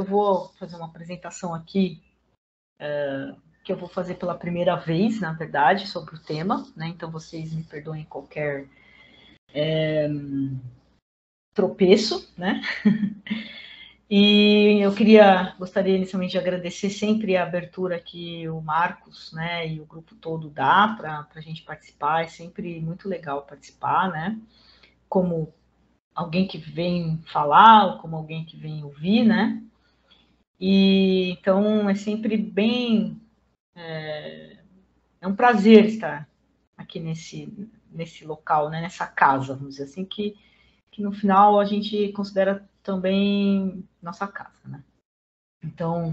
vou fazer uma apresentação aqui, que eu vou fazer pela primeira vez, na verdade, sobre o tema, né? Então vocês me perdoem qualquer tropeço, né? E eu gostaria inicialmente de agradecer sempre a abertura que o Marcos, né, e o grupo todo dá para a gente participar. É sempre muito legal participar, né? Como alguém que vem falar, ou como alguém que vem ouvir, né? E então é sempre bem, é um prazer estar aqui nesse local, né? Nessa casa, vamos dizer assim, que no final a gente considera também nossa casa, né? Então,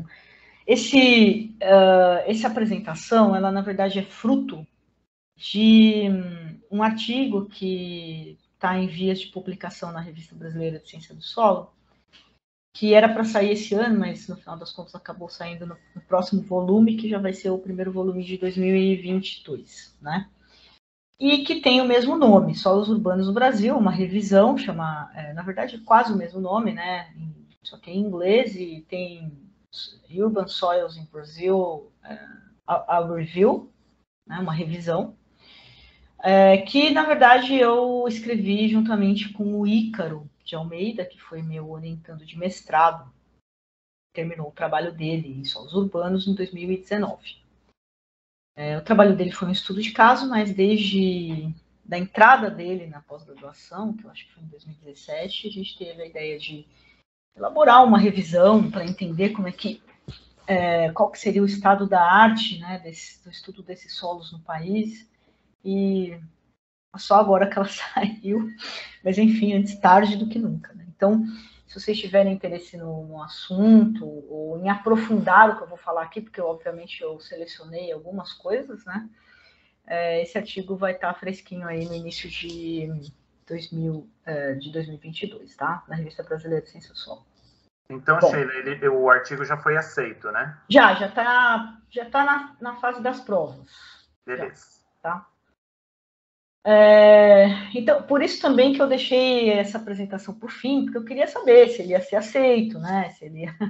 essa apresentação, ela na verdade é fruto de um artigo que está em vias de publicação na Revista Brasileira de Ciência do Solo, que era para sair esse ano, mas no final das contas acabou saindo no próximo volume, que já vai ser o primeiro volume de 2022, né? E que tem o mesmo nome, Solos Urbanos no Brasil, uma revisão, na verdade, quase o mesmo nome, né? Só que em inglês, e tem Urban Soils in Brazil, a review, né? Uma revisão, que, na verdade, eu escrevi juntamente com o Ícaro de Almeida, que foi meu orientando de mestrado, terminou o trabalho dele em Solos Urbanos em 2019. O trabalho dele foi um estudo de caso, mas desde da entrada dele na pós-graduação, que eu acho que foi em 2017, a gente teve a ideia de elaborar uma revisão para entender qual que seria o estado da arte, né, do estudo desses solos no país, e só agora que ela saiu, mas enfim, antes tarde do que nunca, né? Então, se vocês tiverem interesse no assunto, ou em aprofundar o que eu vou falar aqui, porque obviamente eu selecionei algumas coisas, né? Esse artigo vai estar fresquinho aí no início de 2022, tá? Na Revista Brasileira de Ciência do Solo. Então, bom, Sheila, o artigo já foi aceito, né? Já está na fase das provas. Beleza. Já, tá? Então, por isso também que eu deixei essa apresentação por fim, porque eu queria saber se ele ia ser aceito, né? Se ele ia...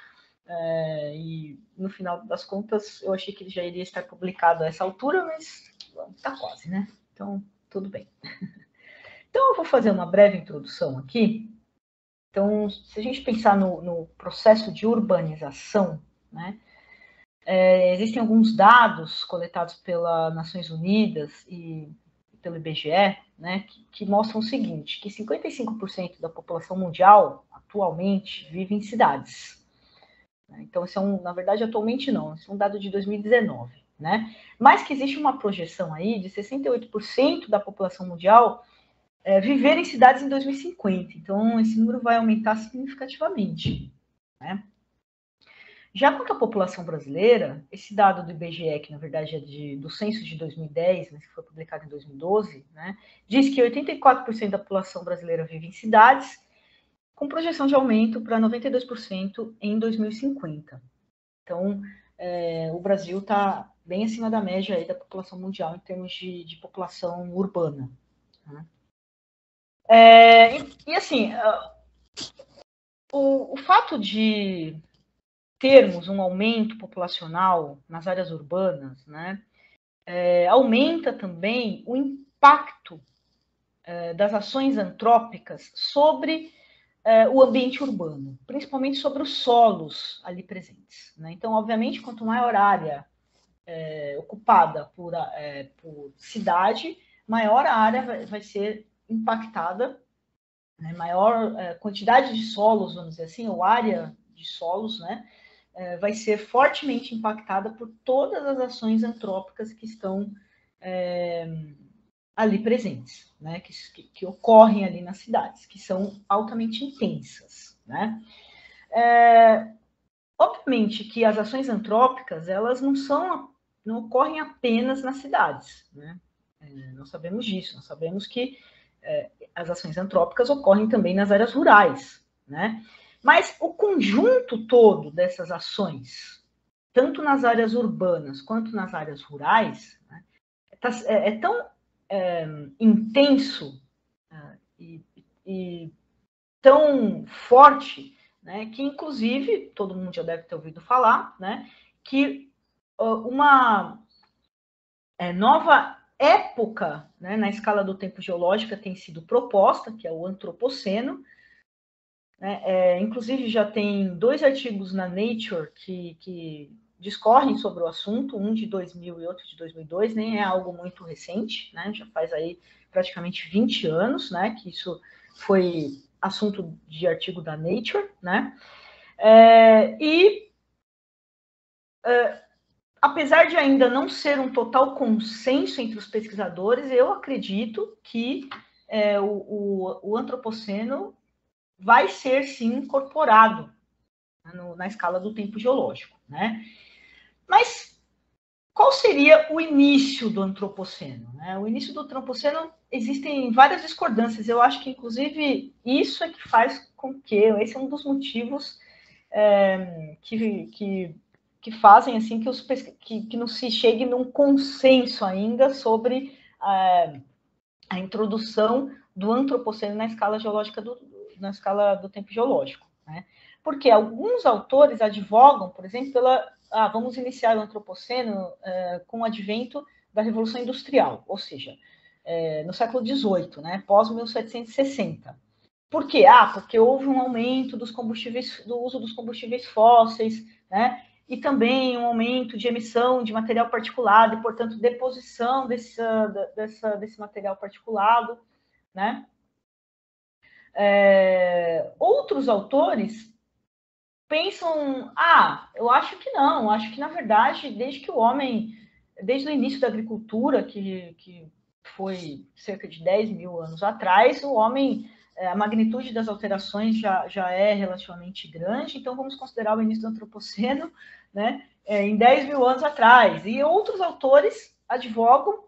e no final das contas, eu achei que ele já iria estar publicado a essa altura, mas está quase, né? Então, tudo bem. Então, eu vou fazer uma breve introdução aqui. Então, se a gente pensar no processo de urbanização, né? Existem alguns dados coletados pelas Nações Unidas e pelo IBGE, né, que mostram o seguinte, que 55% da população mundial, atualmente, vive em cidades. Então, isso na verdade, atualmente não, isso é um dado de 2019, né? Mas que existe uma projeção aí de 68% da população mundial viver em cidades em 2050. Então, esse número vai aumentar significativamente, né? Já quanto à população brasileira, esse dado do IBGE, que na verdade é do censo de 2010, mas que foi publicado em 2012, né, diz que 84% da população brasileira vive em cidades, com projeção de aumento para 92% em 2050. Então, o Brasil está bem acima da média aí da população mundial em termos de população urbana. Né? E assim, o fato de termos um aumento populacional nas áreas urbanas, né, aumenta também o impacto das ações antrópicas sobre o ambiente urbano, principalmente sobre os solos ali presentes. Né? Então, obviamente, quanto maior área ocupada por cidade, maior a área vai ser impactada, né? Maior quantidade de solos, vamos dizer assim, ou área de solos, né? Vai ser fortemente impactada por todas as ações antrópicas que estão ali presentes, né? Que ocorrem ali nas cidades, que são altamente intensas, né? Obviamente que as ações antrópicas, elas não ocorrem apenas nas cidades, né? Nós sabemos disso, nós sabemos que as ações antrópicas ocorrem também nas áreas rurais, né? Mas o conjunto todo dessas ações, tanto nas áreas urbanas quanto nas áreas rurais, né, é tão intenso e tão forte, né, que inclusive, todo mundo já deve ter ouvido falar, né, que uma nova época, né, na escala do tempo geológica tem sido proposta, que é o Antropoceno, né, inclusive já tem 2 artigos na Nature que discorrem sobre o assunto, um de 2000 e outro de 2002, nem é algo muito recente, né, já faz aí praticamente 20 anos, né, que isso foi assunto de artigo da Nature, né, apesar de ainda não ser um total consenso entre os pesquisadores, eu acredito que o Antropoceno vai ser, sim, incorporado na escala do tempo geológico, né? Mas qual seria o início do Antropoceno? Né? O início do Antropoceno, existem várias discordâncias. Eu acho que, inclusive, isso é que faz com que, esse é um dos motivos que fazem assim que não se chegue num consenso ainda sobre a introdução do Antropoceno na escala geológica na escala do tempo geológico, né? Porque alguns autores advogam, por exemplo, vamos iniciar o Antropoceno com o advento da Revolução Industrial, ou seja, no século XVIII, né, pós 1760. Por quê? Porque houve um aumento do uso dos combustíveis fósseis, né? E também um aumento de emissão de material particulado e, portanto, deposição desse material particulado, né? Outros autores pensam, eu acho que não, acho que, na verdade, desde o início da agricultura, que foi cerca de 10 mil anos atrás, o homem, a magnitude das alterações já é relativamente grande, então vamos considerar o início do Antropoceno, né, em 10 mil anos atrás. E outros autores advogam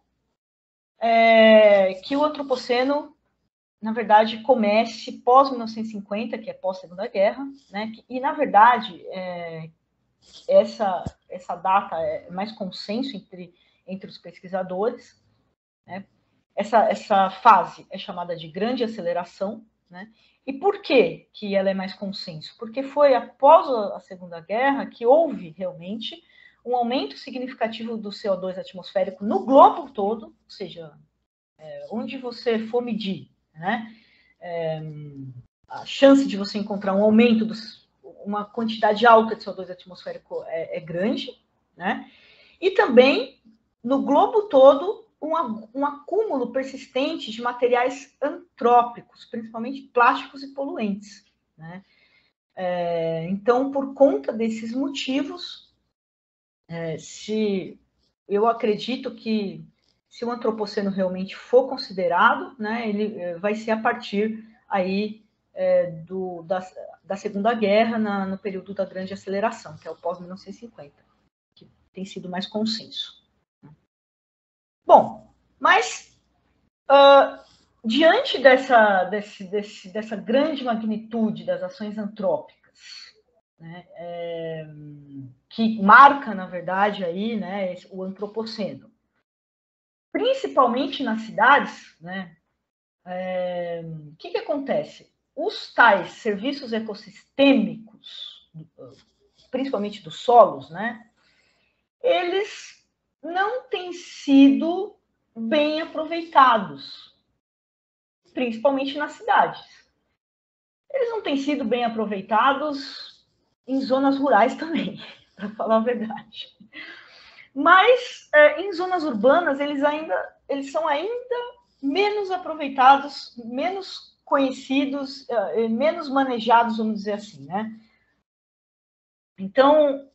que o Antropoceno, na verdade, comece pós-1950, que é pós-Segunda Guerra, né? E, na verdade, essa data é mais consenso entre os pesquisadores, né? Essa fase é chamada de grande aceleração, né? E por que ela é mais consenso? Porque foi após a Segunda Guerra que houve realmente um aumento significativo do CO2 atmosférico no globo todo, ou seja, onde você for medir, né? A chance de você encontrar um aumento, uma quantidade alta de CO2 atmosférico é grande, né? E também, no globo todo, um acúmulo persistente de materiais antrópicos, principalmente plásticos e poluentes, né? Então, por conta desses motivos, eu acredito que se o Antropoceno realmente for considerado, né, ele vai ser a partir aí da Segunda Guerra, no período da grande aceleração, que é o pós-1950, que tem sido mais consenso. Bom, mas diante dessa grande magnitude das ações antrópicas, né, que marca, na verdade, aí, né, o Antropoceno, principalmente nas cidades, né, o que acontece? Os tais serviços ecossistêmicos, principalmente dos solos, né, eles não têm sido bem aproveitados, principalmente nas cidades. Eles não têm sido bem aproveitados em zonas rurais também, para falar a verdade. Mas em zonas urbanas eles são ainda menos aproveitados, menos conhecidos, menos manejados, vamos dizer assim, né? Então,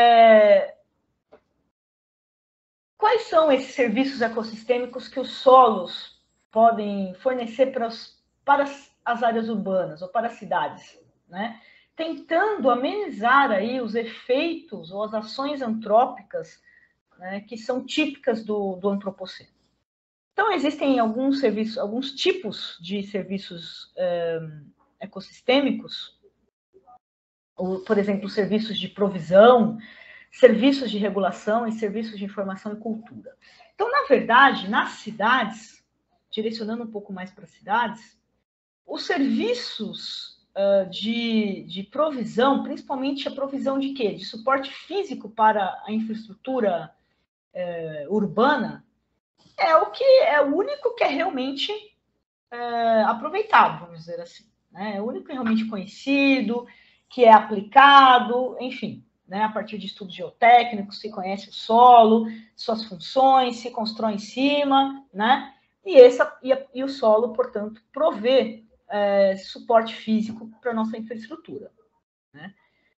quais são esses serviços ecossistêmicos que os solos podem fornecer para as áreas urbanas ou para as cidades, né? Tentando amenizar aí os efeitos ou as ações antrópicas, né, que são típicas do Antropoceno. Então, existem alguns tipos de serviços ecossistêmicos, por exemplo, serviços de provisão, serviços de regulação e serviços de informação e cultura. Então, na verdade, nas cidades, direcionando um pouco mais para as cidades, os serviços de provisão, principalmente a provisão de quê? De suporte físico para a infraestrutura urbana, é o único que é realmente aproveitado, vamos dizer assim. Né? É o único que é realmente conhecido, que é aplicado, enfim. Né? A partir de estudos geotécnicos, se conhece o solo, suas funções, se constrói em cima, né? E o solo, portanto, provê suporte físico para a nossa infraestrutura. Né?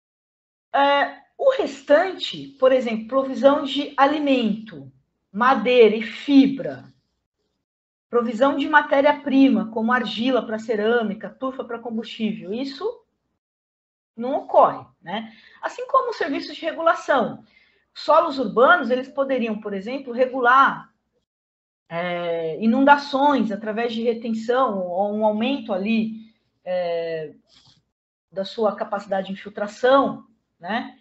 O restante, por exemplo, provisão de alimento, madeira e fibra, provisão de matéria-prima, como argila para cerâmica, tufa para combustível, isso não ocorre. Né? Assim como os serviços de regulação. Solos urbanos, eles poderiam, por exemplo, regular inundações através de retenção ou um aumento ali da sua capacidade de infiltração, né?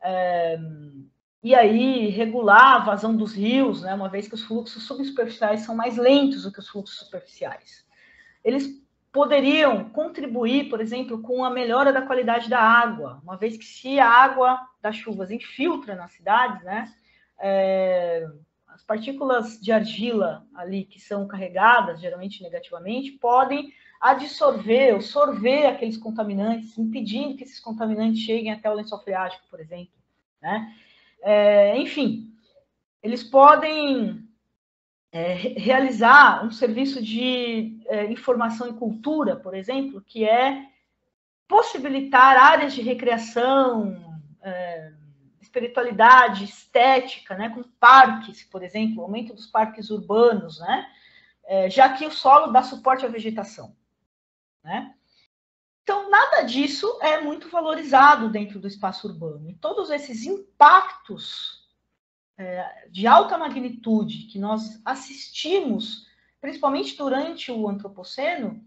E aí regular a vazão dos rios, né? Uma vez que os fluxos subsuperficiais são mais lentos do que os fluxos superficiais. Eles poderiam contribuir, por exemplo, com a melhora da qualidade da água, uma vez que se a água das chuvas infiltra nas cidades, né? As partículas de argila ali que são carregadas, geralmente negativamente, podem absorver ou sorver aqueles contaminantes, impedindo que esses contaminantes cheguem até o lençol freático, por exemplo. Né? Enfim, eles podem realizar um serviço de informação e cultura, por exemplo, que é possibilitar áreas de recreação, espiritualidade, estética, né, com parques, por exemplo, aumento dos parques urbanos, né, já que o solo dá suporte à vegetação. Né? Então, nada disso é muito valorizado dentro do espaço urbano. E todos esses impactos de alta magnitude que nós assistimos, principalmente durante o Antropoceno,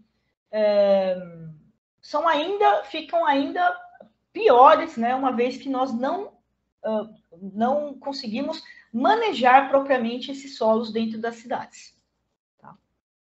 ficam ainda piores, né, uma vez que nós não conseguimos manejar propriamente esses solos dentro das cidades. Tá?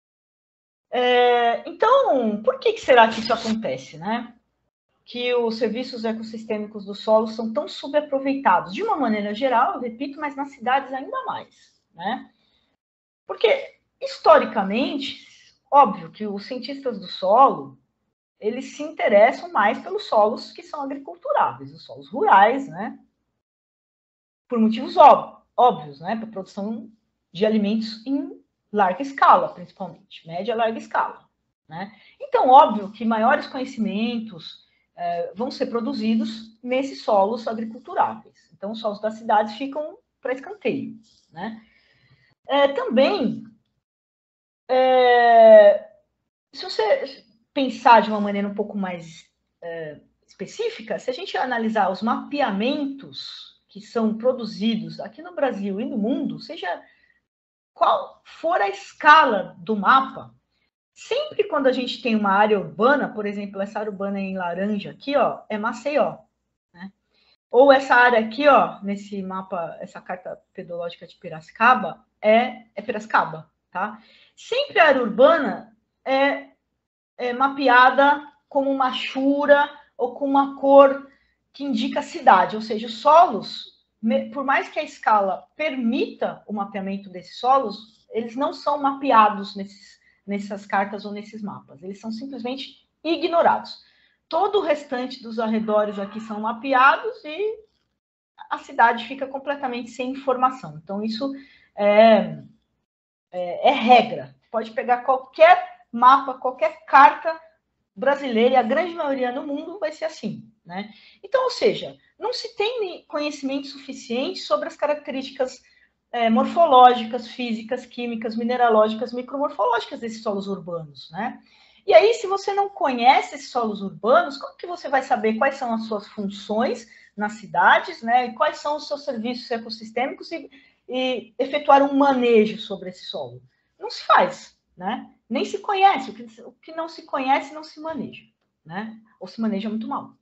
Então, por que será que isso acontece, né? Que os serviços ecossistêmicos do solo são tão subaproveitados? De uma maneira geral, eu repito, mas nas cidades ainda mais. Né? Porque, historicamente, óbvio que os cientistas do solo, eles se interessam mais pelos solos que são agriculturáveis, os solos rurais, né? Por motivos óbvios, né? Para a produção de alimentos em larga escala, principalmente, média e larga escala. Né? Então, óbvio que maiores conhecimentos vão ser produzidos nesses solos agriculturáveis. Então, os solos das cidades ficam para escanteio. Né? Também, se você pensar de uma maneira um pouco mais específica, se a gente analisar os mapeamentos que são produzidos aqui no Brasil e no mundo, seja qual for a escala do mapa, sempre quando a gente tem uma área urbana, por exemplo, essa área urbana em laranja aqui, ó, é Maceió. Né? Ou essa área aqui, ó, nesse mapa, essa carta pedológica de Piracicaba, é Piracicaba. Tá? Sempre a área urbana é mapeada como uma chura ou com uma cor que indica a cidade, ou seja, os solos, por mais que a escala permita o mapeamento desses solos, eles não são mapeados nessas cartas ou nesses mapas, eles são simplesmente ignorados. Todo o restante dos arredores aqui são mapeados e a cidade fica completamente sem informação. Então, isso é regra. Pode pegar qualquer mapa, qualquer carta brasileira, e a grande maioria no mundo vai ser assim. Né? Então, ou seja, não se tem conhecimento suficiente sobre as características morfológicas, físicas, químicas, mineralógicas, micromorfológicas desses solos urbanos. Né? E aí, se você não conhece esses solos urbanos, como que você vai saber quais são as suas funções nas cidades, né? E quais são os seus serviços ecossistêmicos e efetuar um manejo sobre esse solo? Não se faz, né? Nem se conhece. O que não se conhece não se maneja, né? Ou se maneja muito mal.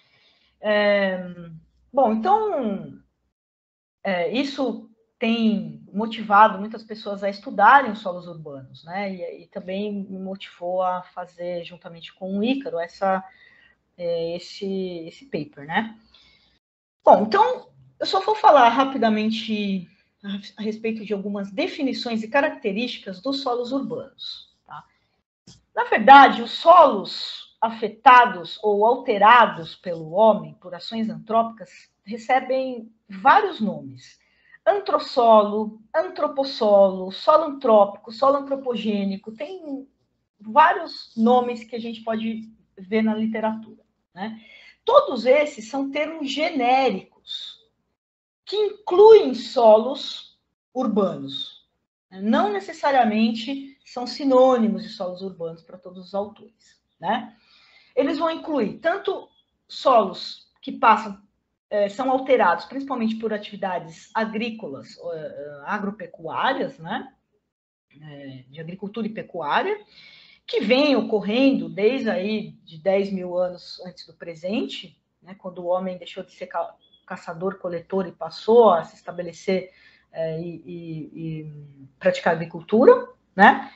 Bom, então, isso tem motivado muitas pessoas a estudarem os solos urbanos, né? E também me motivou a fazer, juntamente com o Ícaro, essa esse paper, né? Bom, então, eu só vou falar rapidamente a respeito de algumas definições e características dos solos urbanos. Tá? Na verdade, os solos afetados ou alterados pelo homem por ações antrópicas recebem vários nomes. Antrossolo, antropossolo, solo antrópico, solo antropogênico, tem vários nomes que a gente pode ver na literatura, né? Todos esses são termos genéricos que incluem solos urbanos. Não necessariamente são sinônimos de solos urbanos para todos os autores, né? Eles vão incluir tanto solos que passam, são alterados principalmente por atividades agrícolas, agropecuárias, né? De agricultura e pecuária, que vem ocorrendo desde aí de 10 mil anos antes do presente, né? Quando o homem deixou de ser caçador-coletor e passou a se estabelecer e praticar agricultura, né?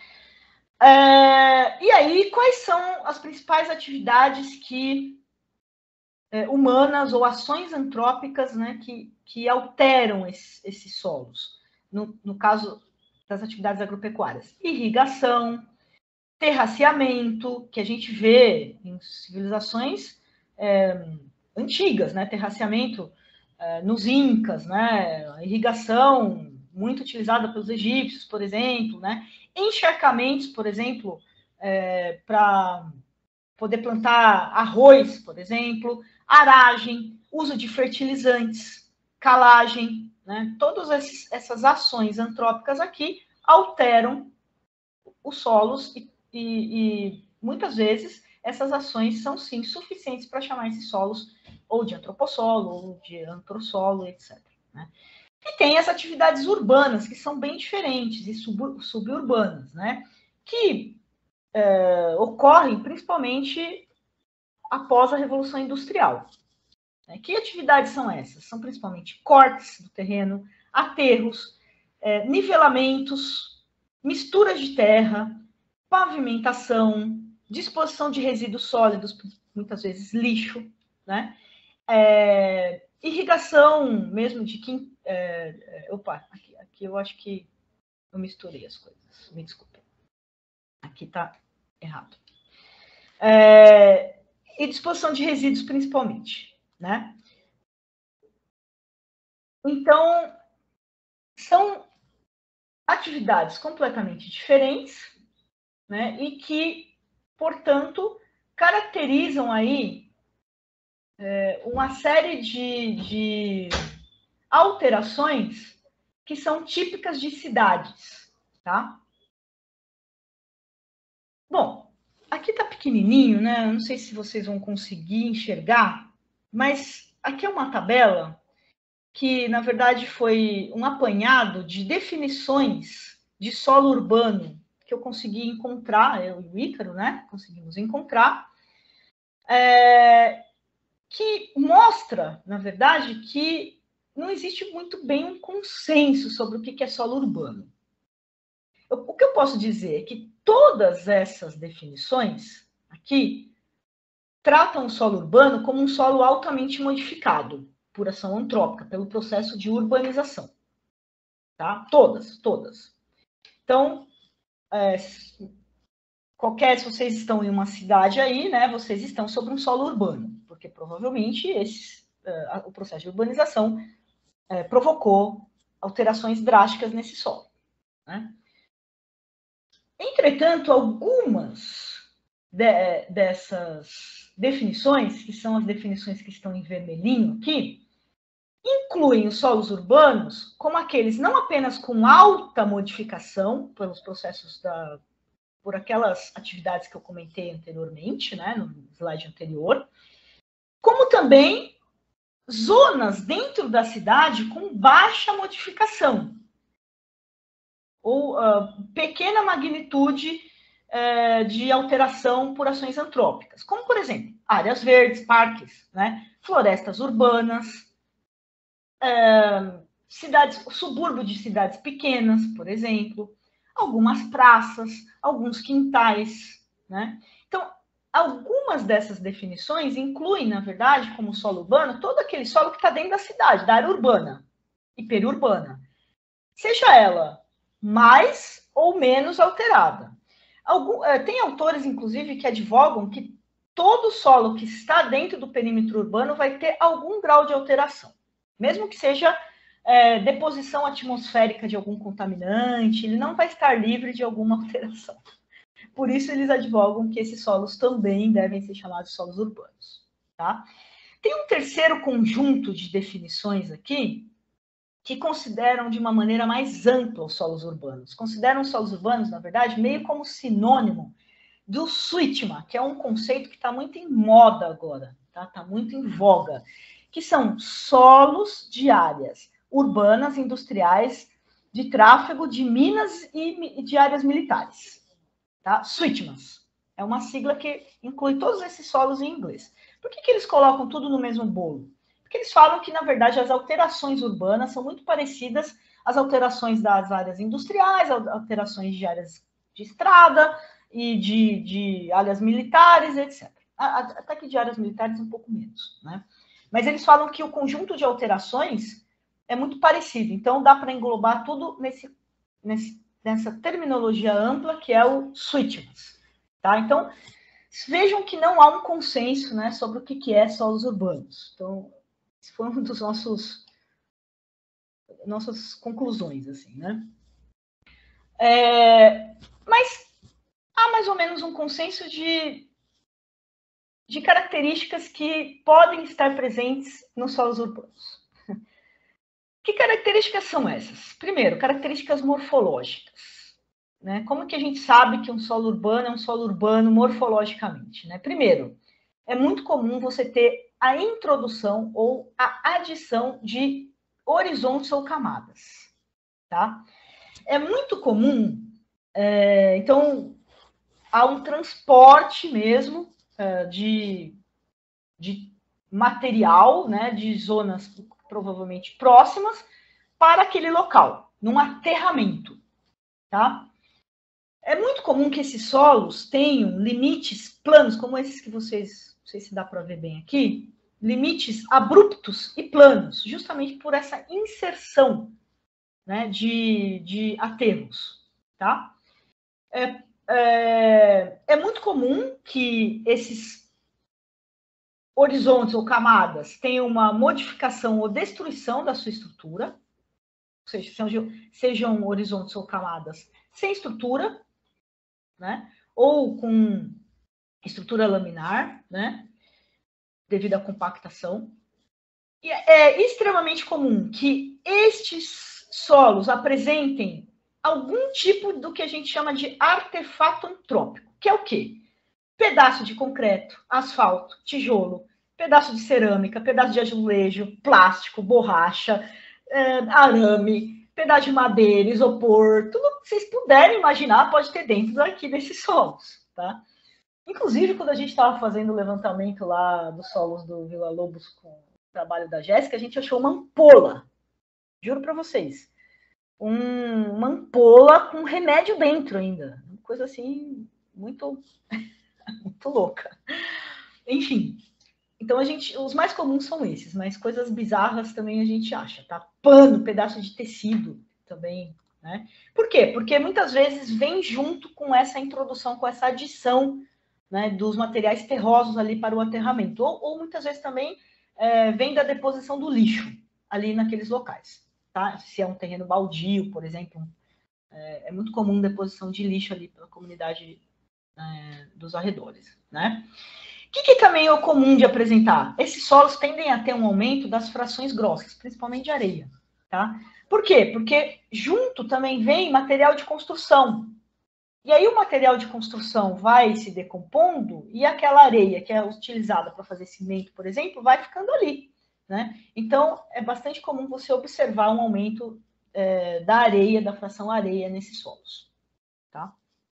E aí, quais são as principais atividades humanas ou ações antrópicas, né, que alteram esses solos? No caso das atividades agropecuárias, irrigação, terraceamento, que a gente vê em civilizações antigas, né? Terraceamento nos incas, né? A irrigação muito utilizada pelos egípcios, por exemplo, né? Encharcamentos, por exemplo, para poder plantar arroz, por exemplo, aragem, uso de fertilizantes, calagem, né? Todas essas ações antrópicas aqui alteram os solos e muitas vezes essas ações são, sim, suficientes para chamar esses solos ou de antropossolo, ou de antrossolo, etc. Né? E tem as atividades urbanas, que são bem diferentes, e suburbanas, né? Que ocorrem principalmente após a Revolução Industrial. Que atividades são essas? São principalmente cortes do terreno, aterros, nivelamentos, misturas de terra, pavimentação, disposição de resíduos sólidos, muitas vezes lixo, né? Irrigação mesmo de quem... aqui eu acho que eu misturei as coisas, me desculpem. Aqui está errado. E disposição de resíduos principalmente, né? Então, são atividades completamente diferentes, né? E que, portanto, caracterizam aí uma série de alterações que são típicas de cidades, tá? Bom, aqui tá pequenininho, né? Eu não sei se vocês vão conseguir enxergar, mas aqui é uma tabela que, na verdade, foi um apanhado de definições de solo urbano que eu consegui encontrar, eu e o Ícaro, né? Conseguimos encontrar, que mostra, na verdade, que não existe muito bem um consenso sobre o que é solo urbano. O que eu posso dizer é que todas essas definições aqui tratam o solo urbano como um solo altamente modificado por ação antrópica, pelo processo de urbanização. Tá? Todas. Então, se vocês estão em uma cidade aí, né, vocês estão sobre um solo urbano, porque provavelmente o processo de urbanização provocou alterações drásticas nesse solo. Né? Entretanto, algumas dessas definições, que são as definições que estão em vermelhinho aqui, incluem os solos urbanos como aqueles não apenas com alta modificação pelos processos por aquelas atividades que eu comentei anteriormente, né, no slide anterior, como também zonas dentro da cidade com baixa modificação, ou pequena magnitude de alteração por ações antrópicas, como, por exemplo, áreas verdes, parques, né, florestas urbanas, subúrbio de cidades pequenas, por exemplo, algumas praças, alguns quintais, né? Então, algumas dessas definições incluem, na verdade, como solo urbano, todo aquele solo que está dentro da cidade, da área urbana e periurbana. Seja ela mais ou menos alterada. Tem autores, inclusive, que advogam que todo solo que está dentro do perímetro urbano vai ter algum grau de alteração. Mesmo que seja deposição atmosférica de algum contaminante, ele não vai estar livre de alguma alteração. Por isso, eles advogam que esses solos também devem ser chamados solos urbanos. Tá? Tem um terceiro conjunto de definições aqui que consideram de uma maneira mais ampla os solos urbanos. Consideram os solos urbanos, na verdade, meio como sinônimo do SWITMA, que é um conceito que está muito em moda agora, tá muito em voga, que são solos de áreas urbanas, industriais, de tráfego, de minas e de áreas militares. Tá? SWITMAs. É uma sigla que inclui todos esses solos em inglês. Por que eles colocam tudo no mesmo bolo? Porque eles falam que, na verdade, as alterações urbanas são muito parecidas às alterações das áreas industriais, alterações de áreas de estrada e de áreas militares, etc. Até que de áreas militares um pouco menos, né? Mas eles falam que o conjunto de alterações é muito parecido. Então, dá para englobar tudo nessa terminologia ampla que é o SWITMAs. Tá? Então, vejam que não há um consenso, né, sobre o que é solos urbanos. Então, esse foi um dos nossas conclusões, assim, né? Mas há mais ou menos um consenso de características que podem estar presentes nos solos urbanos. Que características são essas? Primeiro, características morfológicas. Né? Como que a gente sabe que um solo urbano é um solo urbano morfologicamente? Né? Primeiro, é muito comum você ter a introdução ou a adição de horizontes ou camadas. Tá? É muito comum, então, há um transporte mesmo de material, né, de zonas provavelmente próximas, para aquele local, num aterramento. Tá? É muito comum que esses solos tenham limites planos, como esses que vocês, não sei se dá para ver bem aqui, limites abruptos e planos, justamente por essa inserção, né, de aterros. Tá? É muito comum que esses horizontes ou camadas tenham uma modificação ou destruição da sua estrutura, ou seja, sejam horizontes ou camadas sem estrutura, né? Ou com estrutura laminar, né? Devido à compactação. E é extremamente comum que estes solos apresentem algum tipo do que a gente chama de artefato antrópico, que é o quê? Pedaço de concreto, asfalto, tijolo, pedaço de cerâmica, pedaço de azulejo, plástico, borracha, arame, pedaço de madeira, isopor, tudo que vocês puderem imaginar pode ter dentro aqui desses solos, tá? Inclusive, quando a gente estava fazendo o levantamento lá dos solos do Vila Lobos com o trabalho da Jéssica, a gente achou uma ampola, juro para vocês, uma ampola com remédio dentro ainda, uma coisa assim, muito louca. Enfim, então os mais comuns são esses, mas coisas bizarras também a gente acha, tá? Pano, pedaço de tecido também, né? Por quê? Porque muitas vezes vem junto com essa introdução, com essa adição, né, dos materiais terrosos ali para o aterramento. Ou muitas vezes também vem da deposição do lixo ali naqueles locais, tá? Se é um terreno baldio, por exemplo, é muito comum deposição de lixo ali pela comunidade dos arredores, né? O que também é comum de apresentar? Esses solos tendem a ter um aumento das frações grossas, principalmente de areia. Tá? Por quê? Porque junto também vem material de construção. E aí o material de construção vai se decompondo e aquela areia que é utilizada para fazer cimento, por exemplo, vai ficando ali. Né? Então, é bastante comum você observar um aumento da areia, da fração areia nesses solos. Tá?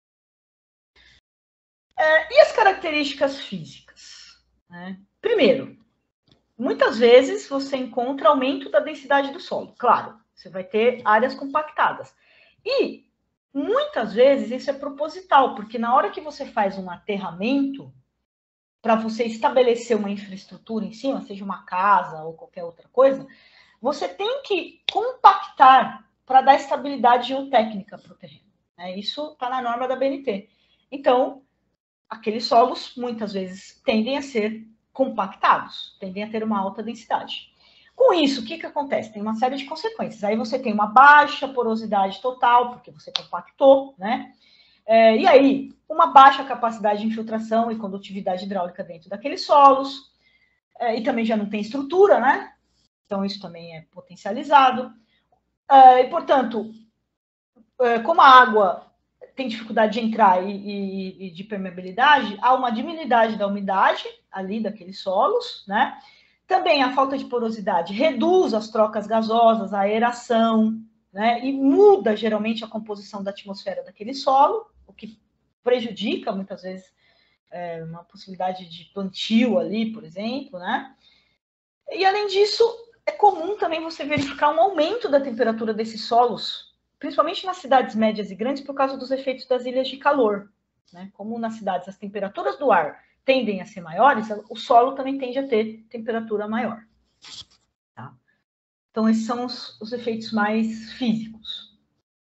E as características físicas? Né? Primeiro, muitas vezes você encontra aumento da densidade do solo. Claro, você vai ter áreas compactadas. E muitas vezes isso é proposital, porque na hora que você faz um aterramento, para você estabelecer uma infraestrutura em cima, seja uma casa ou qualquer outra coisa, você tem que compactar para dar estabilidade geotécnica para o terreno. Isso está na norma da BNT. Então, aqueles solos, muitas vezes, tendem a ser compactados, tendem a ter uma alta densidade. Com isso, o que acontece? Tem uma série de consequências. Aí você tem uma baixa porosidade total, porque você compactou, né? E aí, uma baixa capacidade de infiltração e condutividade hidráulica dentro daqueles solos, e também já não tem estrutura, né? Então, isso também é potencializado. E, portanto, como a água tem dificuldade de entrar e de permeabilidade, há uma diminuição da umidade ali daqueles solos, né? Também a falta de porosidade reduz as trocas gasosas, a aeração, né? E muda geralmente a composição da atmosfera daquele solo, o que prejudica muitas vezes uma possibilidade de plantio ali, por exemplo, né? E além disso, é comum também você verificar um aumento da temperatura desses solos, principalmente nas cidades médias e grandes, por causa dos efeitos das ilhas de calor, né? Como nas cidades as temperaturas do ar tendem a ser maiores, o solo também tende a ter temperatura maior. Tá? Então, esses são os efeitos mais físicos.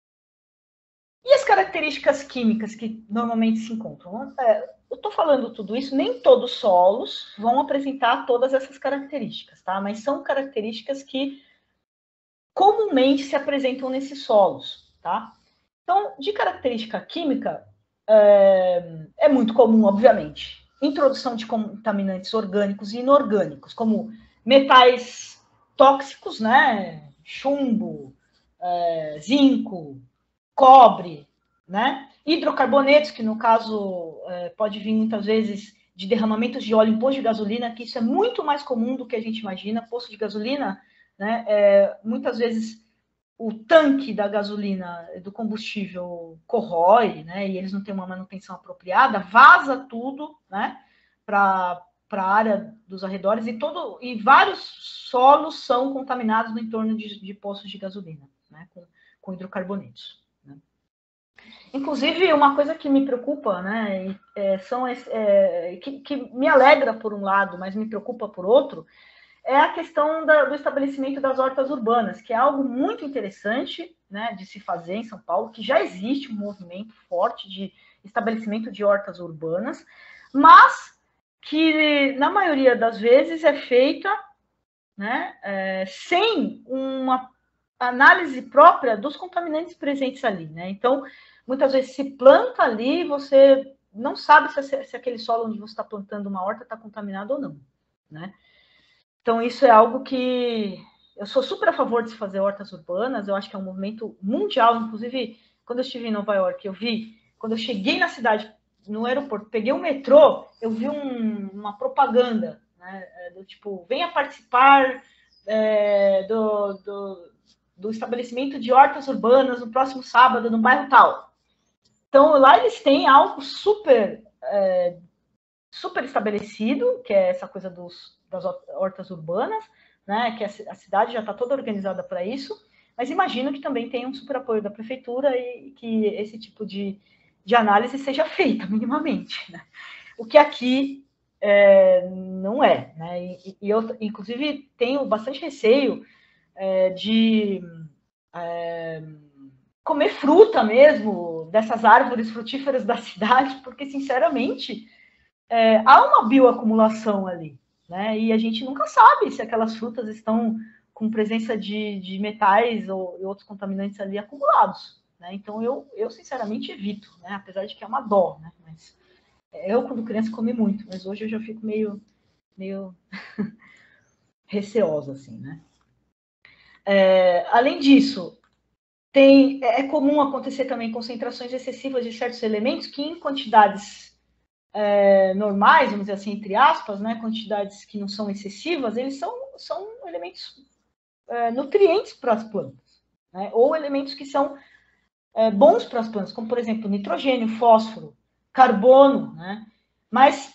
E as características químicas que normalmente se encontram? Eu estou falando tudo isso, nem todos os solos vão apresentar todas essas características, tá? Mas são características que comumente se apresentam nesses solos, tá? Então, de característica química, é muito comum, obviamente, introdução de contaminantes orgânicos e inorgânicos, como metais tóxicos, né? Chumbo, zinco, cobre, né? Hidrocarbonetos, que no caso pode vir muitas vezes de derramamentos de óleo em posto de gasolina, que isso é muito mais comum do que a gente imagina. Posto de gasolina, né? Muitas vezes o tanque da gasolina, do combustível, corrói, né? E eles não têm uma manutenção apropriada, vaza tudo, né? Para a área dos arredores e vários solos são contaminados no entorno de postos de gasolina, né? Com hidrocarbonetos. Né? Inclusive, uma coisa que me preocupa, né? Que me alegra por um lado, mas me preocupa por outro, é a questão do estabelecimento das hortas urbanas, que é algo muito interessante, né, de se fazer em São Paulo, que já existe um movimento forte de estabelecimento de hortas urbanas, mas que, na maioria das vezes, é feita, né, sem uma análise própria dos contaminantes presentes ali. Né? Então, muitas vezes se planta ali, você não sabe se aquele solo onde você está plantando uma horta está contaminado ou não. Né? Então, isso é algo que eu sou super a favor de se fazer hortas urbanas, eu acho que é um movimento mundial. Inclusive, quando eu estive em Nova York, quando eu cheguei na cidade, no aeroporto, peguei o metrô, eu vi uma propaganda, né, do tipo, venha participar do estabelecimento de hortas urbanas no próximo sábado, no bairro tal. Então, lá eles têm algo super estabelecido, que é essa coisa das hortas urbanas, né, que a cidade já está toda organizada para isso, mas imagino que também tem um super apoio da prefeitura e que esse tipo de análise seja feita minimamente. Né? O que aqui não é. Né? E eu, inclusive, tenho bastante receio de comer fruta mesmo dessas árvores frutíferas da cidade, porque, sinceramente, há uma bioacumulação ali, né? E a gente nunca sabe se aquelas frutas estão com presença de metais ou outros contaminantes ali acumulados, né? Então eu sinceramente evito, né? Apesar de que é uma dó, né? Mas eu quando criança comi muito, mas hoje eu já fico meio receosa assim, né? Além disso, é comum acontecer também concentrações excessivas de certos elementos que em quantidades normais, vamos dizer assim, entre aspas, né, quantidades que não são excessivas, eles são elementos nutrientes para as plantas, né, ou elementos que são bons para as plantas, como, por exemplo, nitrogênio, fósforo, carbono, né, mas,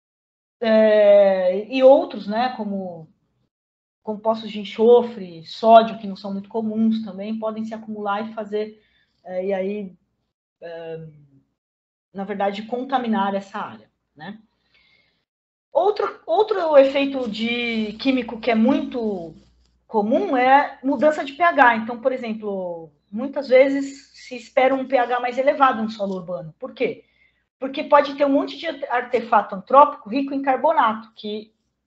e outros, né, como compostos de enxofre, sódio, que não são muito comuns também, podem se acumular e fazer, e aí, na verdade, contaminar essa área, né. Outro efeito de químico que é muito comum é mudança de pH. Então, por exemplo, muitas vezes se espera um pH mais elevado no solo urbano. Por quê? Porque pode ter um monte de artefato antrópico rico em carbonato, que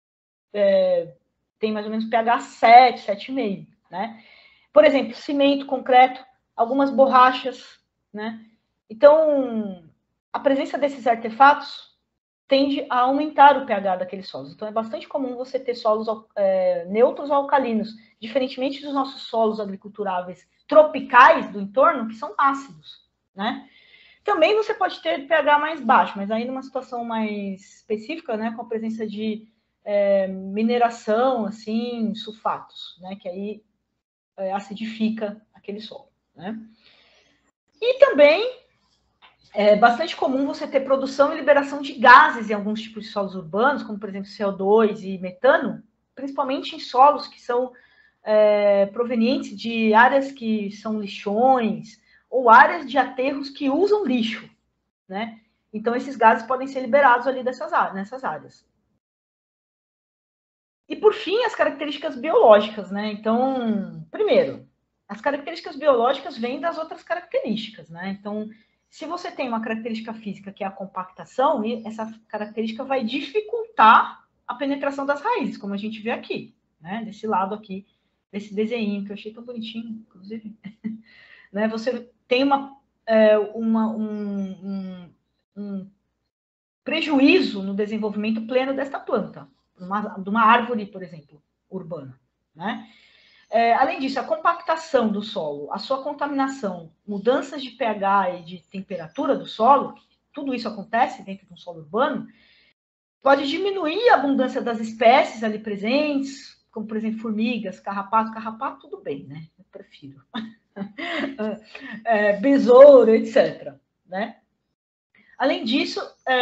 tem mais ou menos pH 7, 7,5, né? Por exemplo, cimento, concreto, algumas borrachas, né? Então, a presença desses artefatos tende a aumentar o pH daqueles solos. Então, é bastante comum você ter solos neutros ou alcalinos, diferentemente dos nossos solos agriculturáveis tropicais do entorno, que são ácidos, né? Também você pode ter pH mais baixo, mas aí numa situação mais específica, né, com a presença de mineração, assim, sulfatos, né, que aí acidifica aquele solo, né? E também é bastante comum você ter produção e liberação de gases em alguns tipos de solos urbanos, como, por exemplo, CO2 e metano, principalmente em solos que são provenientes de áreas que são lixões ou áreas de aterros que usam lixo, né? Então, esses gases podem ser liberados ali nessas áreas. E, por fim, as características biológicas, né? Então, primeiro, as características biológicas vêm das outras características, né? Então, se você tem uma característica física que é a compactação, essa característica vai dificultar a penetração das raízes, como a gente vê aqui, né? Desse lado aqui, desse desenho, que eu achei tão bonitinho, inclusive. Né? Você tem um prejuízo no desenvolvimento pleno desta planta, de uma árvore, por exemplo, urbana, né? Além disso, a compactação do solo, a sua contaminação, mudanças de pH e de temperatura do solo, tudo isso acontece dentro de um solo urbano, pode diminuir a abundância das espécies ali presentes, como, por exemplo, formigas, carrapato, tudo bem, né? Eu prefiro. Besouro, etc., né? Além disso,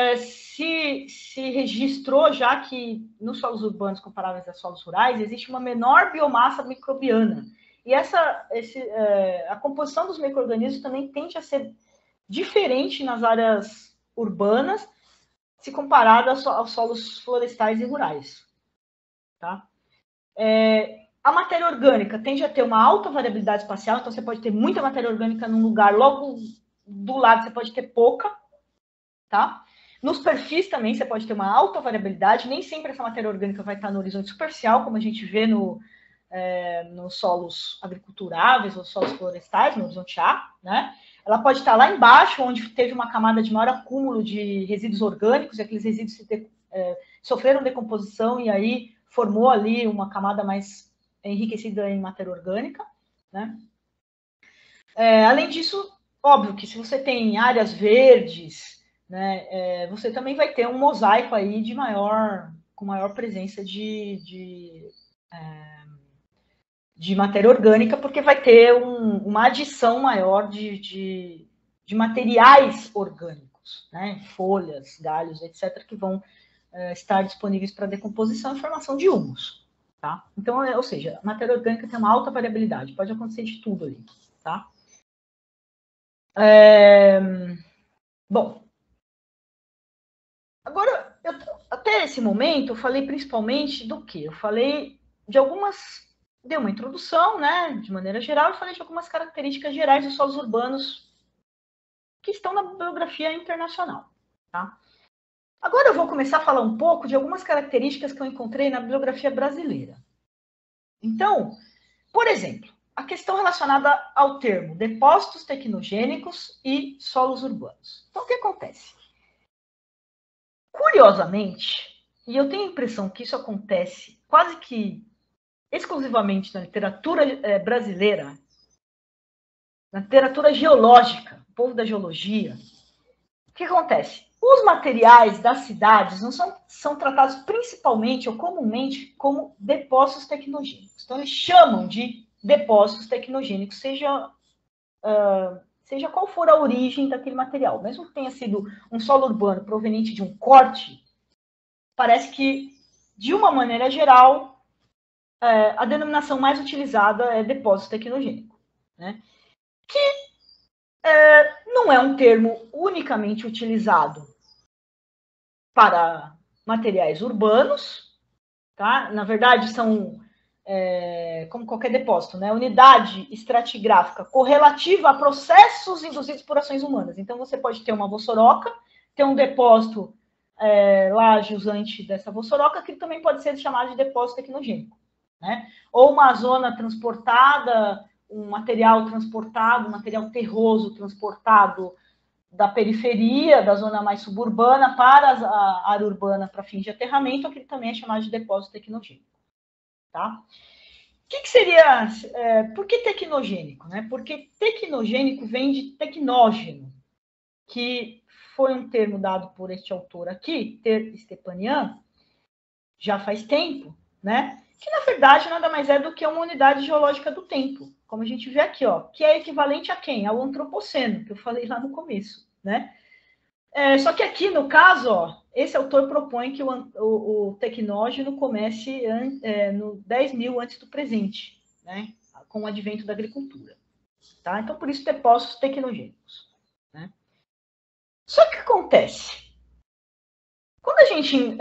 se registrou já que nos solos urbanos comparáveis a solos rurais existe uma menor biomassa microbiana. E a composição dos micro-organismos também tende a ser diferente nas áreas urbanas, se comparado aos solos florestais e rurais. Tá? A matéria orgânica tende a ter uma alta variabilidade espacial, então você pode ter muita matéria orgânica num lugar, logo do lado você pode ter pouca. Tá? Nos perfis também você pode ter uma alta variabilidade, nem sempre essa matéria orgânica vai estar no horizonte superficial, como a gente vê nos solos agriculturáveis ou solos florestais, no horizonte A, né? Ela pode estar lá embaixo, onde teve uma camada de maior acúmulo de resíduos orgânicos, e aqueles resíduos sofreram decomposição e aí formou ali uma camada mais enriquecida em matéria orgânica, né? Além disso, óbvio que se você tem áreas verdes, né, você também vai ter um mosaico aí com maior presença de matéria orgânica, porque vai ter uma adição maior de materiais orgânicos, né, folhas, galhos, etc., que vão estar disponíveis para decomposição e formação de humus. Tá? Então, ou seja, a matéria orgânica tem uma alta variabilidade, pode acontecer de tudo ali. Tá? Bom, agora, até esse momento, eu falei principalmente do quê? Eu falei de dei uma introdução, né, de maneira geral, eu falei de algumas características gerais dos solos urbanos que estão na bibliografia internacional. Tá? Agora eu vou começar a falar um pouco de algumas características que eu encontrei na bibliografia brasileira. Então, por exemplo, a questão relacionada ao termo depósitos tecnogênicos e solos urbanos. Então, o que acontece? Curiosamente, e eu tenho a impressão que isso acontece quase que exclusivamente na literatura brasileira, na literatura geológica, o povo da geologia, o que acontece? Os materiais das cidades não são tratados principalmente ou comumente como depósitos tecnogênicos. Então, eles chamam de depósitos tecnogênicos, seja qual for a origem daquele material. Mesmo que tenha sido um solo urbano proveniente de um corte, parece que, de uma maneira geral, a denominação mais utilizada é depósito tecnogênico, né? Que não é um termo unicamente utilizado para materiais urbanos, tá? Na verdade, são, como qualquer depósito, né? Unidade estratigráfica correlativa a processos induzidos por ações humanas. Então, você pode ter uma vossoroca, ter um depósito lá jusante dessa vossoroca, que também pode ser chamado de depósito tecnogênico, né? Ou uma zona transportada, um material transportado, um material terroso transportado da periferia, da zona mais suburbana para a área urbana para fins de aterramento, aquele também é chamado de depósito tecnogênico. Tá? O que seria... por que tecnogênico? Né? Porque tecnogênico vem de tecnógeno, que foi um termo dado por este autor aqui, Stepanian, já faz tempo, né? Que na verdade nada mais é do que uma unidade geológica do tempo, como a gente vê aqui, ó, que é equivalente a quem? Ao antropoceno, que eu falei lá no começo, né? Só que aqui, no caso, ó, esse autor propõe que o tecnógeno comece no 10.000 antes do presente, né? Com o advento da agricultura. Tá? Então, por isso, depósitos tecnogênicos. Né? Só que o que acontece? Quando a gente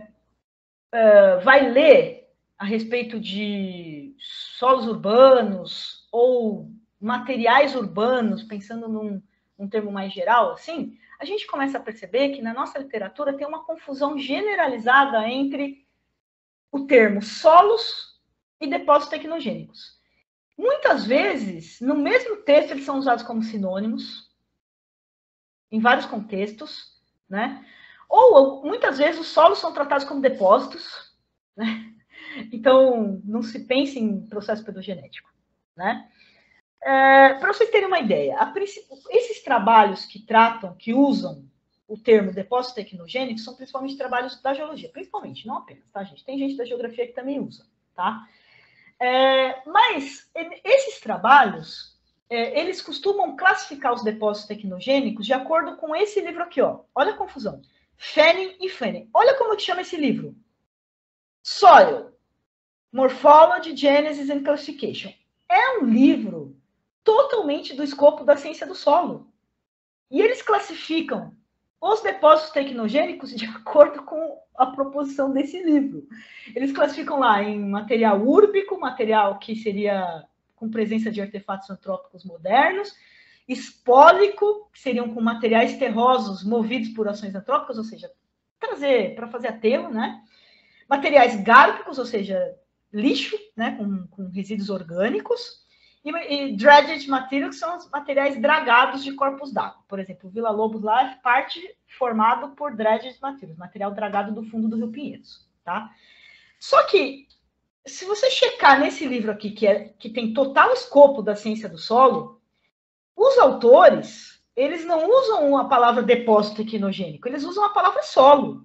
vai ler a respeito de solos urbanos ou materiais urbanos, pensando num termo mais geral, assim, a gente começa a perceber que na nossa literatura tem uma confusão generalizada entre o termo solos e depósitos tecnogênicos. Muitas vezes, no mesmo texto, eles são usados como sinônimos, em vários contextos, né? Ou, muitas vezes, os solos são tratados como depósitos, né? Então, não se pense em processo pedogenético, né? Para vocês terem uma ideia, esses trabalhos que usam o termo depósito tecnogênico são principalmente trabalhos da geologia, principalmente, não apenas, tá, gente? Tem gente da geografia que também usa, tá? Mas esses trabalhos, eles costumam classificar os depósitos tecnogênicos de acordo com esse livro aqui, ó. Olha a confusão. Fanning e Fanning. Olha como que chama esse livro. Soil, Morphology, Genesis and Classification. É um livro totalmente do escopo da ciência do solo. E eles classificam os depósitos tecnogênicos de acordo com a proposição desse livro. Eles classificam lá em material úrbico, material que seria com presença de artefatos antrópicos modernos, espólico, que seriam com materiais terrosos movidos por ações antrópicas, ou seja, trazer para fazer aterro, né? Materiais gárpicos, ou seja, lixo, né, com resíduos orgânicos, e dredged materials, que são os materiais dragados de corpos d'água. Por exemplo, o Vila Lobos lá é parte formado por dredged materials, material dragado do fundo do Rio Pinheiros. Tá? Só que, se você checar nesse livro aqui, que tem total escopo da ciência do solo, os autores, eles não usam a palavra depósito tecnogênico, eles usam a palavra solo.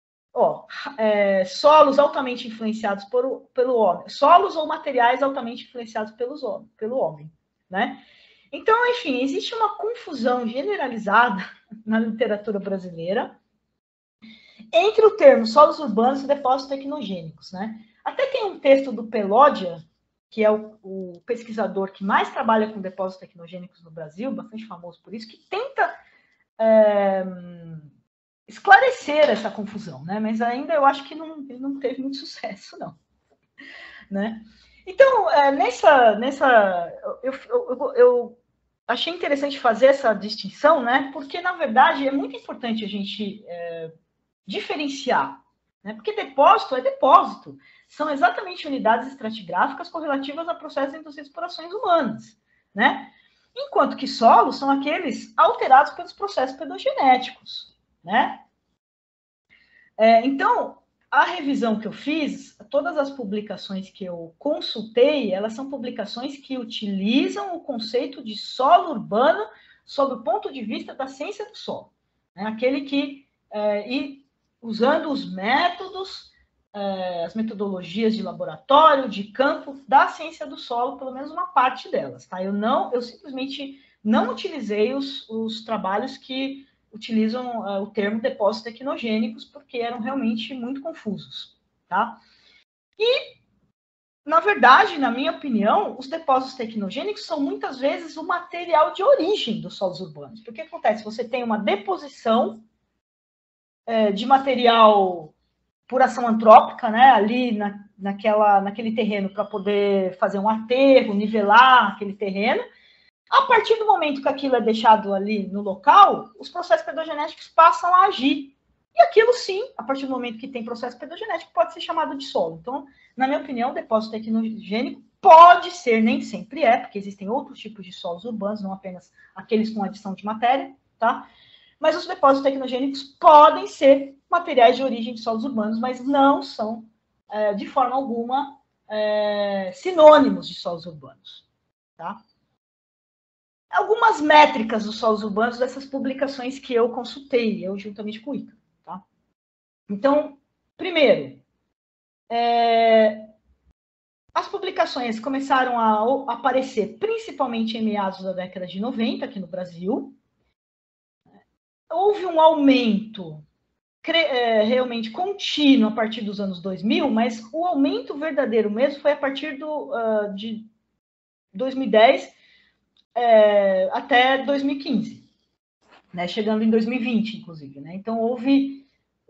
Solos altamente influenciados pelo homem, solos ou materiais altamente influenciados pelo homem, né? Então, enfim, existe uma confusão generalizada na literatura brasileira entre o termo solos urbanos e depósitos tecnogênicos, né? Até tem um texto do Pelódia, que é o pesquisador que mais trabalha com depósitos tecnogênicos no Brasil, bastante famoso por isso, que tenta esclarecer essa confusão, né? Mas ainda eu acho que ele não teve muito sucesso, não. Né? Então, eu achei interessante fazer essa distinção, né? Porque, na verdade, é muito importante a gente diferenciar, né? Porque depósito é depósito. São exatamente unidades estratigráficas correlativas a processos induzidos por ações humanas, né? Enquanto que solos são aqueles alterados pelos processos pedogenéticos, né? Então, a revisão que eu fiz, todas as publicações que eu consultei, elas são publicações que utilizam o conceito de solo urbano sob o ponto de vista da ciência do solo. Né? Aquele que, usando os métodos, as metodologias de laboratório, de campo, da ciência do solo, pelo menos uma parte delas. Tá? Eu simplesmente não utilizei os trabalhos que utilizam o termo depósitos tecnogênicos, porque eram realmente muito confusos. Tá? E, na verdade, na minha opinião, os depósitos tecnogênicos são muitas vezes o material de origem dos solos urbanos. Porque o que acontece? Você tem uma deposição de material por ação antrópica, né, ali naquele terreno para poder fazer um aterro, nivelar aquele terreno. A partir do momento que aquilo é deixado ali no local, os processos pedogenéticos passam a agir. E aquilo sim, a partir do momento que tem processo pedogenético, pode ser chamado de solo. Então, na minha opinião, o depósito tecnogênico pode ser, nem sempre é, porque existem outros tipos de solos urbanos, não apenas aqueles com adição de matéria, tá? Mas os depósitos tecnogênicos podem ser materiais de origem de solos urbanos, mas não são, de forma alguma, sinônimos de solos urbanos, tá? Algumas métricas dos solos urbanos dessas publicações que eu consultei, eu juntamente com o ICA, tá? Então, primeiro, as publicações começaram a aparecer principalmente em meados da década de 90 aqui no Brasil. Houve um aumento realmente contínuo a partir dos anos 2000, mas o aumento verdadeiro mesmo foi a partir de 2010 até 2015, né, chegando em 2020, inclusive. Né? Então, houve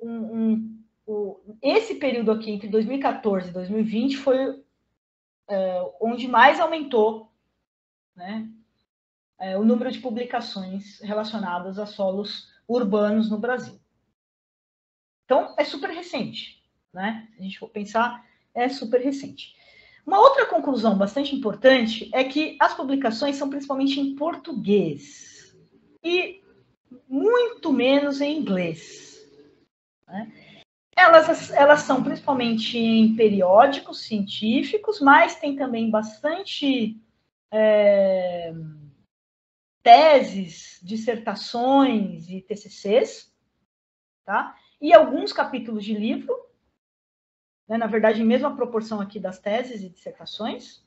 esse período aqui, entre 2014 e 2020, foi onde mais aumentou, né, o número de publicações relacionadas a solos urbanos no Brasil. Então, é super recente. Né? Se a gente for pensar, é super recente. Uma outra conclusão bastante importante é que as publicações são principalmente em português e muito menos em inglês. Né? Elas são principalmente em periódicos científicos, mas tem também bastante teses, dissertações e TCCs, tá? E alguns capítulos de livro, né? Na verdade, mesma proporção aqui das teses e dissertações.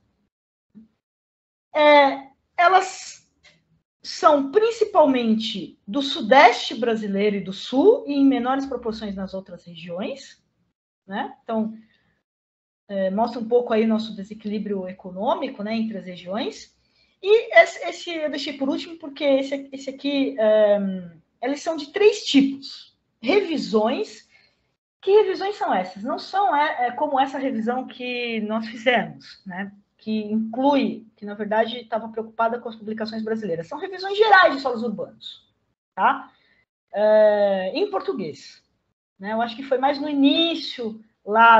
Elas são principalmente do sudeste brasileiro e do sul, e em menores proporções nas outras regiões. Né? Então, mostra um pouco aí o nosso desequilíbrio econômico, né, entre as regiões. E esse eu deixei por último, porque esse aqui, eles são de 3 tipos. Revisões. Que revisões são essas? Não são como essa revisão que nós fizemos, né? Que inclui, que na verdade estava preocupada com as publicações brasileiras. São revisões gerais de solos urbanos, tá? Em português. Né? Eu acho que foi mais no início lá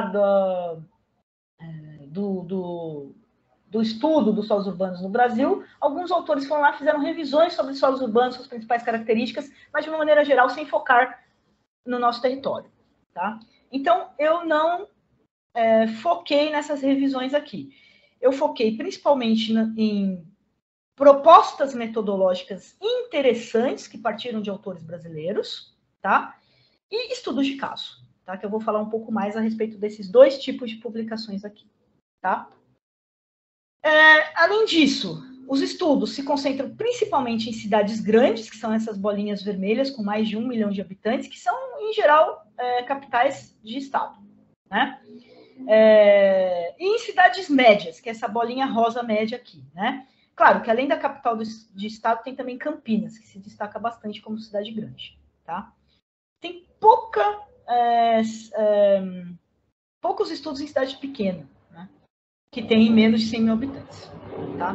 do estudo dos solos urbanos no Brasil. Alguns autores foram lá e fizeram revisões sobre solos urbanos, suas principais características, mas de uma maneira geral, sem focar no nosso território. Tá? Então, eu não foquei nessas revisões aqui. Eu foquei principalmente em propostas metodológicas interessantes que partiram de autores brasileiros, tá? E estudos de caso, tá? Que eu vou falar um pouco mais a respeito desses 2 tipos de publicações aqui, tá? Além disso, os estudos se concentram principalmente em cidades grandes, que são essas bolinhas vermelhas com mais de 1 milhão de habitantes, que são, em geral, capitais de estado. Né? E em cidades médias, que é essa bolinha rosa média aqui. Né? Claro que além da capital de estado, tem também Campinas, que se destaca bastante como cidade grande. Tá? Tem poucos estudos em cidade pequena, né? Que tem menos de 100 mil habitantes. Tá?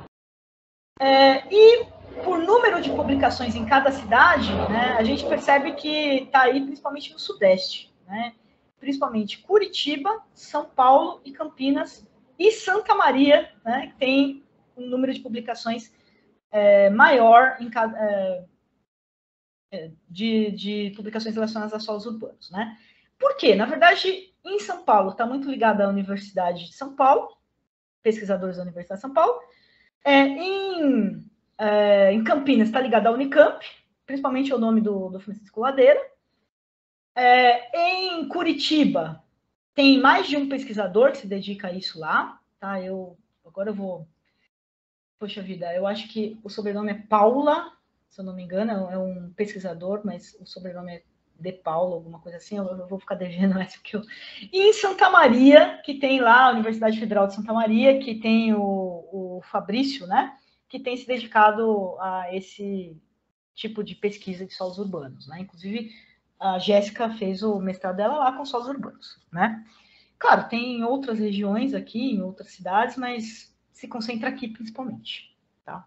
E por número de publicações em cada cidade, né, a gente percebe que está aí principalmente no Sudeste, né? Principalmente Curitiba, São Paulo e Campinas e Santa Maria, né, que tem um número de publicações maior em cada, de publicações relacionadas a solos urbanos. Né? Por quê? Na verdade, em São Paulo está muito ligado à Universidade de São Paulo, pesquisadores da Universidade de São Paulo. Em Campinas está ligado à Unicamp, principalmente o nome do Francisco Ladeira. Em Curitiba tem mais de um pesquisador que se dedica a isso lá. Tá? Agora eu vou... Poxa vida, eu acho que o sobrenome é Paula, se eu não me engano, é um pesquisador, mas o sobrenome é De Paula, alguma coisa assim, eu vou ficar devendo essa que eu... E em Santa Maria, que tem lá a Universidade Federal de Santa Maria, que tem o Fabrício, né? Que tem se dedicado a esse tipo de pesquisa de solos urbanos. Né? Inclusive, a Jéssica fez o mestrado dela lá com solos urbanos, né? Claro, tem em outras regiões aqui, em outras cidades, mas se concentra aqui principalmente, tá?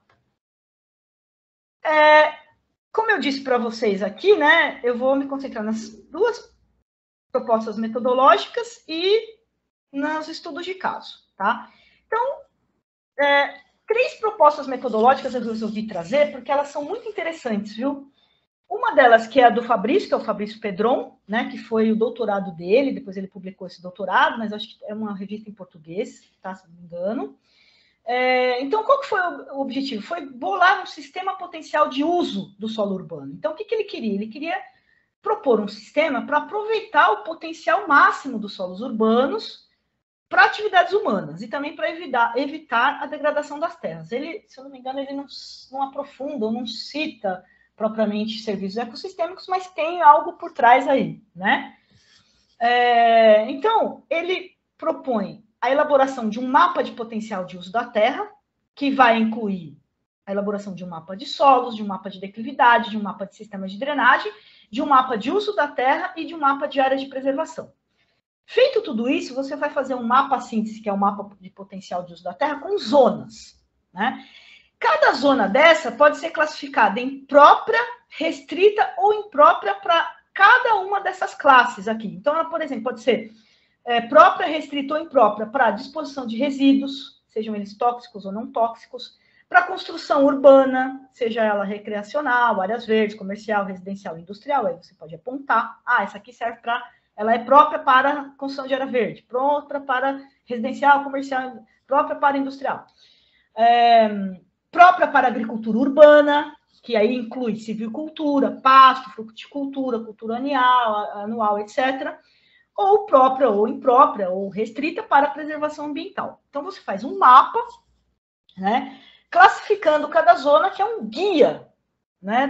Como eu disse para vocês aqui, né, eu vou me concentrar nas duas propostas metodológicas e nos estudos de caso, tá? Então, 3 propostas metodológicas eu resolvi trazer porque elas são muito interessantes, viu? Uma delas que é a do Fabrício, que é o Fabrício Pedron, né, que foi o doutorado dele, depois ele publicou esse doutorado, mas acho que é uma revista em português, tá, se não me engano. Então, qual que foi o objetivo? Foi bolar um sistema potencial de uso do solo urbano. Então, o que ele queria? Ele queria propor um sistema para aproveitar o potencial máximo dos solos urbanos para atividades humanas e também para evitar a degradação das terras. Ele, se eu não me engano, ele não aprofunda ou não cita propriamente serviços ecossistêmicos, mas tem algo por trás aí, né? Então, ele propõe a elaboração de um mapa de potencial de uso da terra, que vai incluir a elaboração de um mapa de solos, de um mapa de declividade, de um mapa de sistemas de drenagem, de um mapa de uso da terra e de um mapa de áreas de preservação. Feito tudo isso, você vai fazer um mapa síntese, que é o mapa de potencial de uso da terra, com zonas, né? Cada zona dessa pode ser classificada em própria, restrita ou imprópria para cada uma dessas classes aqui. Então, ela, por exemplo, pode ser própria, restrita ou imprópria para disposição de resíduos, sejam eles tóxicos ou não tóxicos, para construção urbana, seja ela recreacional, áreas verdes, comercial, residencial, industrial, aí você pode apontar, essa aqui serve para, ela é própria para construção de área verde, própria para residencial, comercial, própria para industrial. Própria para agricultura urbana, que aí inclui silvicultura, pasto, fruticultura, cultura anual, etc., ou própria ou imprópria ou restrita para preservação ambiental. Então, você faz um mapa, né, classificando cada zona, que é um guia, né,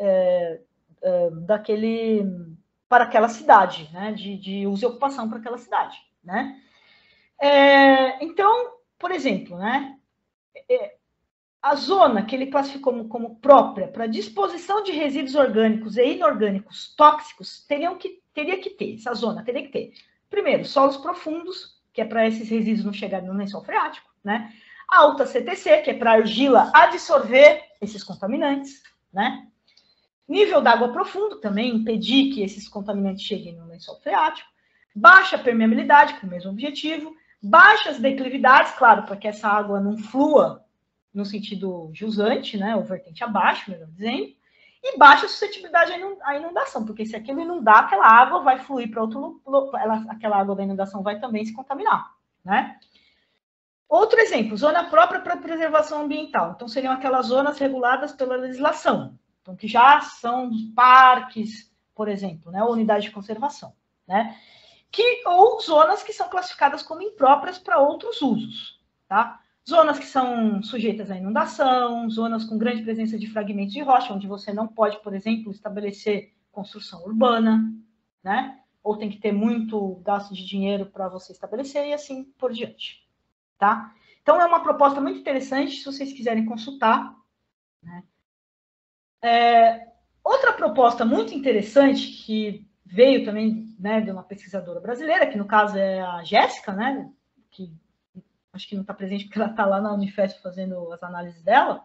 para aquela cidade, né, de uso e ocupação para aquela cidade, né. Então, por exemplo, né, a zona que ele classificou como própria para disposição de resíduos orgânicos e inorgânicos tóxicos teria que ter, essa zona teria que ter, primeiro, solos profundos, que é para esses resíduos não chegarem no lençol freático, né? Alta CTC, que é para a argila absorver esses contaminantes, né? Nível d'água profundo, também impedir que esses contaminantes cheguem no lençol freático. Baixa permeabilidade, com o mesmo objetivo. Baixas declividades, claro, para que essa água não flua no sentido jusante, né, ou vertente abaixo, melhor dizendo, e baixa suscetibilidade à inundação, porque se aquilo inundar, aquela água vai fluir para outro lugar, aquela água da inundação vai também se contaminar, né? Outro exemplo, zona própria para preservação ambiental. Então, seriam aquelas zonas reguladas pela legislação, então, que já são parques, por exemplo, né, ou unidade de conservação, né? Ou zonas que são classificadas como impróprias para outros usos, tá? Zonas que são sujeitas à inundação, zonas com grande presença de fragmentos de rocha, onde você não pode, por exemplo, estabelecer construção urbana, né? Ou tem que ter muito gasto de dinheiro para você estabelecer e assim por diante, tá? Então, é uma proposta muito interessante, se vocês quiserem consultar, né? Outra proposta muito interessante que veio também, né, de uma pesquisadora brasileira, que no caso é a Jéssica, né, que acho que não está presente porque ela está lá na Unifesp fazendo as análises dela.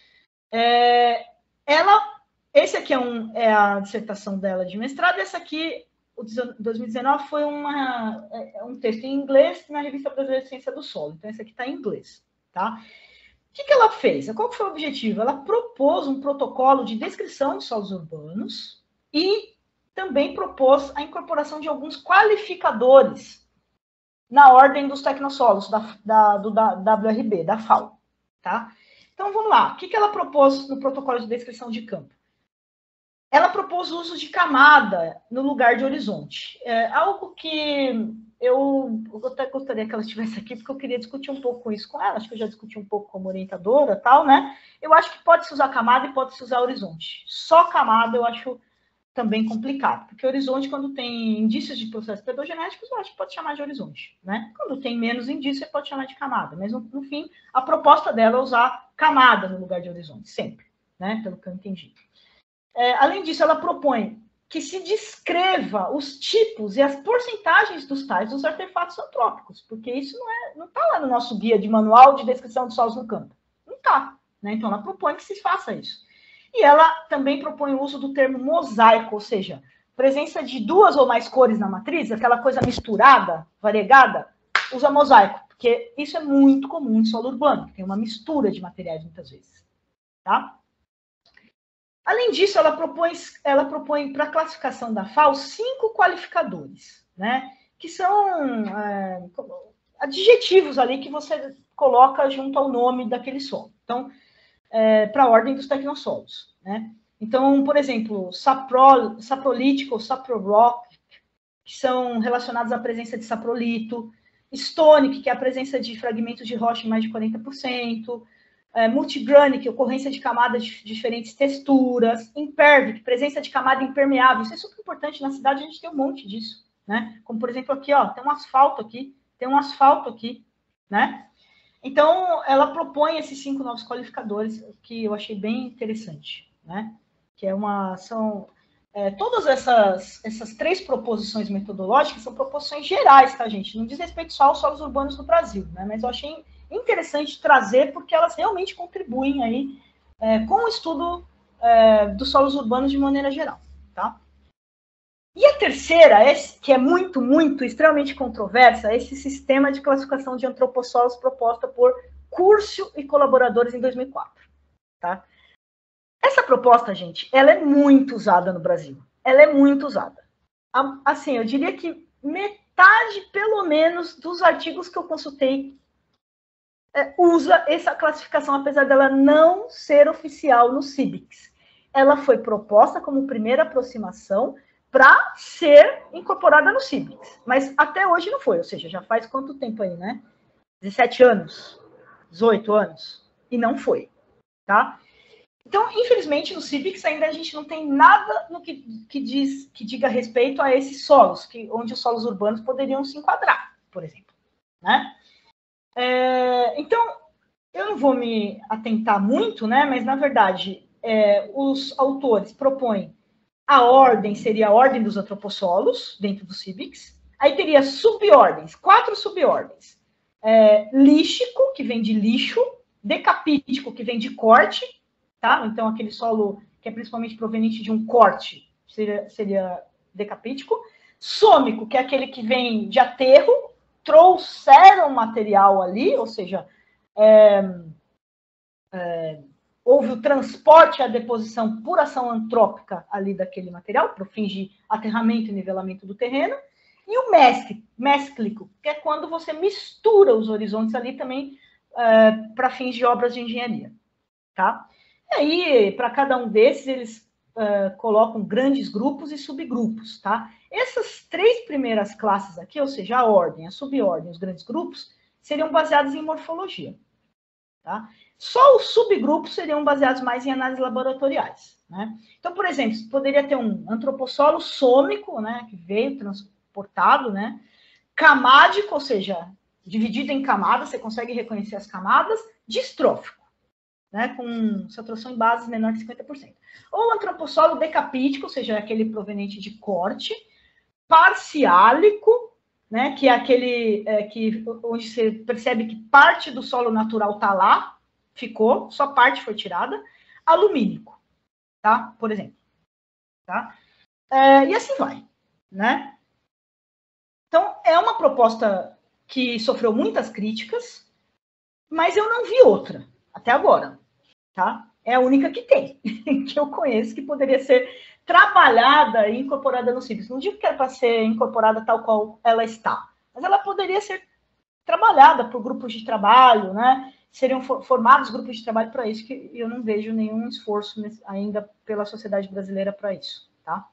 Esse aqui é a dissertação dela de mestrado, essa aqui, o 2019, foi um texto em inglês na Revista Brasileira de Ciência do Solo. Então, esse aqui está em inglês, tá? O que ela fez? Qual foi o objetivo? Ela propôs um protocolo de descrição de solos urbanos e também propôs a incorporação de alguns qualificadores na ordem dos tecnossolos do WRB, da FAO, tá? Então, vamos lá. O que ela propôs no protocolo de descrição de campo? Ela propôs o uso de camada no lugar de horizonte. Algo que eu até gostaria que ela estivesse aqui, porque eu queria discutir um pouco isso com ela. Acho que eu já discuti um pouco como orientadora, tal, né? Eu acho que pode-se usar camada e pode-se usar horizonte. Só camada eu acho também complicado, porque horizonte, quando tem indícios de processos pedogenéticos, eu acho que pode chamar de horizonte, né? Quando tem menos indícios, você pode chamar de camada, mas no fim, a proposta dela é usar camada no lugar de horizonte, sempre, né? Pelo que eu entendi. Além disso, ela propõe que se descreva os tipos e as porcentagens dos tais dos artefatos antrópicos, porque isso não está lá no nosso guia de manual de descrição de solos no campo. Não está, né? Então, ela propõe que se faça isso. E ela também propõe o uso do termo mosaico, ou seja, presença de 2 ou mais cores na matriz, aquela coisa misturada, variegada, usa mosaico, porque isso é muito comum em solo urbano, tem uma mistura de materiais muitas vezes. Tá? Além disso, ela propõe para a classificação da FAO 5 qualificadores, né? Que são adjetivos ali que você coloca junto ao nome daquele solo. Então, para a ordem dos tecnossolos, né? Então, por exemplo, saprolítico ou saprorock, que são relacionados à presença de saprolito, stonic, que é a presença de fragmentos de rocha em mais de 40%, multigranic, ocorrência de camadas de diferentes texturas, impervic, presença de camada impermeável. Isso é super importante, na cidade a gente tem um monte disso, né? Como, por exemplo, aqui, ó, tem um asfalto aqui, né? Então, ela propõe esses 5 novos qualificadores, que eu achei bem interessante, né? Que são todas essas 3 proposições metodológicas são proposições gerais, tá, gente? Não diz respeito só aos solos urbanos do Brasil, né? Mas eu achei interessante trazer, porque elas realmente contribuem aí com o estudo dos solos urbanos de maneira geral, tá? E a terceira, que é muito, muito, extremamente controversa, é esse sistema de classificação de antropossolos proposta por Curcio e colaboradores em 2004. Tá? Essa proposta, gente, ela é muito usada no Brasil. Ela é muito usada. Assim, eu diria que metade, pelo menos, dos artigos que eu consultei usa essa classificação, apesar dela não ser oficial no CIBICS. Ela foi proposta como primeira aproximação para ser incorporada no CIBICS. Mas até hoje não foi, ou seja, já faz quanto tempo aí, né? 17 anos, 18 anos, e não foi, tá? Então, infelizmente, no CIBICS ainda a gente não tem nada no que diga respeito a esses solos, onde os solos urbanos poderiam se enquadrar, por exemplo, né? Então, eu não vou me atentar muito, né? Mas, na verdade, os autores propõem a ordem seria a ordem dos antropossolos, dentro do CIBICS. Aí teria subordens, 4 subordens. Líxico, que vem de lixo. Decapítico, que vem de corte. Tá? Então, aquele solo que é principalmente proveniente de um corte, seria decapítico. Sômico, que é aquele que vem de aterro. Trouxeram material ali, ou seja, houve o transporte e a deposição por ação antrópica ali daquele material, para fins de aterramento e nivelamento do terreno, e o mesclico, que é quando você mistura os horizontes ali também para fins de obras de engenharia. Tá? E aí, para cada um desses, eles colocam grandes grupos e subgrupos. Tá? Essas 3 primeiras classes aqui, ou seja, a ordem, a subordem, os grandes grupos, seriam baseados em morfologia. Tá? Só os subgrupos seriam baseados mais em análises laboratoriais. Né? Então, por exemplo, você poderia ter um antropossolo sômico, né, que veio transportado, né, camádico, ou seja, dividido em camadas, você consegue reconhecer as camadas, distrófico, né, com saturação em bases menor que 50%. Ou antropossolo decapítico, ou seja, aquele proveniente de corte, parciálico, né, que é aquele onde você percebe que parte do solo natural está lá, ficou, só parte foi tirada, alumínico, tá? Por exemplo. Tá? E assim vai, né? Então, é uma proposta que sofreu muitas críticas, mas eu não vi outra, até agora, tá? É a única que tem, que eu conheço, que poderia ser trabalhada e incorporada no CIBICS. Não digo que é para ser incorporada tal qual ela está, mas ela poderia ser trabalhada por grupos de trabalho, né? Seriam formados grupos de trabalho para isso, que eu não vejo nenhum esforço ainda pela sociedade brasileira para isso, tá?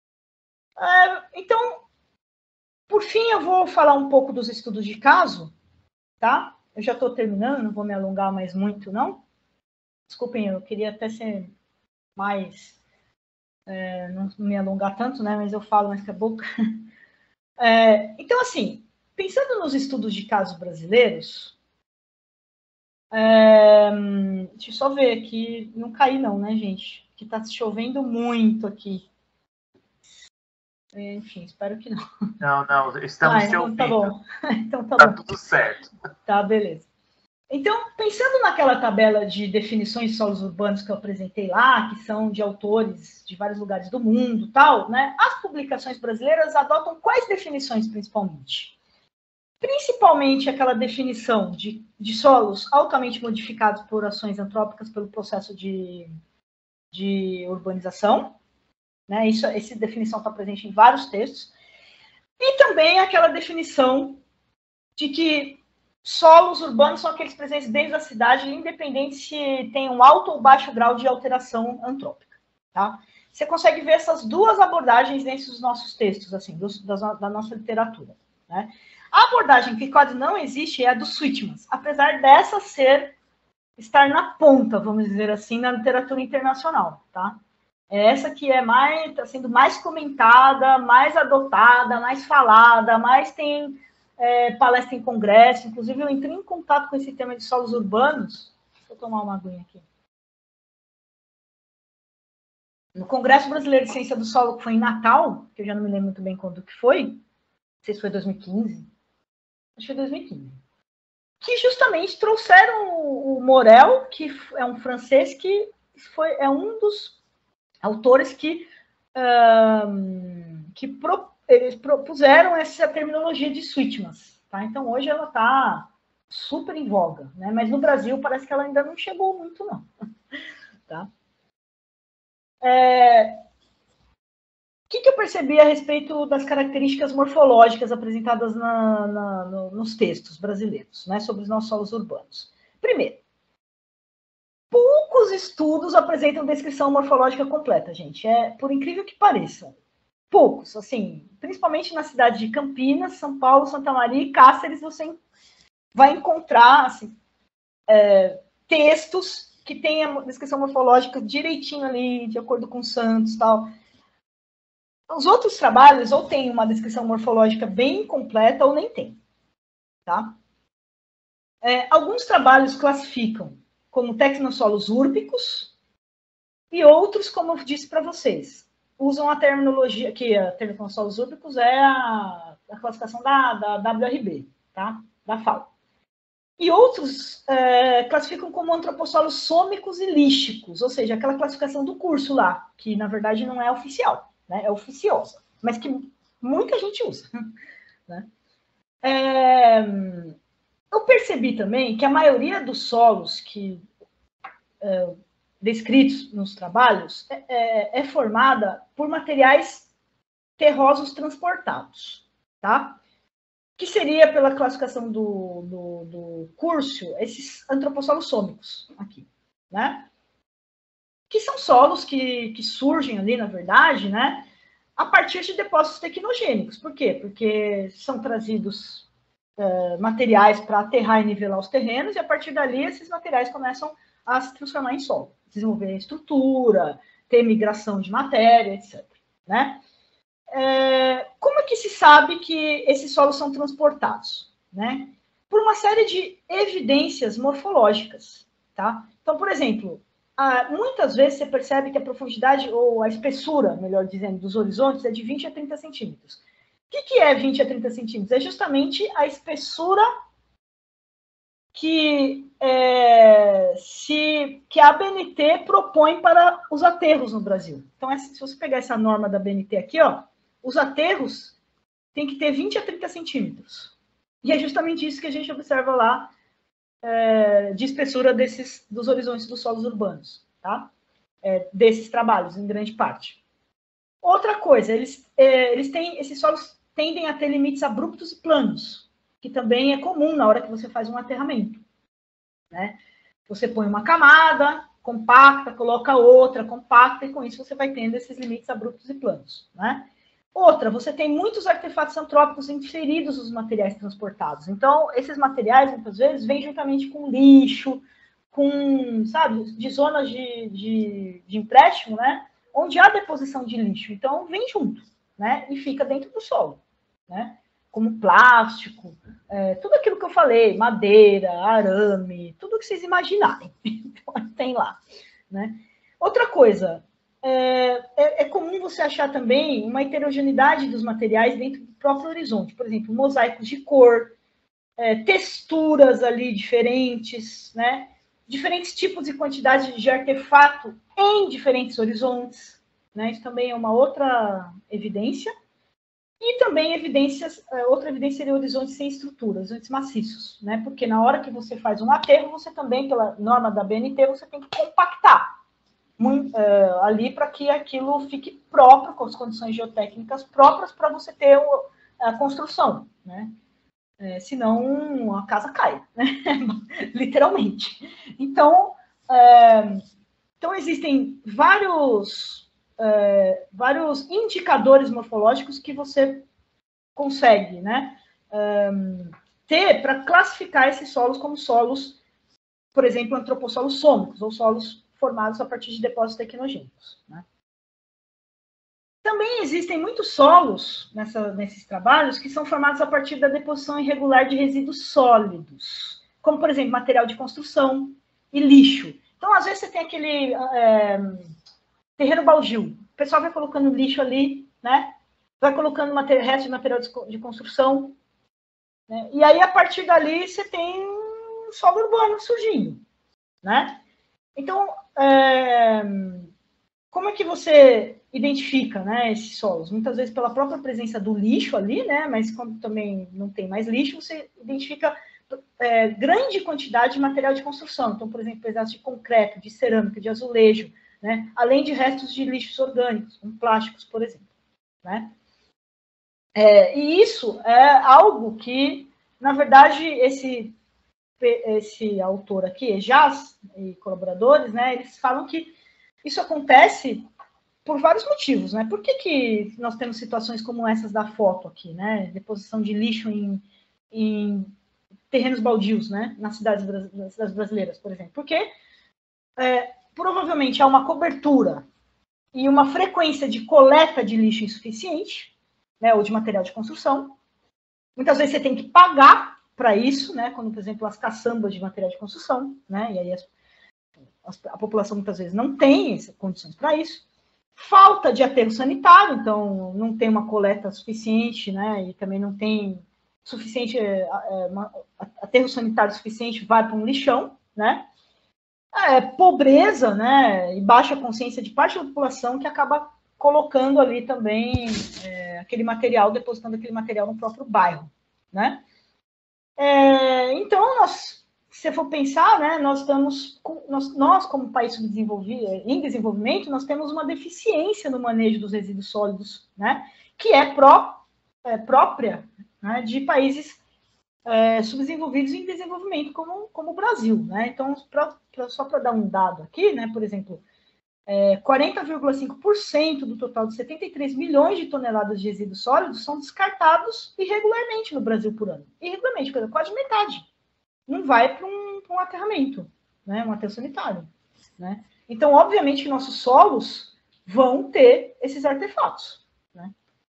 Então, por fim, eu vou falar um pouco dos estudos de caso, tá? Eu já estou terminando, não vou me alongar mais muito, não. Desculpem, eu queria até ser mais... não me alongar tanto, né? Mas eu falo mais que a boca. Então, assim, pensando nos estudos de casos brasileiros... deixa eu só ver aqui, não caí não, né, gente? Que tá chovendo muito aqui. Enfim, espero que não. Não, estamos te então ouvindo. Tá bom. Então tá bom. Tudo certo. Tá, beleza. Então, pensando naquela tabela de definições de solos urbanos que eu apresentei lá, que são de autores de vários lugares do mundo, tal, né? As publicações brasileiras adotam quais definições principalmente? Principalmente aquela definição de solos altamente modificados por ações antrópicas pelo processo de urbanização, né? Essa definição está presente em vários textos. E também aquela definição de que solos urbanos são aqueles presentes dentro da cidade, independente se tem um alto ou baixo grau de alteração antrópica. Tá? Você consegue ver essas duas abordagens dentro dos nossos textos, assim, da nossa literatura. Né? A abordagem que quase não existe é a do Sweetman, apesar dessa estar na ponta, vamos dizer assim, na literatura internacional. Tá? É essa que está sendo mais comentada, mais adotada, mais falada, mais tem palestra em congresso. Inclusive, eu entrei em contato com esse tema de solos urbanos. Deixa eu tomar uma aguinha aqui. No Congresso Brasileiro de Ciência do Solo, que foi em Natal, que eu já não me lembro muito bem quando que foi, não sei se foi 2015, acho que foi 2015, que justamente trouxeram o Morel, que é um francês que é um dos autores que eles propuseram essa terminologia de Sweetman. Tá? Então, hoje ela está super em voga, né? Mas no Brasil parece que ela ainda não chegou muito, não. Tá? O que eu percebi a respeito das características morfológicas apresentadas nos textos brasileiros, né, sobre os nossos solos urbanos? Primeiro, poucos estudos apresentam descrição morfológica completa, gente. Por incrível que pareça. Poucos, assim, principalmente na cidade de Campinas, São Paulo, Santa Maria e Cáceres, você vai encontrar assim, textos que têm a descrição morfológica direitinho ali, de acordo com Santos e tal. Os outros trabalhos ou tem uma descrição morfológica bem completa ou nem tem. Tá? Alguns trabalhos classificam como tecnossolos úrbicos e outros, como eu disse para vocês, usam a terminologia, que a tecnossolos úrbicos é a classificação da WRB, tá? Da FAO. E outros classificam como antropossolos sômicos e lísticos, ou seja, aquela classificação do curso lá, que na verdade não é oficial, né? É oficiosa, mas que muita gente usa. Né? Eu percebi também que a maioria dos solos que descritos nos trabalhos é formada por materiais terrosos transportados, tá? Que seria, pela classificação do Curcio, esses antropossolos sômicos aqui, né? Que são solos que surgem ali, na verdade, né? A partir de depósitos tecnogênicos. Por quê? Porque são trazidos materiais para aterrar e nivelar os terrenos, e a partir dali esses materiais começam a se transformar em solo, desenvolver estrutura, ter migração de matéria, etc. Né? Como é que se sabe que esses solos são transportados? Né? Por uma série de evidências morfológicas. Tá? Então, por exemplo, muitas vezes você percebe que a profundidade, ou a espessura, melhor dizendo, dos horizontes é de 20 a 30 centímetros. O que é 20 a 30 centímetros? É justamente a espessura que a ABNT propõe para os aterros no Brasil. Então, se você pegar essa norma da ABNT aqui, ó, os aterros têm que ter 20 a 30 centímetros. E é justamente isso que a gente observa lá de espessura dos horizontes dos solos urbanos, tá? Desses trabalhos, em grande parte. Outra coisa, esses solos tendem a ter limites abruptos e planos, que também é comum na hora que você faz um aterramento. Né? Você põe uma camada compacta, coloca outra compacta, e com isso você vai tendo esses limites abruptos e planos. Né? Outra, você tem muitos artefatos antrópicos inseridos nos materiais transportados. Então, esses materiais, muitas vezes, vêm juntamente com lixo, com, sabe, de zonas de empréstimo, né? Onde há deposição de lixo. Então, vem junto, né? E fica dentro do solo, né? Como plástico, tudo aquilo que eu falei, madeira, arame, tudo que vocês imaginarem. Então, tem lá, né? Outra coisa, é comum você achar também uma heterogeneidade dos materiais dentro do próprio horizonte. Por exemplo, mosaicos de cor, texturas ali diferentes, né? Diferentes tipos e quantidades de artefato em diferentes horizontes. Né? Isso também é uma outra evidência. E também outra evidência seria horizontes sem estrutura, horizontes maciços, né? Porque na hora que você faz um aterro, você também, pela norma da BNT, você tem que compactar ali para que aquilo fique próprio, com as condições geotécnicas próprias para você ter a construção, né? Senão a casa cai, né? Literalmente. Então existem vários indicadores morfológicos que você consegue, né, ter para classificar esses solos como solos, por exemplo, antropossolos sômicos, ou solos formados a partir de depósitos tecnogênicos. Né? Também existem muitos solos nesses trabalhos que são formados a partir da deposição irregular de resíduos sólidos, como, por exemplo, material de construção e lixo. Então, às vezes, você tem aquele terreno baldio. O pessoal vai colocando lixo ali, né? Vai colocando resto de material de construção. Né? E aí, a partir dali, você tem um solo urbano surgindo. Né? Então, como é que você identifica, né, esses solos? Muitas vezes pela própria presença do lixo ali, né? Mas quando também não tem mais lixo, você identifica grande quantidade de material de construção. Então, por exemplo, pedaços de concreto, de cerâmica, de azulejo, né? Além de restos de lixos orgânicos, como plásticos, por exemplo. Né? E isso é algo que, na verdade, esse autor aqui, Jaz e colaboradores, né, eles falam que isso acontece por vários motivos. Né? Por que nós temos situações como essas da foto aqui, né? Deposição de lixo em terrenos baldios, né? Nas cidades brasileiras, por exemplo. Porque provavelmente há uma cobertura e uma frequência de coleta de lixo insuficiente, né, ou de material de construção. Muitas vezes você tem que pagar para isso, né, quando, por exemplo, as caçambas de material de construção, né, e aí a população muitas vezes não tem condições para isso. Falta de aterro sanitário, então não tem uma coleta suficiente, né, e também não tem suficiente aterro sanitário suficiente, vai para um lixão, né. Pobreza, né, e baixa consciência de parte da população que acaba colocando ali também aquele material, depositando aquele material no próprio bairro, né? Então, se você for pensar, né, nós como país em desenvolvimento, nós temos uma deficiência no manejo dos resíduos sólidos, né, que é própria, né, de países subdesenvolvidos em desenvolvimento como o Brasil. Né? Então, só para dar um dado aqui, né, por exemplo, 40,5% do total de 73 milhões de toneladas de resíduos sólidos são descartados irregularmente no Brasil por ano. Irregularmente, quase metade. Não vai para um aterramento, né, um aterro sanitário. Né? Então, obviamente que nossos solos vão ter esses artefatos. Né?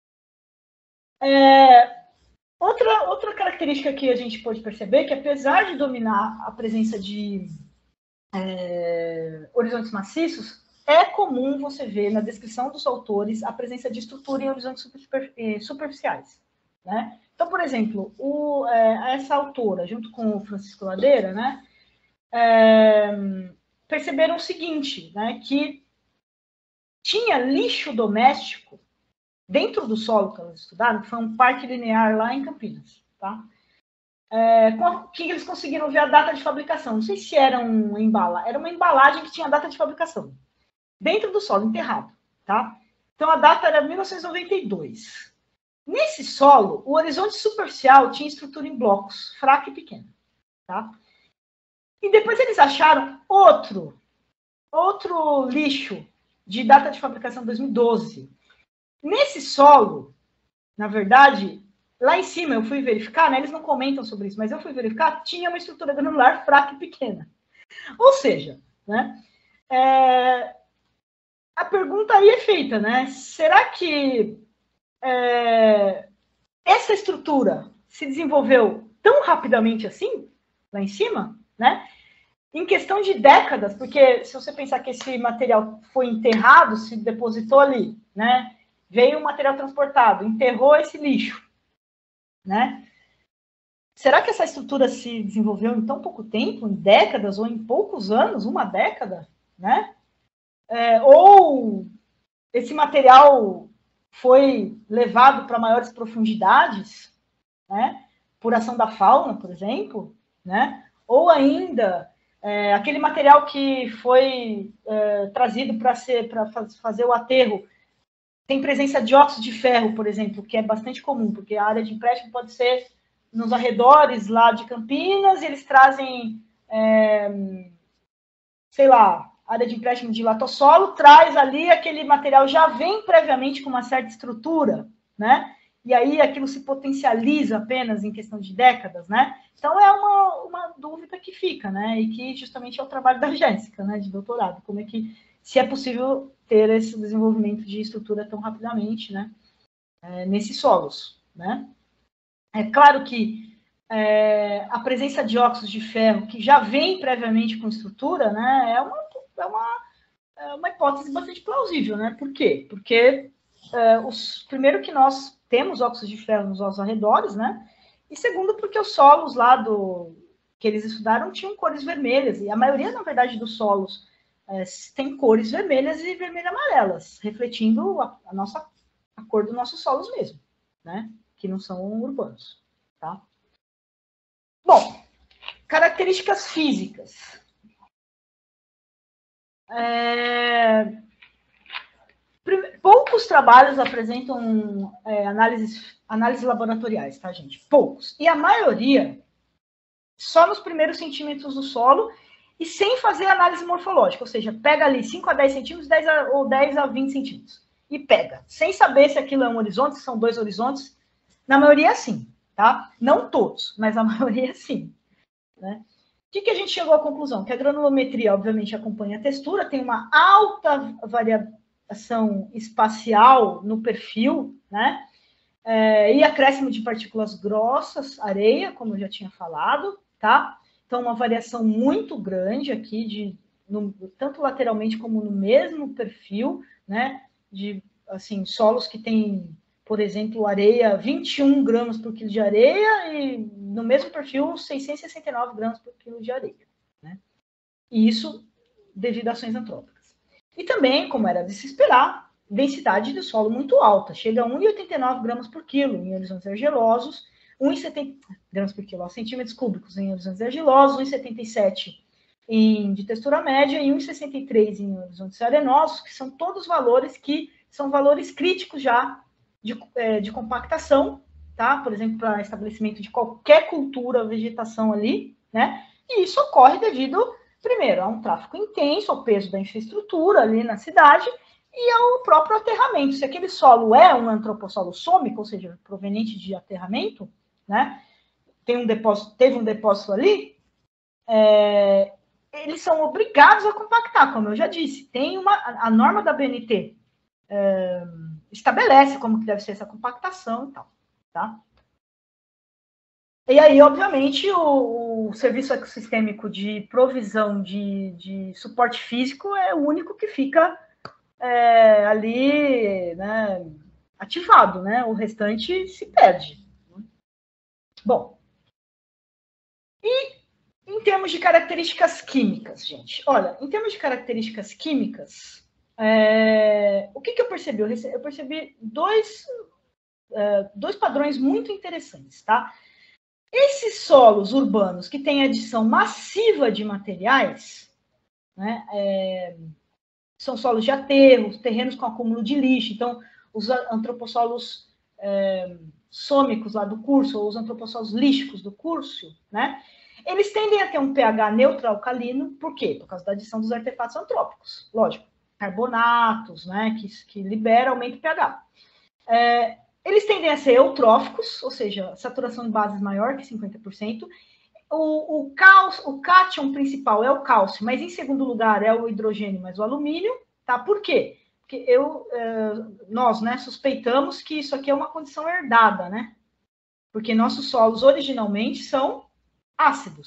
Outra característica que a gente pode perceber é que, apesar de dominar a presença de horizontes maciços, é comum você ver na descrição dos autores a presença de estrutura em horizontes superficiais. Né? Então, por exemplo, essa autora, junto com o Francisco Ladeira, né, perceberam o seguinte, né, que tinha lixo doméstico dentro do solo que elas estudaram, que foi um parque linear lá em Campinas. Tá? Que eles conseguiram ver a data de fabricação. Não sei se era era uma embalagem que tinha data de fabricação. Dentro do solo, enterrado. Tá? Então, a data era 1992. Nesse solo, o horizonte superficial tinha estrutura em blocos, fraca e pequena. Tá? E depois eles acharam outro lixo de data de fabricação 2012. Nesse solo, na verdade, lá em cima eu fui verificar, né, eles não comentam sobre isso, mas eu fui verificar, tinha uma estrutura granular fraca e pequena. Ou seja, né, a pergunta aí é feita, né? Será que essa estrutura se desenvolveu tão rapidamente assim, lá em cima, né? em questão de décadas, porque se você pensar que esse material foi enterrado, se depositou ali, né? Veio o material transportado, enterrou esse lixo, né? Será que essa estrutura se desenvolveu em tão pouco tempo, em décadas ou em poucos anos, uma década, né? Ou esse material foi levado para maiores profundidades, né? Por ação da fauna, por exemplo, né? Ou ainda aquele material que foi trazido para fazer o aterro tem presença de óxido de ferro, por exemplo, que é bastante comum, porque a área de empréstimo pode ser nos arredores lá de Campinas, e eles trazem, sei lá, área de empréstimo de latossolo, traz ali aquele material, já vem previamente com uma certa estrutura, né? E aí aquilo se potencializa apenas em questão de décadas, né? Então é uma dúvida que fica, né? E que justamente é o trabalho da Jéssica, né? De doutorado, como é que, se é possível ter esse desenvolvimento de estrutura tão rapidamente, né? Nesses solos, né? É claro que a presença de óxidos de ferro, que já vem previamente com estrutura, né? É uma hipótese bastante plausível, né? Por quê? Porque primeiro que nós temos óxidos de ferro nos nossos arredores, né? E segundo, porque os solos lá que eles estudaram tinham cores vermelhas, e a maioria, na verdade, dos solos tem cores vermelhas e vermelho-amarelas, refletindo a cor dos nossos solos mesmo, né? Que não são urbanos, tá? Bom, características físicas. Poucos trabalhos apresentam análises laboratoriais, tá, gente? Poucos. E a maioria só nos primeiros centímetros do solo e sem fazer análise morfológica, ou seja, pega ali 5 a 10 centímetros ou 10 a 20 centímetros. E pega, sem saber se aquilo é um horizonte, se são dois horizontes. Na maioria, sim, tá? Não todos, mas a maioria, sim. Né? O que a gente chegou à conclusão? Que a granulometria, obviamente, acompanha a textura, tem uma alta variação espacial no perfil, né? E acréscimo de partículas grossas, areia, como eu já tinha falado, tá? Então, uma variação muito grande aqui, tanto lateralmente como no mesmo perfil, né? De, assim, solos que têm, por exemplo, areia, 21 gramas por quilo de areia, e no mesmo perfil, 669 gramas por quilo de areia, né? E isso devido a ações antrópicas. E também, como era de se esperar, densidade do solo muito alta, chega a 1,89 gramas por quilo em horizontes argilosos, 1,70 gramas por quilo, centímetros cúbicos em horizontes argilosos, 1,77 de textura média e 1,63 em horizontes arenosos, que são todos valores que são valores críticos já de compactação, tá? Por exemplo, para estabelecimento de qualquer cultura, vegetação ali, né? E isso ocorre devido, primeiro, a um tráfego intenso, ao peso da infraestrutura ali na cidade, e ao próprio aterramento. Se aquele solo é um antropossolo sômico, ou seja, proveniente de aterramento, né? Teve um depósito ali, eles são obrigados a compactar, como eu já disse. Tem a norma da BNT estabelece como que deve ser essa compactação e tal, tá? E aí, obviamente, o serviço ecossistêmico de provisão de suporte físico é o único que fica ali, né, ativado, né? O restante se perde. Bom, e em termos de características químicas, gente, olha, em termos de características químicas, o que eu percebi? Eu percebi dois padrões muito interessantes, tá? Esses solos urbanos que têm adição massiva de materiais, né, são solos de aterro, terrenos com acúmulo de lixo. Então, os antropossolos sômicos lá do curso, ou os antropossolos lísticos do curso, né, eles tendem a ter um pH neutro alcalino. Por quê? Por causa da adição dos artefatos antrópicos, lógico. Carbonatos, né, que libera, aumenta o pH. Eles tendem a ser eutróficos, ou seja, saturação de bases maior que 50%. O cátion principal é o cálcio, mas em segundo lugar é o hidrogênio mais o alumínio, tá? Por quê? Porque nós, né, suspeitamos que isso aqui é uma condição herdada, né? Porque nossos solos originalmente são ácidos.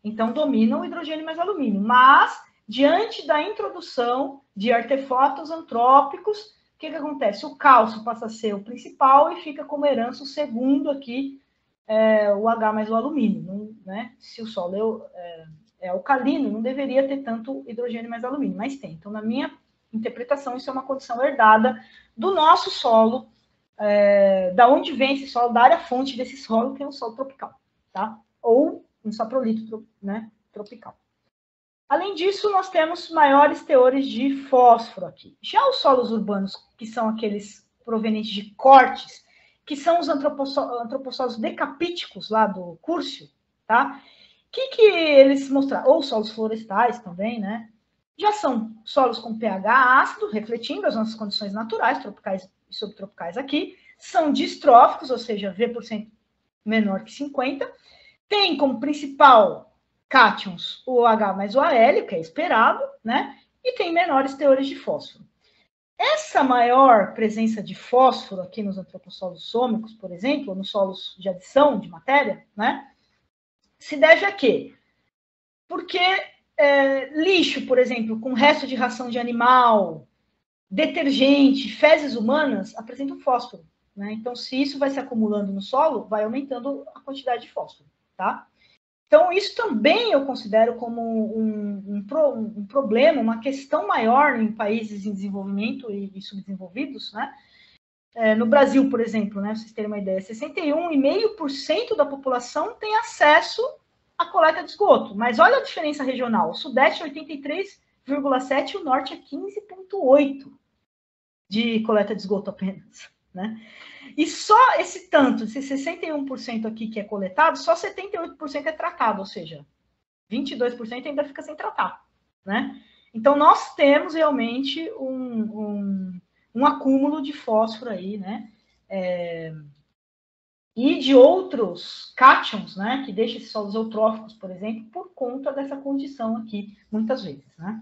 Então, domina o hidrogênio mais alumínio. Mas, diante da introdução de artefatos antrópicos, o que acontece? O cálcio passa a ser o principal e fica como herança o segundo aqui, o H mais o alumínio. Não, né? Se o solo é alcalino, não deveria ter tanto hidrogênio mais alumínio, mas tem. Então, na minha interpretação, isso é uma condição herdada do nosso solo, da onde vem esse solo, da área fonte desse solo, que é um solo tropical, tá? Ou um saprolito, né, tropical. Além disso, nós temos maiores teores de fósforo aqui. Já os solos urbanos, que são aqueles provenientes de cortes, que são os antropossolos decapíticos lá do Cúrcio, tá? Que eles mostraram? Ou solos florestais também, né? Já são solos com pH ácido, refletindo as nossas condições naturais, tropicais e subtropicais aqui. São distróficos, ou seja, V% menor que 50. Tem como principal cátions o OH mais o AL, que é esperado, né? E tem menores teores de fósforo. Essa maior presença de fósforo aqui nos antropossolos sômicos, por exemplo, nos solos de adição de matéria, né? Se deve a quê? Porque lixo, por exemplo, com resto de ração de animal, detergente, fezes humanas, apresentam fósforo, né? Então, se isso vai se acumulando no solo, vai aumentando a quantidade de fósforo, tá? Então, isso também eu considero como um problema, uma questão maior em países em desenvolvimento e subdesenvolvidos, né? No Brasil, por exemplo, né, vocês terem uma ideia, 61,5% da população tem acesso à coleta de esgoto. Mas olha a diferença regional. O Sudeste é 83,7% e o Norte é 15,8% de coleta de esgoto apenas, né? E só esse tanto, esse 61% aqui que é coletado, só 78% é tratado, ou seja, 22% ainda fica sem tratar, né? Então, nós temos realmente um acúmulo de fósforo aí, né? E de outros cátions, né? Que deixam esses solos eutróficos, por exemplo, por conta dessa condição aqui, muitas vezes, né?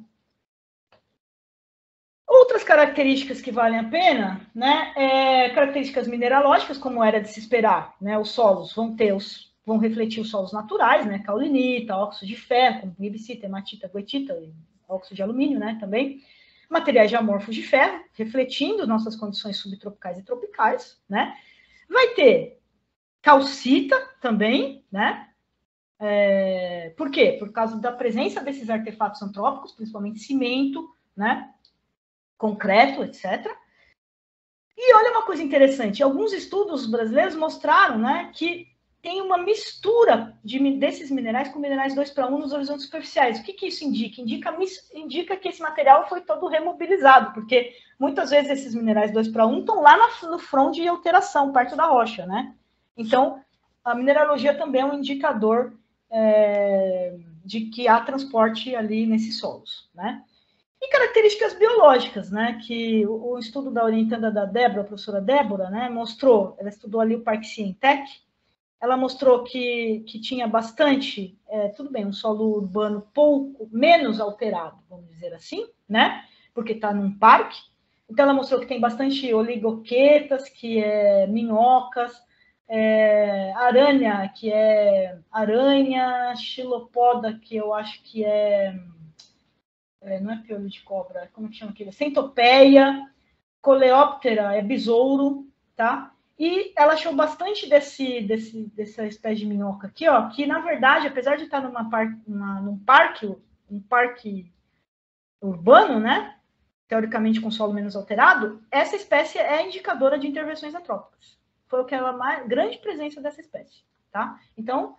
Outras características que valem a pena, né, características mineralógicas, como era de se esperar, né, os solos vão refletir os solos naturais, né, caulinita, óxido de ferro, como gibsita, hematita, goetita, óxido de alumínio, né, também, materiais de amorfos de ferro, refletindo nossas condições subtropicais e tropicais, né, vai ter calcita também, né, por quê? Por causa da presença desses artefatos antrópicos, principalmente cimento, né, concreto, etc. E olha uma coisa interessante, alguns estudos brasileiros mostraram, né, que tem uma mistura desses minerais com minerais 2:1 nos horizontes superficiais. O que isso indica? Indica que esse material foi todo remobilizado, porque muitas vezes esses minerais 2:1 estão lá no front de alteração, perto da rocha, né? Então, a mineralogia também é um indicador de que há transporte ali nesses solos, né? E características biológicas, né? Que o estudo da orientanda da Débora, a professora Débora, né, mostrou, ela estudou ali o Parque Cientec, ela mostrou que tinha bastante, tudo bem, um solo urbano pouco, menos alterado, vamos dizer assim, né? Porque está num parque. Então, ela mostrou que tem bastante oligoquetas, que é minhocas, aranha, que é aranha, xilopoda, que eu acho que não é piolho de cobra, como que chama aquilo? Centopeia, coleóptera é besouro, tá? E ela achou bastante dessa espécie de minhoca aqui, ó, que na verdade, apesar de estar num parque urbano, né? Teoricamente com solo menos alterado, essa espécie é indicadora de intervenções antrópicas. Foi o que ela mais grande presença dessa espécie, tá? Então,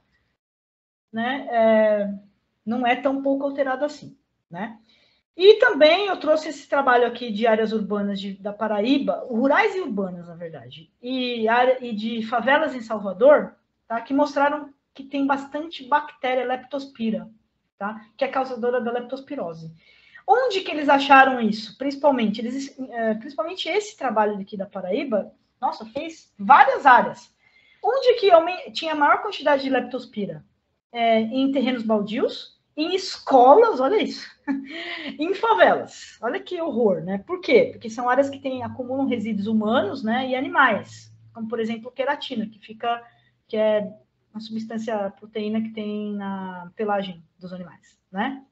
né? Não é tão pouco alterado assim, né? E também eu trouxe esse trabalho aqui de áreas urbanas da Paraíba, rurais e urbanas, na verdade, e de favelas em Salvador, tá? Que mostraram que tem bastante bactéria leptospira, tá? Que é causadora da leptospirose. Onde que eles acharam isso? Principalmente esse trabalho aqui da Paraíba, nossa, fez várias áreas. Onde que tinha maior quantidade de leptospira? Em terrenos baldios, em escolas, olha isso, em favelas. Olha que horror, né? Por quê? Porque são áreas que acumulam resíduos humanos, né, e animais, como por exemplo queratina, que é uma substância proteína que tem na pelagem dos animais, né?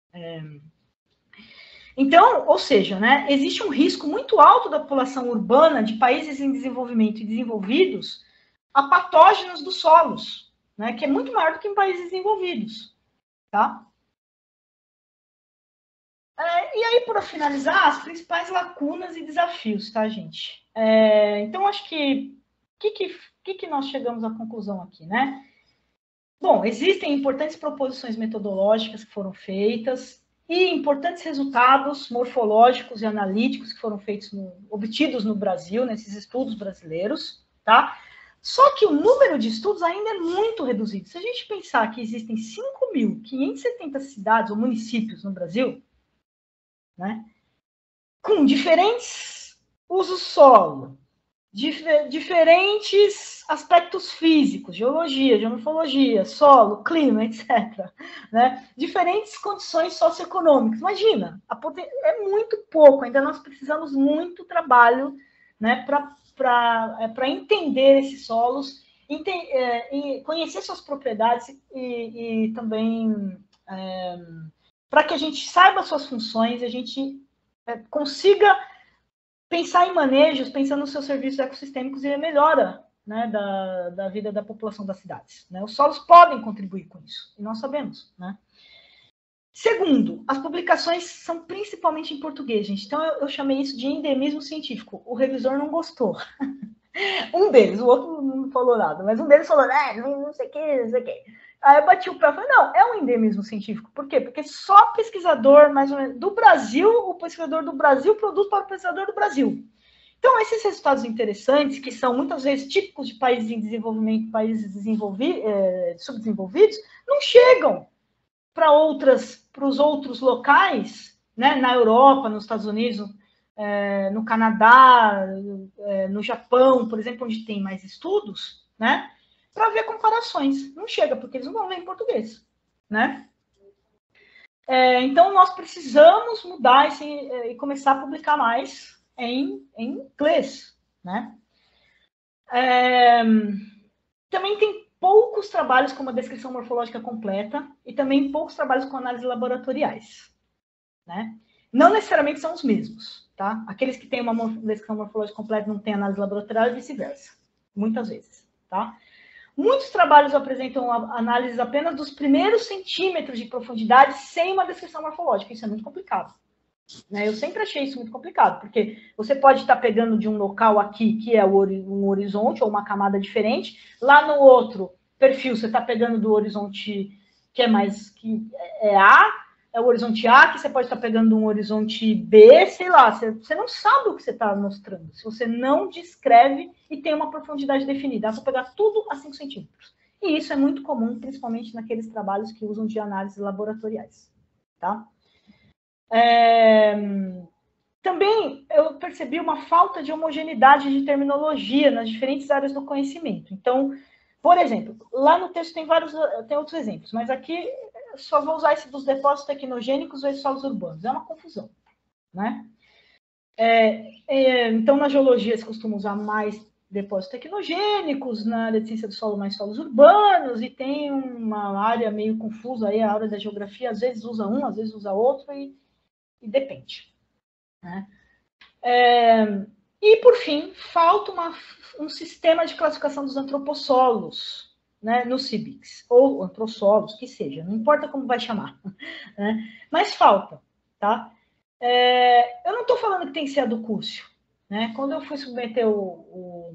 Então, ou seja, né, existe um risco muito alto da população urbana de países em desenvolvimento e desenvolvidos a patógenos dos solos, né, que é muito maior do que em países desenvolvidos, tá? E aí, para finalizar, as principais lacunas e desafios, tá, gente? Então, acho que nós chegamos à conclusão aqui, né? Bom, existem importantes proposições metodológicas que foram feitas e importantes resultados morfológicos e analíticos que foram obtidos no Brasil, nesses estudos brasileiros, tá? Só que o número de estudos ainda é muito reduzido. Se a gente pensar que existem 5.570 cidades ou municípios no Brasil, né, com diferentes usos solo, diferentes aspectos físicos, geologia, geomorfologia, solo, clima, etc. Né? Diferentes condições socioeconômicas. Imagina, é muito pouco, ainda nós precisamos muito trabalho, né, para entender esses solos, conhecer suas propriedades e também para que a gente saiba suas funções, a gente consiga pensar em manejos, pensando nos seus serviços ecossistêmicos e a melhora, né, da vida da população das cidades. Né? Os solos podem contribuir com isso, e nós sabemos. Né? Segundo, as publicações são principalmente em português, gente. Então, eu chamei isso de endemismo científico. O revisor não gostou. Um deles, o outro não falou nada, mas um deles falou, não sei o que, não sei o que. Aí eu bati o pé e falei, não, é um endemismo científico. Por quê? Porque só pesquisador, mais ou menos, do Brasil, o pesquisador do Brasil produz para o pesquisador do Brasil. Então, esses resultados interessantes, que são muitas vezes típicos de países em desenvolvimento, países subdesenvolvidos, não chegam para os outros locais, né, na Europa, nos Estados Unidos, no Canadá, no Japão, por exemplo, onde tem mais estudos, né, para ver comparações. Não chega, porque eles não vão ler em português, né? Então, nós precisamos mudar e começar a publicar mais em inglês, né? Também tem poucos trabalhos com uma descrição morfológica completa e também poucos trabalhos com análises laboratoriais, né? Não necessariamente são os mesmos, tá? Aqueles que têm uma descrição morfológica completa não têm análise laboratorial e vice-versa, muitas vezes, tá? Muitos trabalhos apresentam análises apenas dos primeiros centímetros de profundidade sem uma descrição morfológica. Isso é muito complicado. Né? Eu sempre achei isso muito complicado, porque você pode estar pegando de um local aqui, que é um horizonte, ou uma camada diferente, lá no outro perfil você está pegando do horizonte que é A, é o horizonte A, que você pode estar pegando um horizonte B, sei lá, você não sabe o que você está mostrando, se você não descreve e tem uma profundidade definida. Dá para pegar tudo a 5 centímetros. E isso é muito comum, principalmente naqueles trabalhos que usam de análises laboratoriais. Tá? Também eu percebi uma falta de homogeneidade de terminologia nas diferentes áreas do conhecimento. Então, por exemplo, lá no texto tem outros exemplos, mas aqui só vou usar esse dos depósitos tecnogênicos versus solos urbanos. É uma confusão, né? Então, na geologia, se costuma usar mais depósitos tecnogênicos, na área de ciência do solo, mais solos urbanos, e tem uma área meio confusa aí, a área da geografia, às vezes usa um, às vezes usa outro, e depende. Né? E, por fim, falta um sistema de classificação dos antropossolos, né, no CIBIX, ou antropossolos, que seja, não importa como vai chamar, né, mas falta, tá? Eu não estou falando que tem que ser a do Cúrcio, né? Quando eu fui submeter o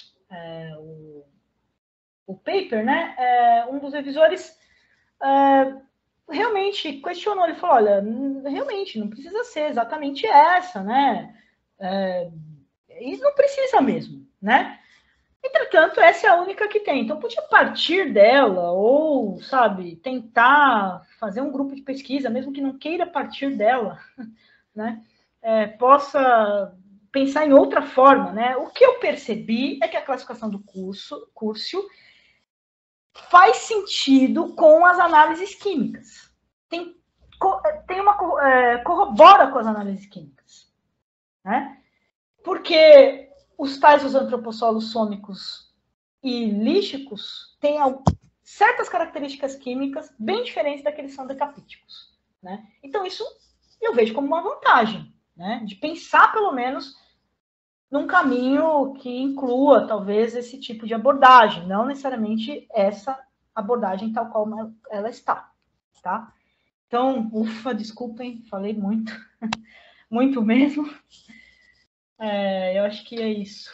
paper, né, um dos revisores realmente questionou, ele falou, olha, realmente não precisa ser exatamente essa, né? Isso não precisa mesmo, né? Entretanto, essa é a única que tem. Então, podia partir dela ou, sabe, tentar fazer um grupo de pesquisa, mesmo que não queira partir dela, né? Possa pensar em outra forma, né? O que eu percebi é que a classificação do Cúrcio faz sentido com as análises químicas. Corrobora com as análises químicas, né? Porque os tais dos antropossolos sômicos e líticos têm certas características químicas bem diferentes daqueles que são decapíticos, né? Então, isso eu vejo como uma vantagem, né? De pensar, pelo menos, num caminho que inclua, talvez, esse tipo de abordagem, não necessariamente essa abordagem tal qual ela está, tá? Então, ufa, desculpem, falei muito, muito mesmo. Eu acho que é isso.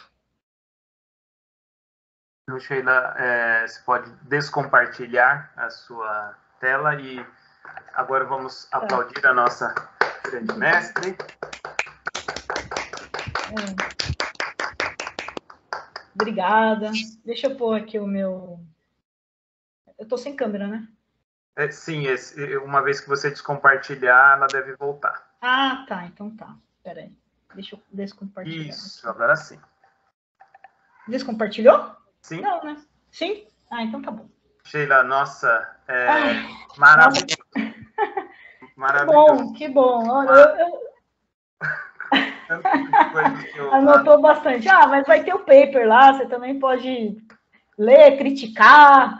Então, Sheila, você pode descompartilhar a sua tela e agora vamos aplaudir a nossa grande mestre. Obrigada. Deixa eu pôr aqui o meu... Eu estou sem câmera, né? Sim, uma vez que você descompartilhar, ela deve voltar. Ah, tá. Então tá. Espera aí. Deixa eu descompartilhar. Isso, aqui. Agora sim. Descompartilhou? Sim. Não, né? Sim? Ah, então tá bom. Sheila, nossa, maravilhoso. Maravilhoso. Que bom. Olha, Anotou bastante. Mas vai ter o paper lá, você também pode ler, criticar.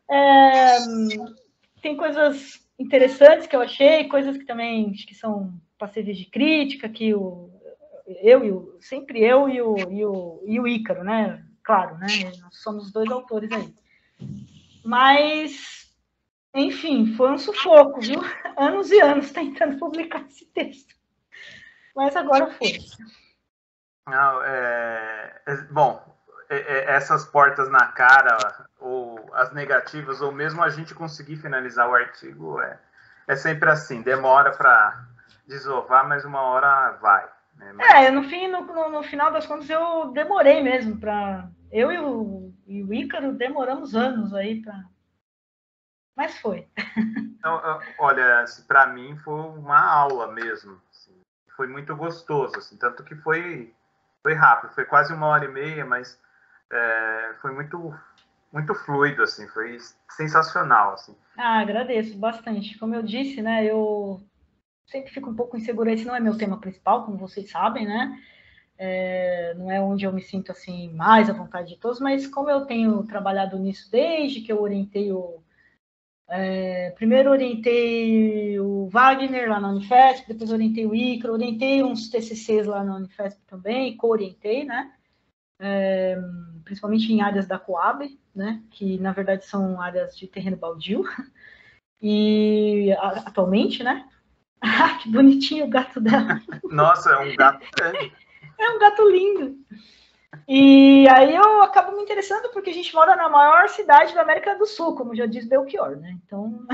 Tem coisas interessantes que eu achei, coisas que também acho que são passíveis de crítica, que sempre eu e o Ícaro, né? Claro, né? Nós somos 2 autores aí. Mas, enfim, foi um sufoco, viu? Anos e anos tentando publicar esse texto. Mas agora foi. Não, bom, essas portas na cara, ou as negativas, ou mesmo a gente conseguir finalizar o artigo, é sempre assim, demora para desovar, mas uma hora vai. Né? No final das contas, eu demorei mesmo para... Eu e o Ícaro demoramos anos aí para... Mas foi. Então, olha, assim, para mim foi uma aula mesmo. Assim, foi muito gostoso, assim, tanto que foi rápido, foi quase 1h30, mas foi muito fluido, assim, foi sensacional, assim. Agradeço bastante. Como eu disse, né, eu sempre fico um pouco insegura, esse não é meu tema principal, como vocês sabem, né, não é onde eu me sinto, assim, mais à vontade de todos, mas como eu tenho trabalhado nisso desde que eu orientei primeiro orientei o Wagner lá na Unifesp, depois orientei o Ícaro, orientei uns TCCs lá na Unifesp também, co-orientei, né, principalmente em áreas da Coab, né, que na verdade são áreas de terreno baldio, e atualmente, né, que bonitinho o gato dela. Nossa, é um gato grande. É um gato lindo. E aí eu acabo me interessando porque a gente mora na maior cidade da América do Sul, como já diz Belchior, né? Então,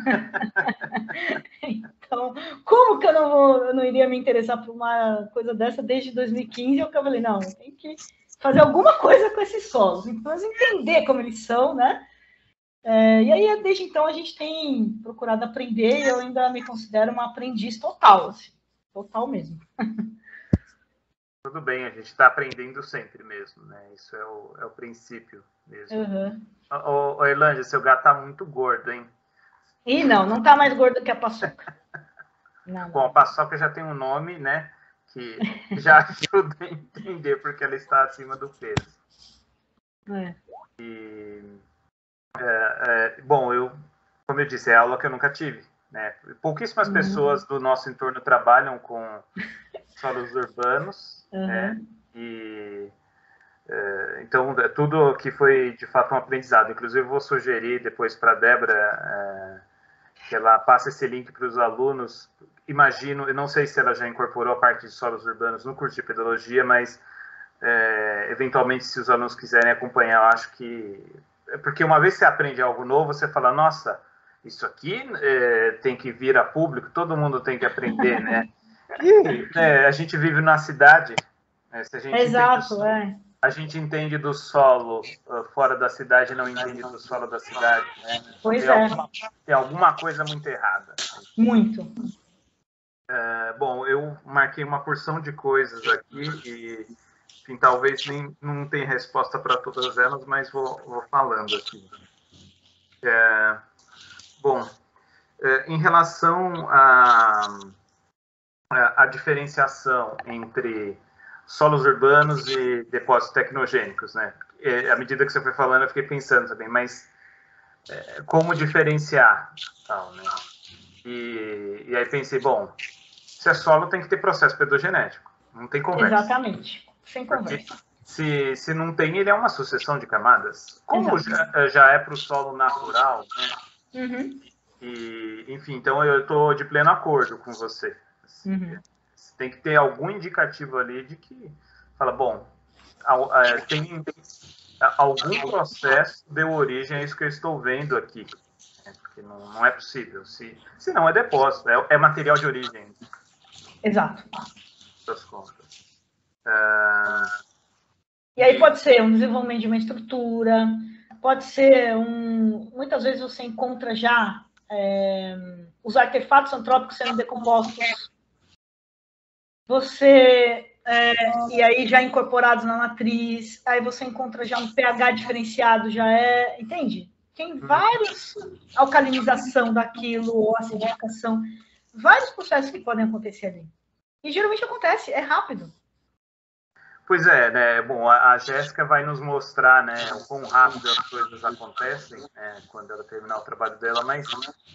como que eu não iria me interessar por uma coisa dessa desde 2015? Eu falei, não, tem que fazer alguma coisa com esses solos, então entender como eles são, né? E aí, desde então, a gente tem procurado aprender e eu ainda me considero uma aprendiz total, assim, total mesmo. Tudo bem, a gente está aprendendo sempre mesmo, né? Isso é o princípio mesmo. Ô, Erlândia, seu gato tá muito gordo, hein? Ih, não tá mais gordo que a paçoca. Não. Bom, a paçoca já tem um nome, né? Que já ajuda a entender porque ela está acima do peso. Bom, como eu disse, é aula que eu nunca tive, né? Pouquíssimas pessoas do nosso entorno trabalham com solos urbanos, né? E então tudo que foi de fato um aprendizado. Inclusive vou sugerir depois para a Débora que ela passe esse link para os alunos. Imagino, eu não sei se ela já incorporou a parte de solos urbanos no curso de pedologia, mas eventualmente se os alunos quiserem acompanhar, eu acho que porque uma vez que você aprende algo novo, você fala, nossa, isso aqui tem que vir a público, todo mundo tem que aprender, né? E a gente vive na cidade, né? Se a gente Exato, a gente entende do solo fora da cidade, não entende do solo da cidade, né? Pois tem alguma coisa muito errada. Muito. Bom, eu marquei uma porção de coisas aqui e, enfim, talvez não tenha resposta para todas elas, mas vou falando aqui. Bom, em relação à diferenciação entre solos urbanos e depósitos tecnogênicos, né? à medida que você foi falando, eu fiquei pensando também, mas como diferenciar, tal, né? E aí pensei, bom, se é solo tem que ter processo pedogenético, não tem conversa. Exatamente, sem conversa. Se não tem, ele é uma sucessão de camadas. Como Exato. já é para o solo natural, né? Uhum. E, enfim, então eu estou de pleno acordo com você. Uhum. Tem que ter algum indicativo ali de que fala, bom, tem algum processo deu origem a isso que eu estou vendo aqui. Porque não é possível. Se não, é depósito, é material de origem. Exato. Das contas. E aí pode ser um desenvolvimento de uma estrutura, pode ser muitas vezes você encontra já os artefatos antrópicos sendo decompostos. E aí já incorporados na matriz, aí você encontra já um pH diferenciado, entende? Tem vários, alcalinização daquilo, ou acidificação, vários processos que podem acontecer ali. E geralmente acontece, é rápido. Pois é, né? Bom, a Jéssica vai nos mostrar, né, o quão rápido as coisas acontecem, né, quando ela terminar o trabalho dela, mas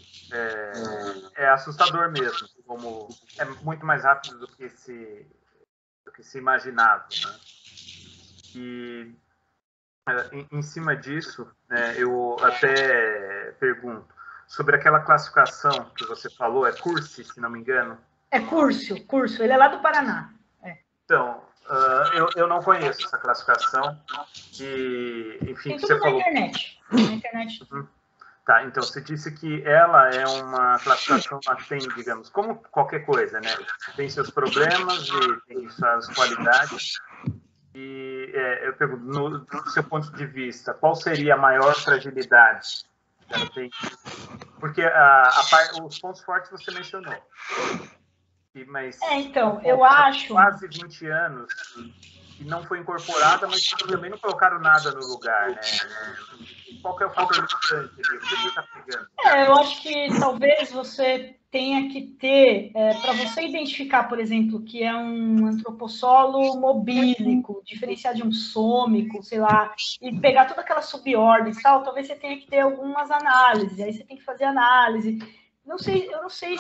é assustador mesmo, como é muito mais rápido do que se imaginava, né? E em cima disso, né, eu até pergunto sobre aquela classificação que você falou, é Curci, se não me engano? É Curcio, ele é lá do Paraná. Então, eu não conheço essa classificação e, enfim, tem que tudo você falou. Na internet. Uhum. Tá, então você disse que ela é uma classificação, ela tem, digamos, como qualquer coisa, né? Tem seus problemas e tem suas qualidades. E eu pergunto, do seu ponto de vista, qual seria a maior fragilidade que ela tem? Porque os pontos fortes você mencionou. Mas então, eu acho... quase 20 anos e não foi incorporada, mas também não colocaram nada no lugar, né? Qual que é o fator limitante? O que você está pegando? Eu acho que talvez você tenha que ter, para você identificar, por exemplo, que é um antropossolo mobílico, diferenciar de um sômico, sei lá, e pegar todas aquelas subordens e tal, talvez você tenha que ter algumas análises, aí você tem que fazer análise. Eu não sei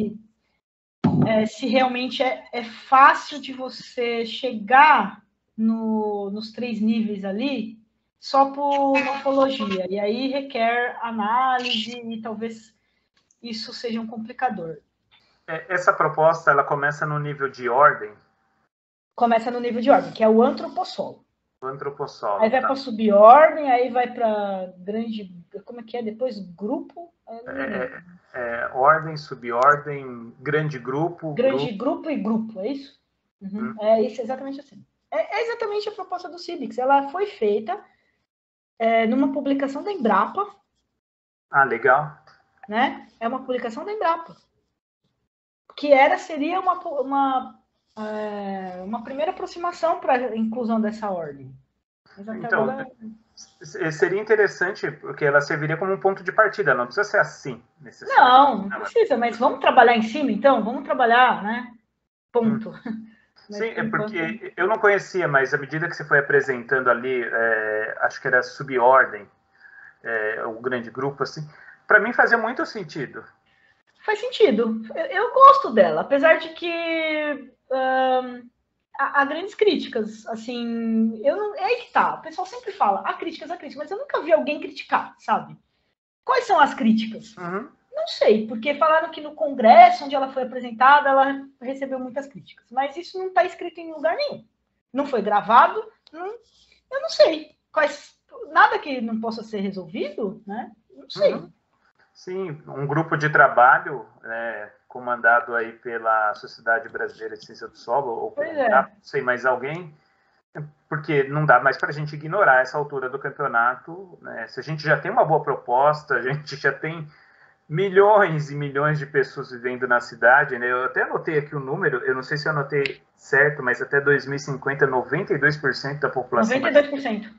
se realmente é fácil de você chegar nos 3 níveis ali, só por morfologia. E aí requer análise e talvez isso seja um complicador. Essa proposta, ela começa no nível de ordem? Começa no nível de ordem, que é o antropossolo. O antropossolo. Aí vai para subordem, aí vai para grande... Como é que é? Depois grupo? Ordem, subordem, grande grupo. Grande grupo e grupo, é isso? Uhum. É isso, exatamente assim. É exatamente a proposta do CIBIX. Ela foi feita numa publicação da Embrapa. Ah, legal. Né? É uma publicação da Embrapa. Que seria uma primeira aproximação para a inclusão dessa ordem. Mas até então, agora... seria interessante, porque ela serviria como um ponto de partida, não precisa ser assim. Não precisa, mas vamos trabalhar em cima, então? Vamos trabalhar, né? Ponto. Sim, é porque eu não conhecia, mas à medida que você foi apresentando ali, acho que era subordem, o grande grupo, assim, para mim fazia muito sentido. Faz sentido. Eu gosto dela, apesar de que há grandes críticas. Assim, é aí que tá. O pessoal sempre fala, há críticas, mas eu nunca vi alguém criticar, sabe? Quais são as críticas? Uhum. Não sei, porque falaram que no congresso onde ela foi apresentada, ela recebeu muitas críticas. Mas isso não está escrito em lugar nenhum. Não foi gravado. Eu não sei. Nada que não possa ser resolvido, né? Não sei. Uhum. Sim, um grupo de trabalho comandado aí pela Sociedade Brasileira de Ciência do Solo, ou não sei mais alguém, porque não dá mais para a gente ignorar essa altura do campeonato, né? Se a gente já tem uma boa proposta, a gente já tem milhões e milhões de pessoas vivendo na cidade, né? Eu até anotei aqui o número, eu não sei se eu anotei certo, mas até 2050, 92% da população... 92%.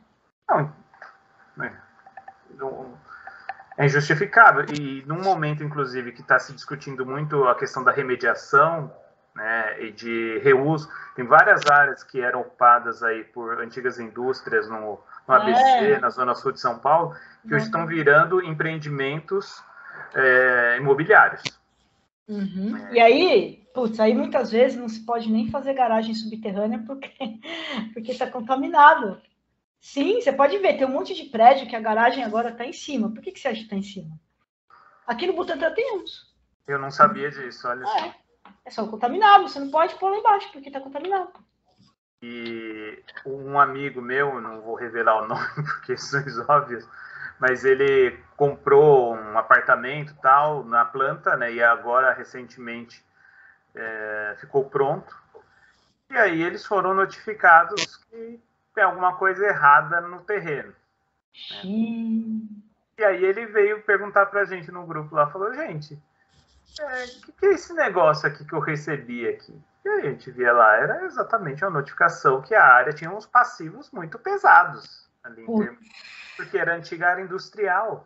Não, é injustificável. E num momento, inclusive, que está se discutindo muito a questão da remediação, né, e de reuso, tem várias áreas que eram ocupadas aí por antigas indústrias no no ABC, na Zona Sul de São Paulo, que hoje estão virando empreendimentos imobiliários. Uhum. E aí, putz, aí muitas vezes não se pode nem fazer garagem subterrânea porque está contaminado. Sim, você pode ver, tem um monte de prédio que a garagem agora está em cima. Por que você acha que está em cima? Aqui no Butantã tem uns. Eu não sabia disso, olha só. É só contaminado, você não pode pôr lá embaixo, porque está contaminado. E um amigo meu, não vou revelar o nome por questões óbvias, mas ele comprou um apartamento tal na planta, né? E agora recentemente ficou pronto. E aí eles foram notificados que tem alguma coisa errada no terreno. Né? E aí ele veio perguntar pra gente no grupo lá, falou, gente, o que é esse negócio aqui que eu recebi aqui? E aí a gente via lá, era exatamente uma notificação que a área tinha uns passivos muito pesados ali em termos, porque era antiga área industrial.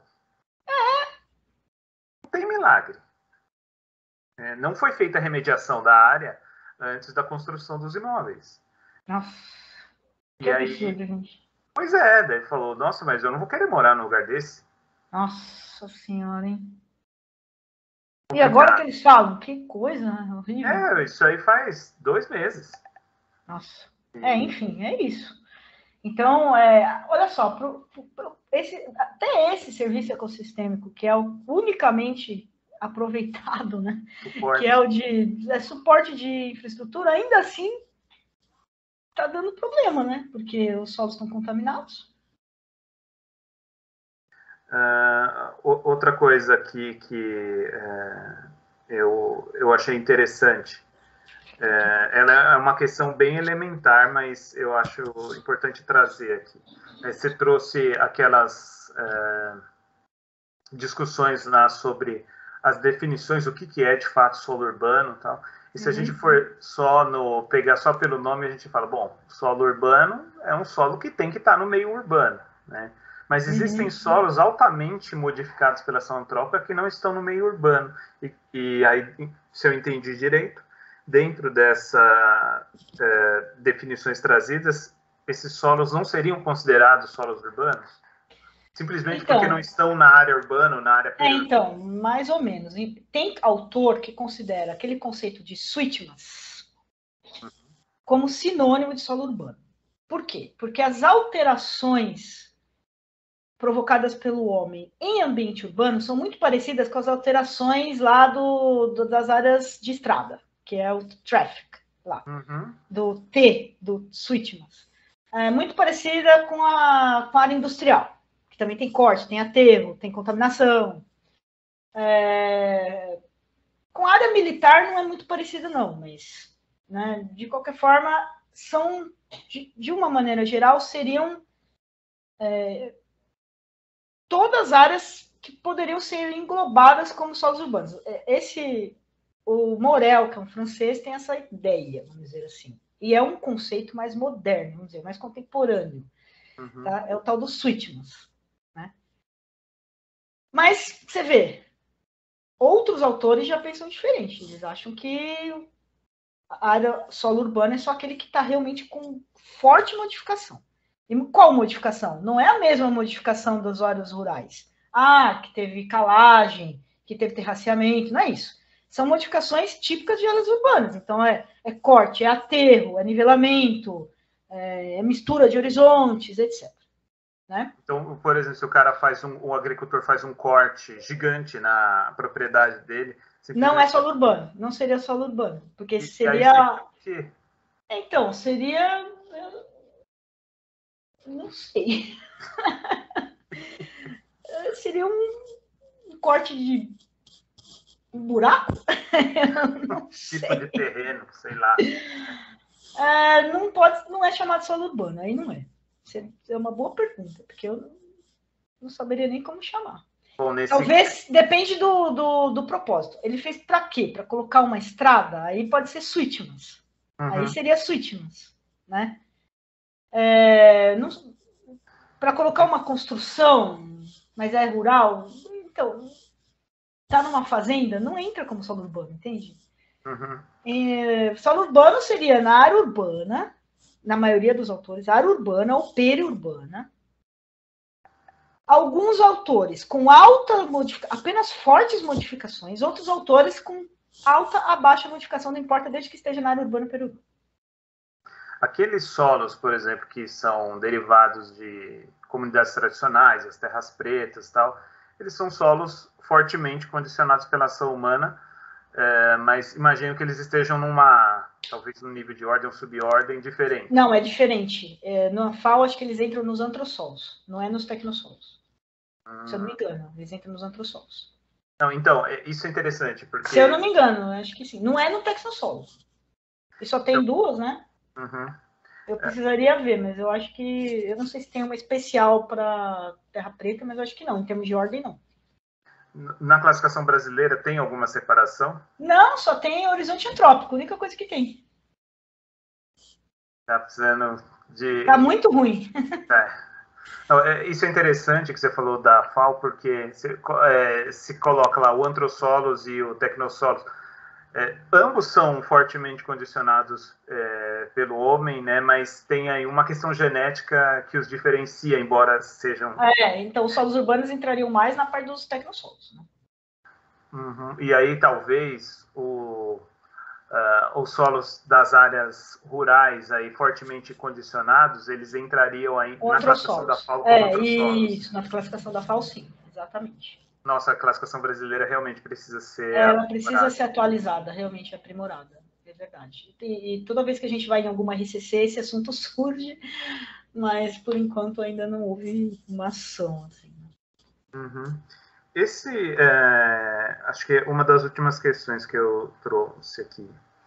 Não tem milagre. Não foi feita a remediação da área antes da construção dos imóveis. Nossa, e aí, absurdo, gente. Pois é, daí ele falou, nossa, mas eu não vou querer morar num lugar desse. Nossa senhora, hein? E agora que eles falam, que coisa horrível. Isso aí faz 2 meses. Nossa. Enfim, é isso. Então, olha só, até esse serviço ecossistêmico, que é o unicamente aproveitado, né? Suporte. Que é o de suporte de infraestrutura, ainda assim está dando problema, né? Porque os solos estão contaminados. Outra coisa aqui que eu achei interessante, ela é uma questão bem elementar, mas eu acho importante trazer aqui. Você trouxe aquelas discussões lá sobre as definições do que é de fato solo urbano e tal. E se a gente for pegar só pelo nome, a gente fala, bom, solo urbano é um solo que tem que estar no meio urbano, né? Mas existem solos altamente modificados pela ação antrópica que não estão no meio urbano. E aí, se eu entendi direito, dentro dessas definições trazidas, esses solos não seriam considerados solos urbanos? Simplesmente porque não estão na área urbana, na área periurbana? Então, mais ou menos. Tem autor que considera aquele conceito de Sweetmas como sinônimo de solo urbano. Por quê? Porque as alterações provocadas pelo homem em ambiente urbano são muito parecidas com as alterações lá das áreas de estrada, que é o traffic lá, do T, do Sweetmas. É muito parecida com a área industrial, que também tem corte, tem aterro, tem contaminação. Com a área militar não é muito parecida não, mas, né, de qualquer forma, são, de uma maneira geral, seriam todas as áreas que poderiam ser englobadas como solos urbanos. O Morel, que é um francês, tem essa ideia, vamos dizer assim. E é um conceito mais moderno, vamos dizer, mais contemporâneo. Tá? É o tal do Sweetmas. Né? Mas, você vê, outros autores já pensam diferente. Eles acham que a área solo urbana é só aquele que está realmente com forte modificação. E qual modificação? Não é a mesma modificação das áreas rurais. Que teve calagem, que teve terraceamento, não é isso. São modificações típicas de áreas urbanas. Então, é corte, é aterro, é nivelamento, é mistura de horizontes, etc. Né? Então, por exemplo, se o agricultor faz um corte gigante na propriedade dele... Não é solo urbano, não seria solo urbano, porque seria... Então, seria... Não sei. Seria um corte de um buraco? Não tipo de terreno, sei lá. Não é chamado solo urbano, aí não é. É uma boa pergunta, porque eu não saberia nem como chamar. Bom, talvez depende do propósito. Ele fez para quê? Para colocar uma estrada? Aí pode ser Sweetmas. Aí seria Sweetmas, né? Para colocar uma construção, mas é rural, então tá numa fazenda, não entra como solo urbano, entende? Solo urbano seria na área urbana, na maioria dos autores, área urbana ou periurbana, Alguns autores com alta modificação, apenas fortes modificações, outros autores com alta a baixa modificação, não importa, desde que esteja na área urbana periurbana. Aqueles solos, por exemplo, que são derivados de comunidades tradicionais, as terras pretas e tal, eles são solos fortemente condicionados pela ação humana, mas imagino que eles estejam talvez num nível de ordem ou subordem diferente. Não, é diferente. Na FAO, acho que eles entram nos antrossolos, não é nos tecnossolos. Se eu não me engano, eles entram nos antrossolos. Não, então, isso é interessante, porque... Se eu não me engano, acho que sim. Não é no texnossolo. E só tem duas, né? Uhum. Eu precisaria ver, mas eu acho que... Eu não sei se tem uma especial para Terra Preta, mas eu acho que não. Em termos de ordem, não. Na classificação brasileira, tem alguma separação? Não, só tem horizonte antrópico. A única coisa que tem. Tá precisando de... Tá muito ruim. Isso é interessante que você falou da FAO, porque se coloca lá o antrossolos e o tecnossolos. Ambos são fortemente condicionados pelo homem, né? Mas tem aí uma questão genética que os diferencia, embora sejam... Então os solos urbanos entrariam mais na parte dos tecnossolos, né? Uhum. E aí talvez os solos das áreas rurais aí fortemente condicionados, eles entrariam aí na classificação da FAO como antrossolos. Isso, na classificação da FAO, sim, exatamente. Nossa, a classificação brasileira realmente precisa ser... Ela precisa ser atualizada, realmente aprimorada, é verdade. E toda vez que a gente vai em alguma RCC, esse assunto surge, mas por enquanto ainda não houve uma ação, assim. Uhum. Acho que é uma das últimas questões que eu trouxe aqui.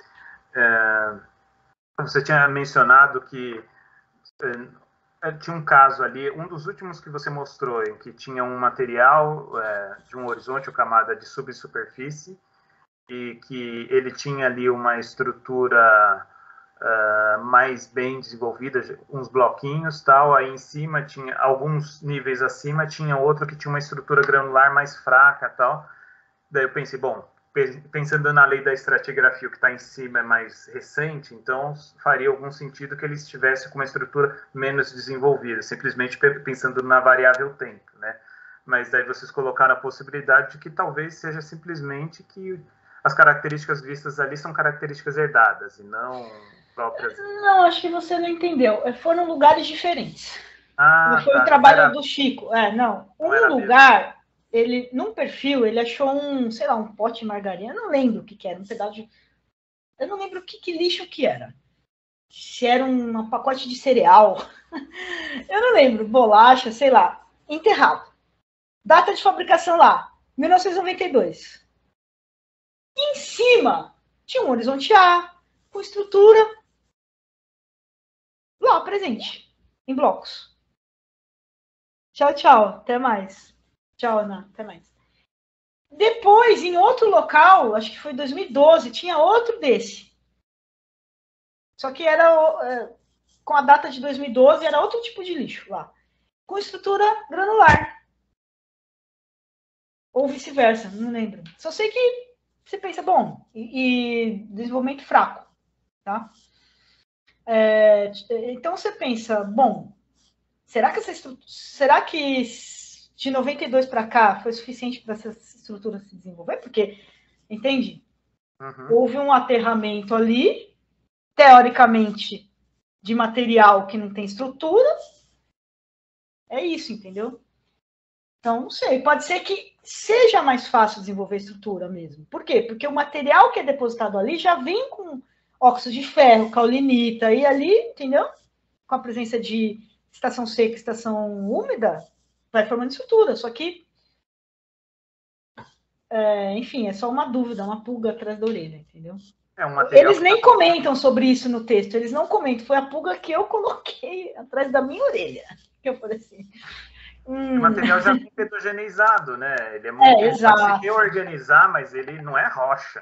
Você tinha mencionado que tinha um caso ali, um dos últimos que você mostrou, em que tinha um material de um horizonte ou camada de subsuperfície e que ele tinha ali uma estrutura mais bem desenvolvida, uns bloquinhos tal, aí em cima tinha, alguns níveis acima, tinha outro que tinha uma estrutura granular mais fraca tal. Daí eu pensei, bom, pensando na lei da estratigrafia, o que está em cima é mais recente, então faria algum sentido que ele estivesse com uma estrutura menos desenvolvida, simplesmente pensando na variável tempo, né? Mas daí vocês colocaram a possibilidade de que talvez seja simplesmente que as características vistas ali são características herdadas e não próprias. Não, acho que você não entendeu. Foram lugares diferentes. Foi Tá. o trabalho do Chico. Um lugar... Mesmo. Ele, num perfil, ele achou sei lá, um pote de margarina, eu não lembro o que era, um pedaço de... Eu não lembro que lixo que era. Se era um pacote de cereal. Eu não lembro, bolacha, sei lá, enterrado. Data de fabricação lá, 1992. E em cima, tinha um horizonte A, com estrutura lá presente, em blocos. Tchau, tchau, até mais. Tchau, Ana, até mais. Depois, em outro local, acho que foi 2012, tinha outro desse. Só que era com a data de 2012, era outro tipo de lixo lá. Com estrutura granular. Ou vice-versa, não lembro. Só sei que você pensa, bom, e desenvolvimento fraco. Tá? Então você pensa, bom, será que de 92 para cá foi suficiente para essa estrutura se desenvolver? Porque, entende? Houve um aterramento ali, teoricamente, de material que não tem estrutura. É isso, entendeu? Então, não sei. Pode ser que seja mais fácil desenvolver estrutura mesmo. Por quê? Porque o material que é depositado ali já vem com óxido de ferro, caulinita, e ali, entendeu? Com a presença de estação seca e estação úmida, vai formando estrutura. Só que, enfim, é só uma dúvida, uma pulga atrás da orelha, entendeu? Eles nem comentam sobre isso no texto, eles não comentam. Foi a pulga que eu coloquei atrás da minha orelha. Que eu falei assim. O material já é heterogeneizado, né? Ele pode se reorganizar, mas ele não é rocha.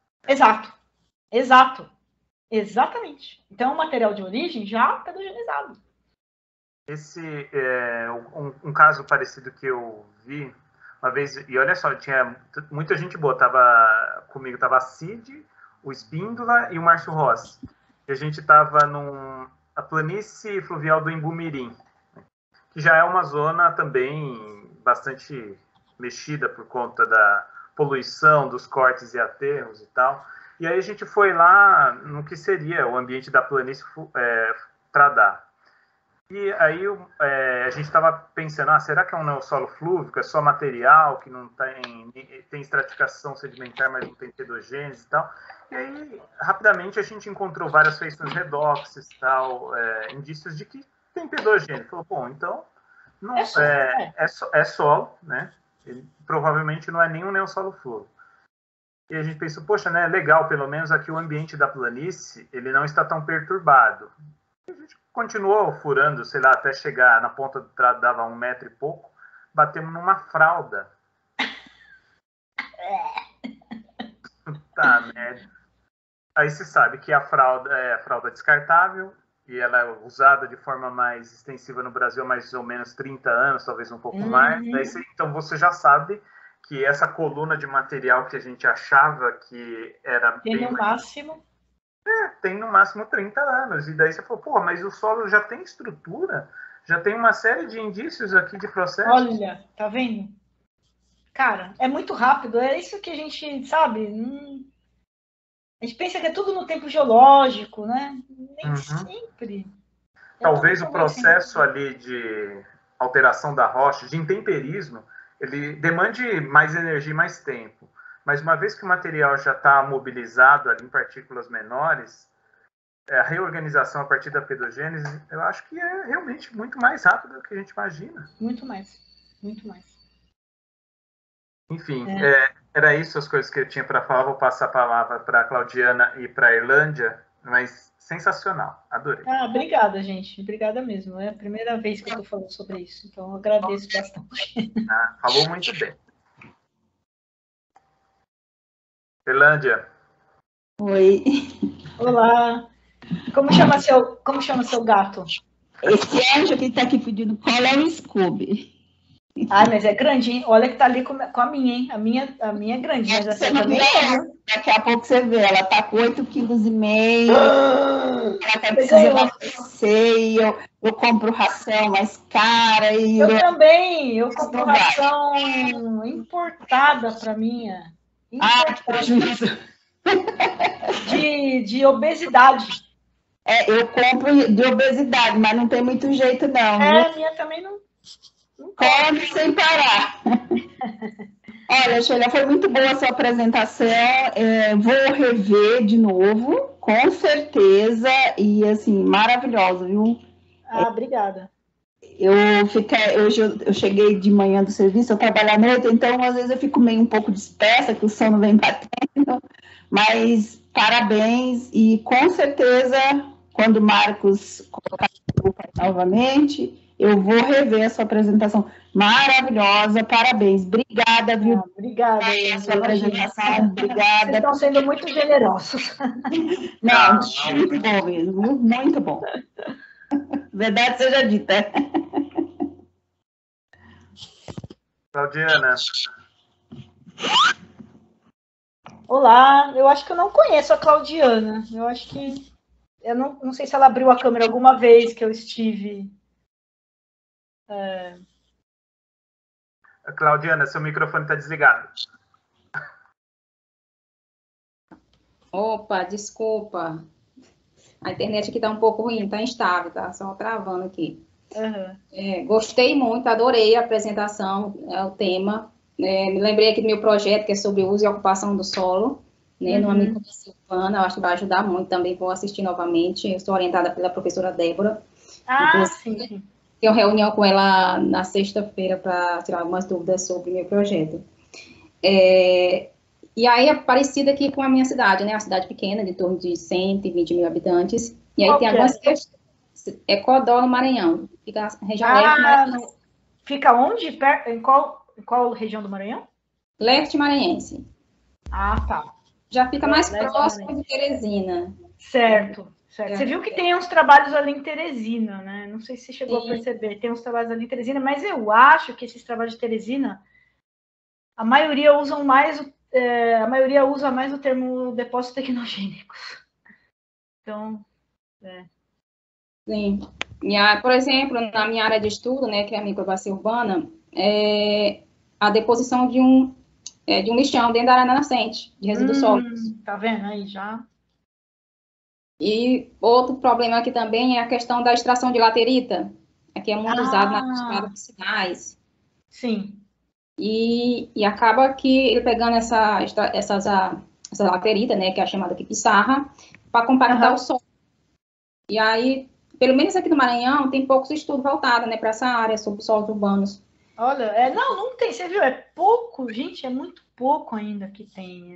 Exato. Exatamente. Então, o material de origem já heterogeneizado. Esse é um caso parecido que eu vi uma vez, e olha só, tinha muita gente boa, comigo tava a Cid, o Espíndola e o Márcio Rossi. E a gente estava a planície fluvial do Embu-Mirim. que já é uma zona também bastante mexida por conta da poluição, dos cortes e aterros e tal. E aí a gente foi lá no que seria o ambiente da planície Pradá. E aí a gente estava pensando, será que é um neossolo flúvico, é só material, que não tem estratificação sedimentar, mas não tem pedogênese e tal. E aí, rapidamente, a gente encontrou várias feições redóxes e tal, indícios de que tem pedogênese. Falou, bom, então, não, é solo, né? Ele provavelmente não é nenhum neossolo flúvico. E a gente pensou, poxa, né, legal, pelo menos aqui o ambiente da planície, ele não está tão perturbado. E a gente continuou furando, sei lá, até chegar na ponta do trado, dava 1 metro e pouco, batemos numa fralda. Tá, né? Aí se sabe que a fralda é a fralda descartável, e ela é usada de forma mais extensiva no Brasil há mais ou menos 30 anos, talvez um pouco mais. Então você já sabe que essa coluna de material que a gente achava que era tem no máximo... tem no máximo 30 anos. E daí você falou, pô, mas o solo já tem estrutura, já tem uma série de indícios aqui de processo. Olha, tá vendo? Cara, é muito rápido, é isso que a gente, sabe, a gente pensa que é tudo no tempo geológico, né? Nem sempre. Talvez o processo ali de alteração da rocha, de intemperismo, ele demande mais energia e mais tempo. Mas uma vez que o material já está mobilizado ali em partículas menores, a reorganização a partir da pedogênese, eu acho que é realmente muito mais rápido do que a gente imagina. Muito mais, muito mais. Enfim, era isso as coisas que eu tinha para falar. Vou passar a palavra para a Claudiana e para a Irlândia, mas sensacional, adorei. Obrigada, gente, obrigada mesmo. É a primeira vez que eu estou falando sobre isso, então eu agradeço bastante. Falou muito bem. Irlândia. Oi. Olá. Como chama seu gato? Esse anjo que está aqui pedindo cola é o Scooby. Mas é grande, hein? Olha que tá ali com a minha, hein? A minha é grande, mas essa também é. Daqui a pouco você vê, ela tá com 8,5 kg. Ela precisa emagrecer e eu compro ração mais cara. E eu também, eu compro ração importada para minha. Que prejuízo. De obesidade. Eu compro de obesidade, mas não tem muito jeito, não. A minha também não. Come sem parar. Olha, Sheila, foi muito boa a sua apresentação. Vou rever de novo, com certeza. E, assim, maravilhosa, viu? Obrigada. Hoje eu cheguei de manhã do serviço, eu trabalho à noite, então, às vezes, eu fico meio um pouco dispersa, que o sono vem batendo. Mas, parabéns. E, com certeza, quando o Marcos colocar novamente, eu vou rever a sua apresentação maravilhosa, parabéns, obrigada, viu? Obrigada pela sua apresentação, obrigada. Vocês estão sendo muito generosos. Não, muito bom mesmo, muito bom. Verdade seja dita. Claudiana. Olá, eu acho que eu não conheço a Claudiana, eu acho que, eu não sei se ela abriu a câmera alguma vez que eu estive... Claudiana, seu microfone está desligado. Opa, desculpa. A internet aqui está um pouco ruim, está instável, tá só travando aqui. Gostei muito, adorei a apresentação, o tema. Me lembrei aqui do meu projeto, que é sobre o uso e ocupação do solo, no amigo Silvana. Eu acho que vai ajudar muito também, vou assistir novamente. Eu estou orientada pela professora Débora. Sim. Tenho reunião com ela na sexta-feira para tirar algumas dúvidas sobre o meu projeto. E aí é parecida aqui com a minha cidade, né? Uma cidade pequena, de torno de 120 mil habitantes. E aí tem algumas questões. É Codó, no Maranhão. Fica na região leste maranhense. Fica onde? Em qual região do Maranhão? Leste maranhense. Tá. Já fica mais próximo de Teresina. Certo. Você viu que tem uns trabalhos ali em Teresina, né? Não sei se você chegou a perceber. Tem uns trabalhos ali em Teresina, mas eu acho que esses trabalhos de Teresina, a maioria usa mais o termo depósitos tecnogênicos. Então, Sim. Por exemplo, na minha área de estudo, né, que é a microbacia urbana, a deposição de um lixão dentro da área nascente, de resíduos sólidos. Tá vendo aí já? E outro problema aqui também é a questão da extração de laterita, que é muito usado nas estradas piscinais. Sim. E acaba que ele pegando essa laterita, né, que é a chamada aqui pissarra, para compactar o solo. E aí, pelo menos aqui no Maranhão, tem poucos estudos voltados, né, para essa área sobre solos urbanos. Olha, não tem, você viu, é pouco, gente, é muito pouco ainda que tem.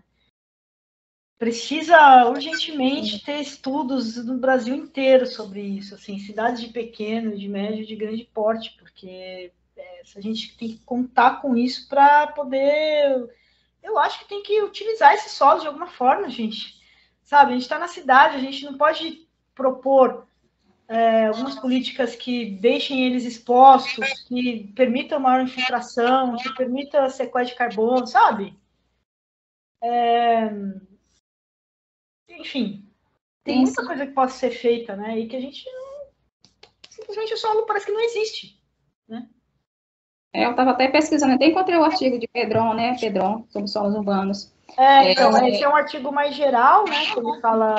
Precisa urgentemente ter estudos no Brasil inteiro sobre isso, assim, cidades de pequeno, de médio, de grande porte, porque a gente tem que contar com isso para poder. Eu acho que tem que utilizar esse solo de alguma forma, gente. Sabe, a gente está na cidade, a gente não pode propor algumas políticas que deixem eles expostos, que permitam maior infiltração, que permitam sequestro de carbono, sabe? Enfim, tem muita coisa que pode ser feita, né? E que a gente simplesmente o solo parece que não existe, né? Eu estava até pesquisando, até encontrei o artigo de Pedron, né? Pedron, sobre solos urbanos. Então, esse é um artigo mais geral, né? Que ele fala,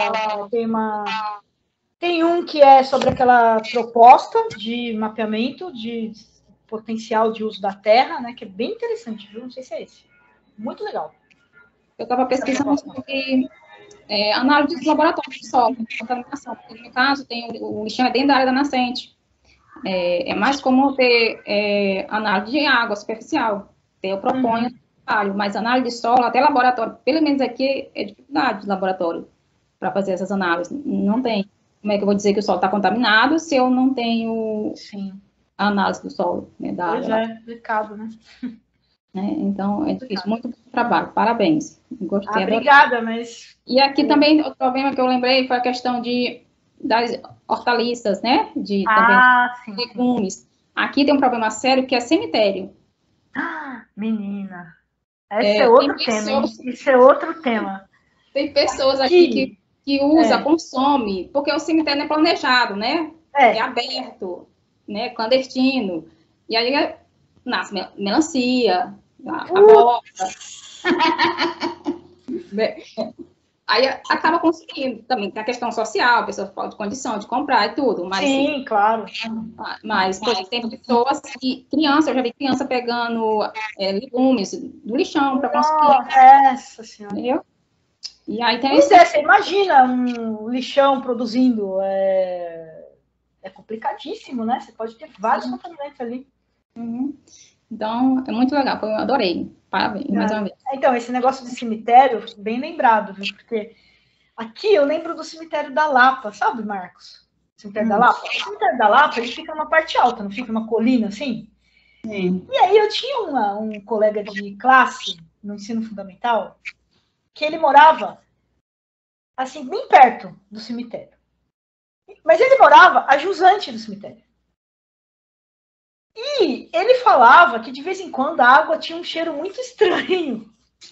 tem um que é sobre aquela proposta de mapeamento de potencial de uso da terra, né? Que é bem interessante, viu? Não sei se é esse. Muito legal. Eu estava pesquisando sobre análise de laboratório de solo, contaminação. No caso, tem o lixão dentro da área da nascente. É mais comum ter análise de água superficial. Eu proponho trabalho, mas análise de solo, até laboratório, pelo menos aqui é dificuldade de laboratório para fazer essas análises. Não tem. Como é que eu vou dizer que o solo está contaminado se eu não tenho análise do solo? Né, da área é complicado, né? Então, é difícil. Muito bom trabalho. Parabéns. Gostei. Obrigada, mas... E aqui também, o problema que eu lembrei foi a questão das hortaliças, né? Também legumes. Aqui tem um problema sério que é cemitério. Menina, esse é outro tema, hein? Isso é outro tema. Tem pessoas aqui que usa, consome, porque o cemitério não é planejado, né? É aberto, né? Clandestino. E aí nasce melancia, abóbora. Aí acaba consumindo também, tem a questão social, pessoas podem de condição de comprar e tudo. Mas, sim, claro. Mas tem pessoas crianças, eu já vi criança pegando legumes do lixão para consumir. Nossa Senhora. Entendeu? E aí tem você imagina um lixão produzindo, é complicadíssimo, né? Você pode ter vários contaminantes ali. Então, é muito legal, eu adorei. Parabéns, mais uma vez. Então, esse negócio de cemitério, bem lembrado, viu? Porque aqui eu lembro do cemitério da Lapa, sabe, Marcos? Cemitério da Lapa? O cemitério da Lapa, ele fica numa parte alta, não fica numa colina, assim? Sim. E aí eu tinha um colega de classe, no ensino fundamental, que ele morava, assim, bem perto do cemitério. Mas ele morava a jusante do cemitério. E ele falava que de vez em quando a água tinha um cheiro muito estranho.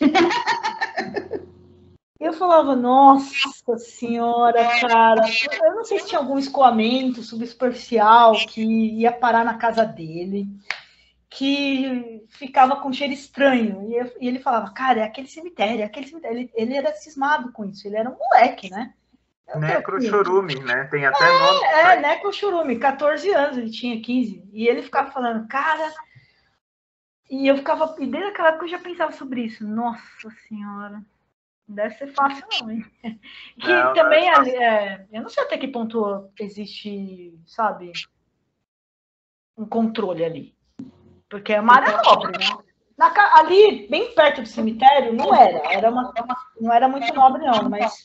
Eu falava, nossa senhora, cara, eu não sei se tinha algum escoamento subsuperficial que ia parar na casa dele, que ficava com cheiro estranho. E ele falava, cara, é aquele cemitério, é aquele cemitério. Ele era cismado com isso, ele era um moleque, né? Necrochorume, né? Tem até nome. Necrochorume, 14 anos, ele tinha 15. E ele ficava falando, cara... E eu ficava... E desde aquela época eu já pensava sobre isso. Nossa Senhora, não deve ser fácil não, hein? Que também, eu não sei até que ponto existe, sabe, um controle ali. Porque é uma área nobre, né? Ali, bem perto do cemitério, não era. Não era muito nobre, não,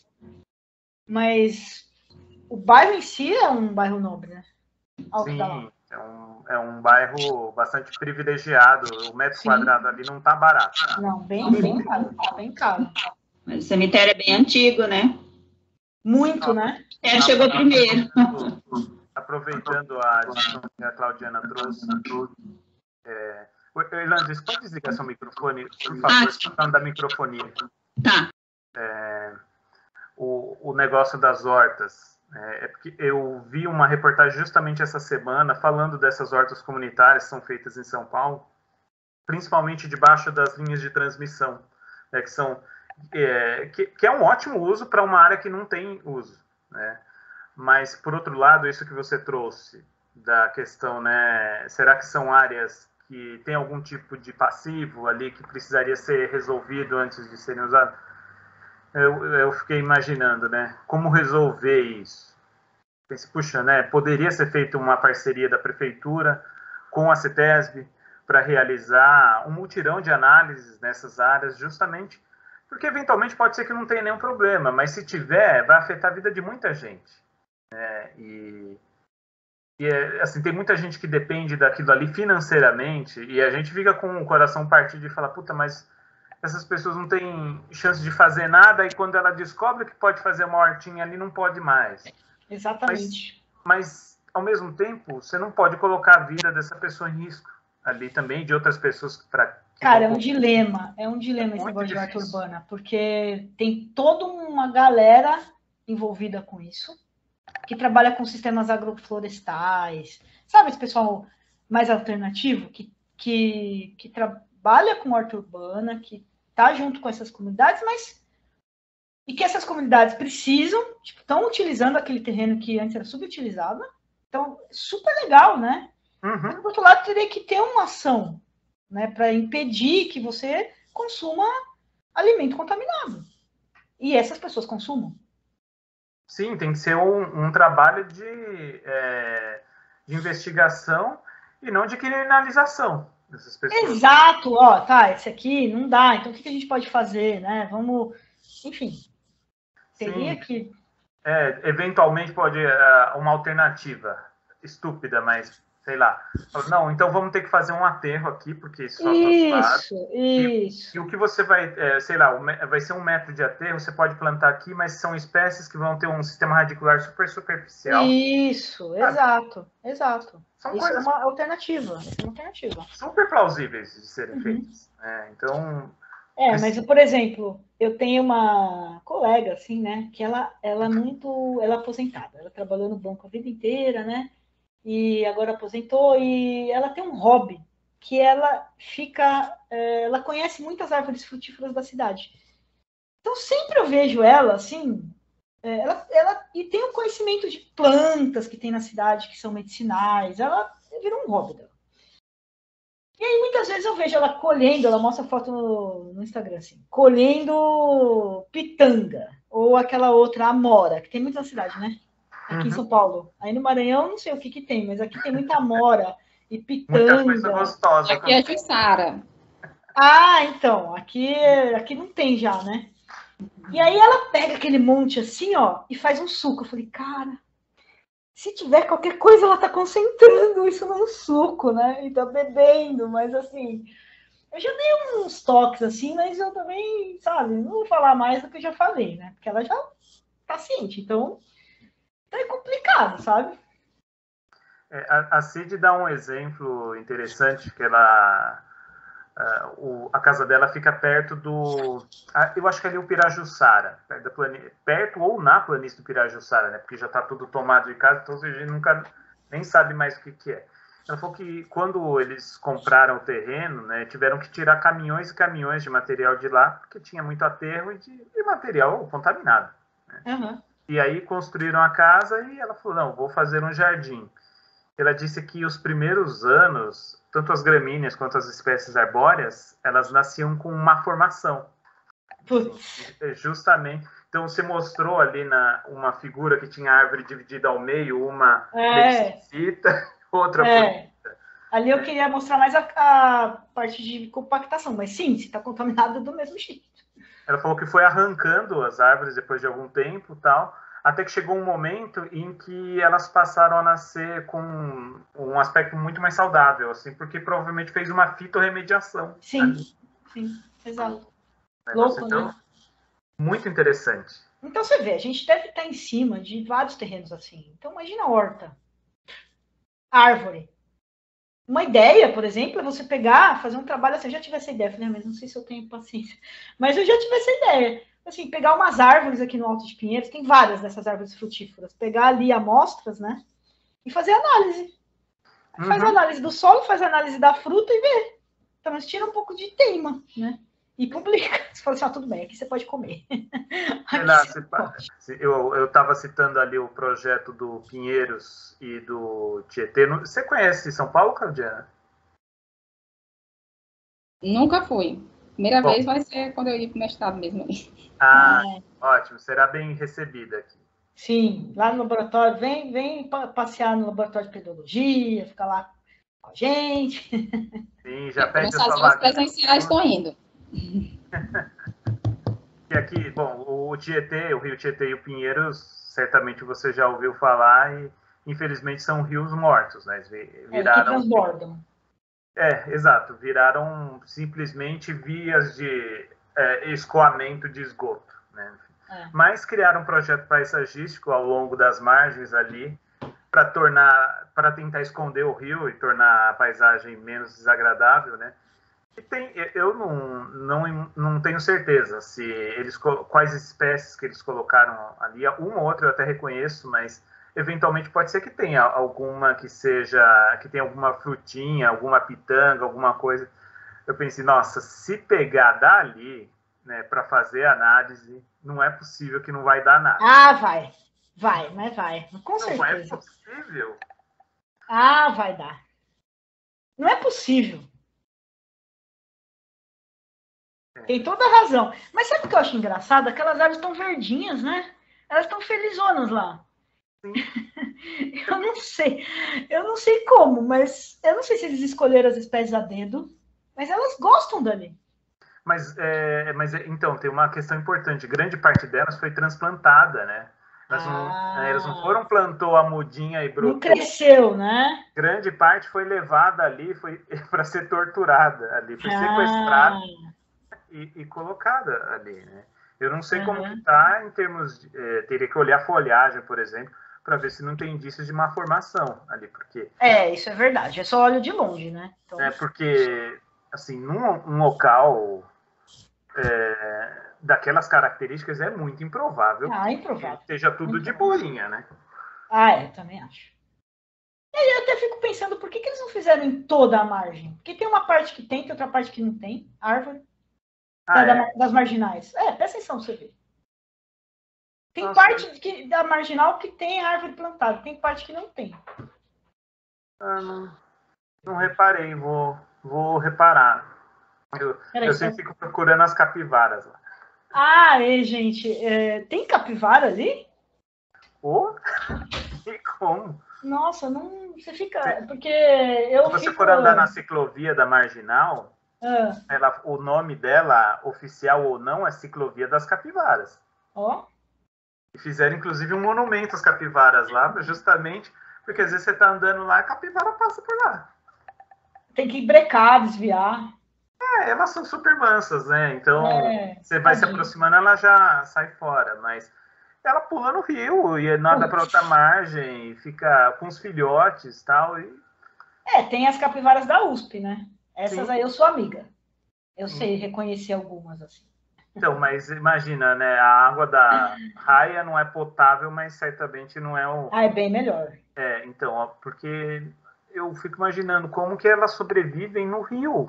mas o bairro em si é um bairro nobre, né? Sim, é um bairro bastante privilegiado. O metro quadrado ali não tá barato. Não, bem caro, bem caro. Mas o cemitério é bem antigo, né? Muito, né? Chegou primeiro. Aproveitando a discussão que a Claudiana trouxe, Irlandes, pode desligar seu microfone, por favor, falando da microfonia. Tá. O negócio das hortas. É porque eu vi uma reportagem justamente essa semana falando dessas hortas comunitárias que são feitas em São Paulo, principalmente debaixo das linhas de transmissão, né, que é um ótimo uso para uma área que não tem uso, né? Mas, por outro lado, isso que você trouxe da questão, né, será que são áreas que tem algum tipo de passivo ali que precisaria ser resolvido antes de serem usados? Eu fiquei imaginando, né, como resolver isso. Pensei, puxa, né, poderia ser feita uma parceria da prefeitura com a CETESB para realizar um mutirão de análises nessas áreas, justamente porque eventualmente pode ser que não tenha nenhum problema, mas se tiver, vai afetar a vida de muita gente. E assim, tem muita gente que depende daquilo ali financeiramente, e a gente fica com o coração partido e fala, puta, mas essas pessoas não têm chance de fazer nada, e quando ela descobre que pode fazer uma hortinha ali, não pode mais. Exatamente. Mas ao mesmo tempo, você não pode colocar a vida dessa pessoa em risco ali também, de outras pessoas para... Cara, é um dilema esse negócio de horta urbana, porque tem toda uma galera envolvida com isso, que trabalha com sistemas agroflorestais, sabe, esse pessoal mais alternativo, que trabalha com horta urbana, que está junto com essas comunidades, e que essas comunidades precisam, estão utilizando aquele terreno que antes era subutilizado, então, super legal, né? Uhum. Mas, por outro lado, teria que ter uma ação, né, para impedir que você consuma alimento contaminado. E essas pessoas consumam. Sim, tem que ser um trabalho de investigação e não de criminalização dessas pessoas. Exato, esse aqui não dá, então o que a gente pode fazer, né? Vamos, enfim, teria Sim. que... Eventualmente pode uma alternativa estúpida, mas sei lá. Não, então vamos ter que fazer um aterro aqui, porque isso só Isso. E o que você vai, sei lá, vai ser 1 metro de aterro, você pode plantar aqui, mas são espécies que vão ter um sistema radicular super superficial. Isso, exato. São isso coisas é uma alternativa. super plausíveis de serem feitas. Então... mas, por exemplo, eu tenho uma colega, assim, né, que ela é aposentada, ela trabalhou no banco a vida inteira, né, e agora aposentou, e ela tem um hobby, que ela conhece muitas árvores frutíferas da cidade. Então, sempre eu vejo ela, assim, e tem um conhecimento de plantas que tem na cidade, que são medicinais, ela virou um hobby dela. E aí, muitas vezes eu vejo ela colhendo, ela mostra foto no Instagram, assim, colhendo pitanga, ou aquela outra amora, que tem muito na cidade, né? Aqui em São Paulo. Aí no Maranhão, não sei o que tem, mas aqui tem muita amora e pitanga. Muita coisa gostosa. Aqui é Jussara. Então, aqui não tem já, né? E aí ela pega aquele monte assim, e faz um suco. Eu falei, cara, se tiver qualquer coisa, ela tá concentrando isso num suco, né? E tá bebendo, mas assim, eu já dei uns toques assim, mas eu também, sabe, não vou falar mais do que eu já falei, né? Porque ela já tá ciente, então é complicado, sabe? A Cid dá um exemplo interessante, que ela... a casa dela fica perto eu acho que ali é o Pirajussara, perto ou na planície do Pirajussara, né? Porque já está tudo tomado de casa, então a gente nunca nem sabe mais o que é. Ela falou que quando eles compraram o terreno, né, tiveram que tirar caminhões e caminhões de material de lá, porque tinha muito aterro e material contaminado. Né? Uhum. E aí construíram a casa e ela falou, não, vou fazer um jardim. Ela disse que os primeiros anos, tanto as gramíneas quanto as espécies arbóreas, elas nasciam com uma formação. Justamente. Então, você mostrou ali uma figura que tinha árvore dividida ao meio, uma esquisita, outra bonita. Ali eu queria mostrar mais a parte de compactação, mas sim, se está contaminado do mesmo jeito. Ela falou que foi arrancando as árvores depois de algum tempo e tal, até que chegou um momento em que elas passaram a nascer com um aspecto muito mais saudável, assim, porque provavelmente fez uma fitorremediação. Sim, exato. Louco, então, né? Muito interessante. Então você vê, a gente deve estar em cima de vários terrenos assim. Então imagina a horta. Árvore. Uma ideia, por exemplo, é você pegar, fazer um trabalho assim, eu já tive essa ideia, falei, mas não sei se eu tenho paciência, mas eu já tive essa ideia, assim, pegar umas árvores aqui no Alto de Pinheiros, tem várias dessas árvores frutíferas, pegar ali amostras, né, e fazer análise. Faz análise do solo, faz análise da fruta e vê. Então, mas tira um pouco de teima, né? E publica. Você fala assim, tudo bem, aqui você pode comer. Eu estava citando ali o projeto do Pinheiros e do Tietê. Você conhece São Paulo, Claudiana? Nunca fui. Primeira vez vai ser quando eu ir para o mestrado mesmo. Ótimo. Será bem recebida aqui. Sim, lá no laboratório. Vem passear no laboratório de pedologia, ficar lá com a gente. Sim, já pede a sua vaga. Presenciais estou indo. E aqui, bom, o Tietê, o Rio Tietê e o Pinheiros, certamente você já ouviu falar e, infelizmente, são rios mortos, né? Que transbordam. Exato. Viraram simplesmente vias de escoamento de esgoto, né? Mas criaram um projeto paisagístico ao longo das margens ali para tentar esconder o rio e tornar a paisagem menos desagradável, né? Eu não tenho certeza se quais espécies que eles colocaram ali. Uma ou outra eu até reconheço, mas eventualmente pode ser que tenha alguma que tenha alguma frutinha, alguma pitanga, alguma coisa. Eu pensei, nossa, se pegar dali, né, para fazer análise, não é possível que não vai dar nada. Mas vai, com certeza. Não é possível. Vai dar. Não é possível. Tem toda a razão. Mas sabe o que eu acho engraçado? Aquelas árvores estão verdinhas, né? Elas estão felizonas lá. Sim. Eu não sei como, mas eu não sei se eles escolheram as espécies a dedo, mas elas gostam dali. Mas então, tem uma questão importante. Grande parte delas foi transplantada, né? Elas não foram, plantou a mudinha e brotou. Não cresceu, né? Grande parte foi levada ali, foi para ser torturada ali, foi sequestrada e colocada ali, né? Eu não sei como que está em termos de, teria que olhar a folhagem, por exemplo, para ver se não tem indícios de má formação ali, porque... isso é verdade, é só olho de longe, né? Então... porque, assim, num local daquelas características é muito improvável que esteja tudo de boinha, né? Também acho. E eu até fico pensando, por que eles não fizeram em toda a margem? Porque tem uma parte que tem outra parte que não tem, árvore. Das marginais. Presta atenção pra você ver. Tem parte da marginal que tem árvore plantada, tem parte que não tem. Não reparei, vou reparar. Eu sempre fico procurando as capivaras lá. Gente, tem capivara ali? E como? Nossa, não. Você fica. Porque se você for andar na ciclovia da Marginal, o nome dela, oficial ou não, é Ciclovia das Capivaras. E fizeram, inclusive, um monumento às capivaras lá, justamente porque às vezes você está andando lá e a capivara passa por lá. Tem que brecar, desviar. Elas são super mansas, né? Então, você vai se aproximando, ela já sai fora, mas ela pula no rio e nada para outra margem, e fica com os filhotes e tal. Tem as capivaras da USP, né? Essas aí eu sou amiga. Eu sei reconhecer algumas, assim. Então, mas imagina, né? A água da raia não é potável, mas certamente não é o... é bem melhor. Então, porque eu fico imaginando como que elas sobrevivem no rio.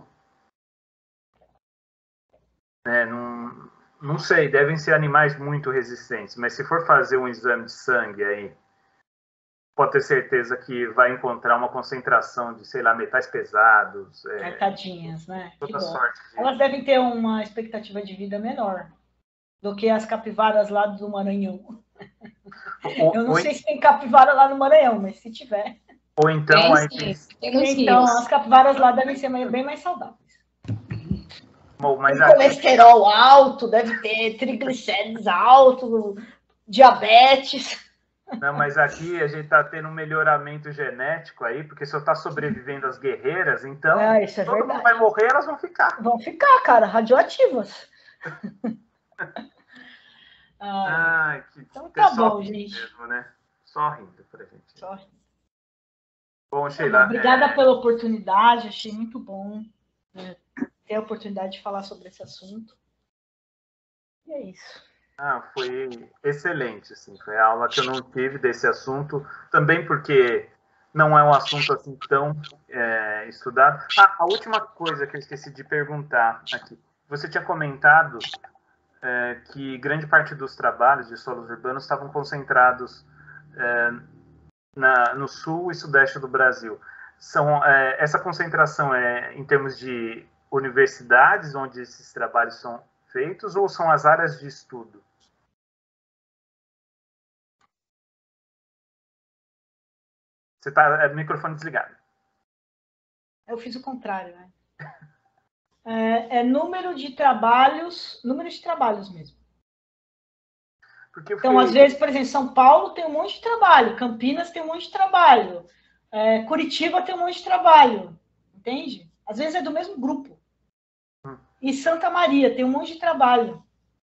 Não sei, devem ser animais muito resistentes, mas se for fazer um exame de sangue aí, pode ter certeza que vai encontrar uma concentração de, sei lá, metais pesados. Tadinhas, né? Toda sorte. Elas devem ter uma expectativa de vida menor do que as capivaras lá do Maranhão. Eu não sei se tem capivara lá no Maranhão, mas se tiver. Ou então... Então, as capivaras lá devem ser bem mais saudáveis. Mas tem colesterol alto, deve ter triglicéridos alto, diabetes. Não, mas aqui a gente está tendo um melhoramento genético aí, porque só está sobrevivendo as guerreiras, então todo mundo vai morrer, elas vão ficar. Vão ficar, cara, radioativas. Que então tá bom, gente. Mesmo, né? Só rindo pra gente. Só rindo. Bom, Sheila. Obrigada pela oportunidade, achei muito bom ter a oportunidade de falar sobre esse assunto. E é isso. Foi excelente, assim, foi a aula que eu não tive desse assunto, também porque não é um assunto assim tão estudado. A última coisa que eu esqueci de perguntar aqui, você tinha comentado que grande parte dos trabalhos de solos urbanos estavam concentrados no sul e sudeste do Brasil. Essa concentração é em termos de universidades onde esses trabalhos são feitos ou são as áreas de estudo? Você está microfone desligado. Eu fiz o contrário, né? Número de trabalhos mesmo. Então, às vezes, por exemplo, São Paulo tem um monte de trabalho, Campinas tem um monte de trabalho, Curitiba tem um monte de trabalho, entende? Às vezes é do mesmo grupo. E Santa Maria tem um monte de trabalho.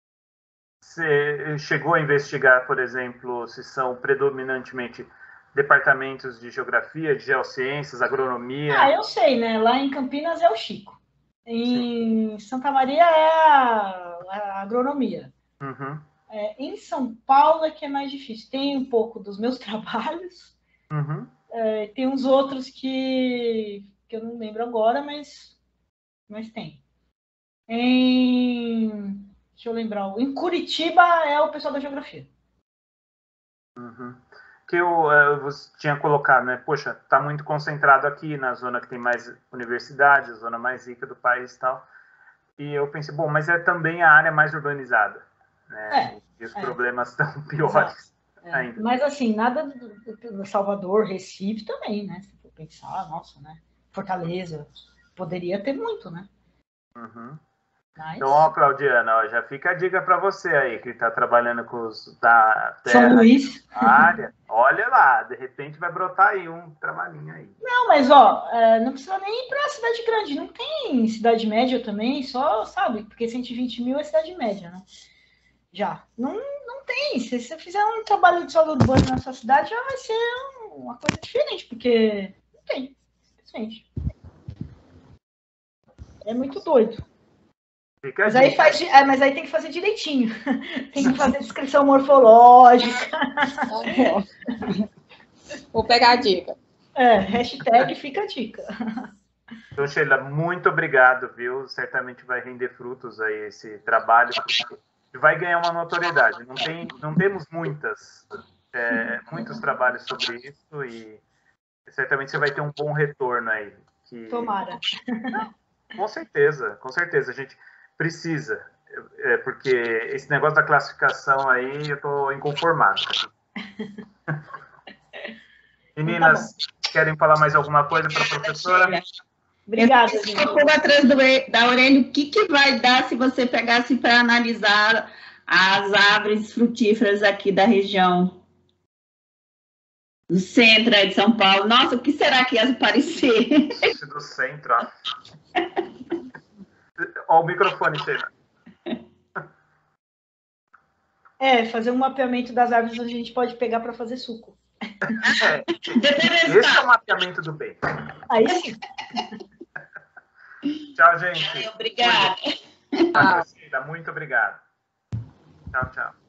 Você chegou a investigar, por exemplo, se são predominantemente departamentos de geografia, de geociências, agronomia? Eu sei, né? Lá em Campinas é o Chico. Em Santa Maria é a agronomia. Uhum. Em São Paulo é que é mais difícil. Tem um pouco dos meus trabalhos. Uhum. Tem uns outros que eu não lembro agora, mas tem. Deixa eu lembrar. Em Curitiba é o pessoal da geografia. Uhum. Que você tinha colocado, né? Poxa, está muito concentrado aqui na zona que tem mais universidades, a zona mais rica do país e tal. E eu pensei, bom, mas é também a área mais urbanizada, né? E os problemas estão piores ainda. Mas assim, nada do Salvador, Recife também, né? Se for pensar, nossa, né? Fortaleza, poderia ter muito, né? Uhum. Mas... Então, Claudiana, já fica a dica para você aí, que está trabalhando com os da São Luís. área. Olha lá, de repente vai brotar aí um trabalhinho aí. Não, mas não precisa nem ir para a cidade grande. Não tem cidade média também, só, sabe? Porque 120 mil é cidade média, né? Já. Não tem. Se você fizer um trabalho de solo urbano na sua cidade, já vai ser uma coisa diferente, porque não tem. Simplesmente. É muito doido. Mas aí tem que fazer direitinho. Tem que fazer descrição morfológica. Vou pegar a dica. Hashtag fica a dica. Então, Sheila, muito obrigado, viu? Certamente vai render frutos aí esse trabalho, porque vai ganhar uma notoriedade. Não temos muitos trabalhos sobre isso e certamente você vai ter um bom retorno aí. Tomara. Com certeza. A gente precisa, porque esse negócio da classificação aí, eu estou inconformado. Meninas, querem falar mais alguma coisa para a professora? Obrigada, gente. Eu vou atrás da Aurélia, o que vai dar se você pegasse para analisar as árvores frutíferas aqui da região do centro de São Paulo? Nossa, o que será que ia aparecer? Do centro, ó. Ó, o microfone, Sheila. Fazer um mapeamento das árvores onde a gente pode pegar para fazer suco. Esse é o mapeamento do bem. Aí sim. Tchau, gente. Obrigada. Muito obrigado. Tchau, tchau.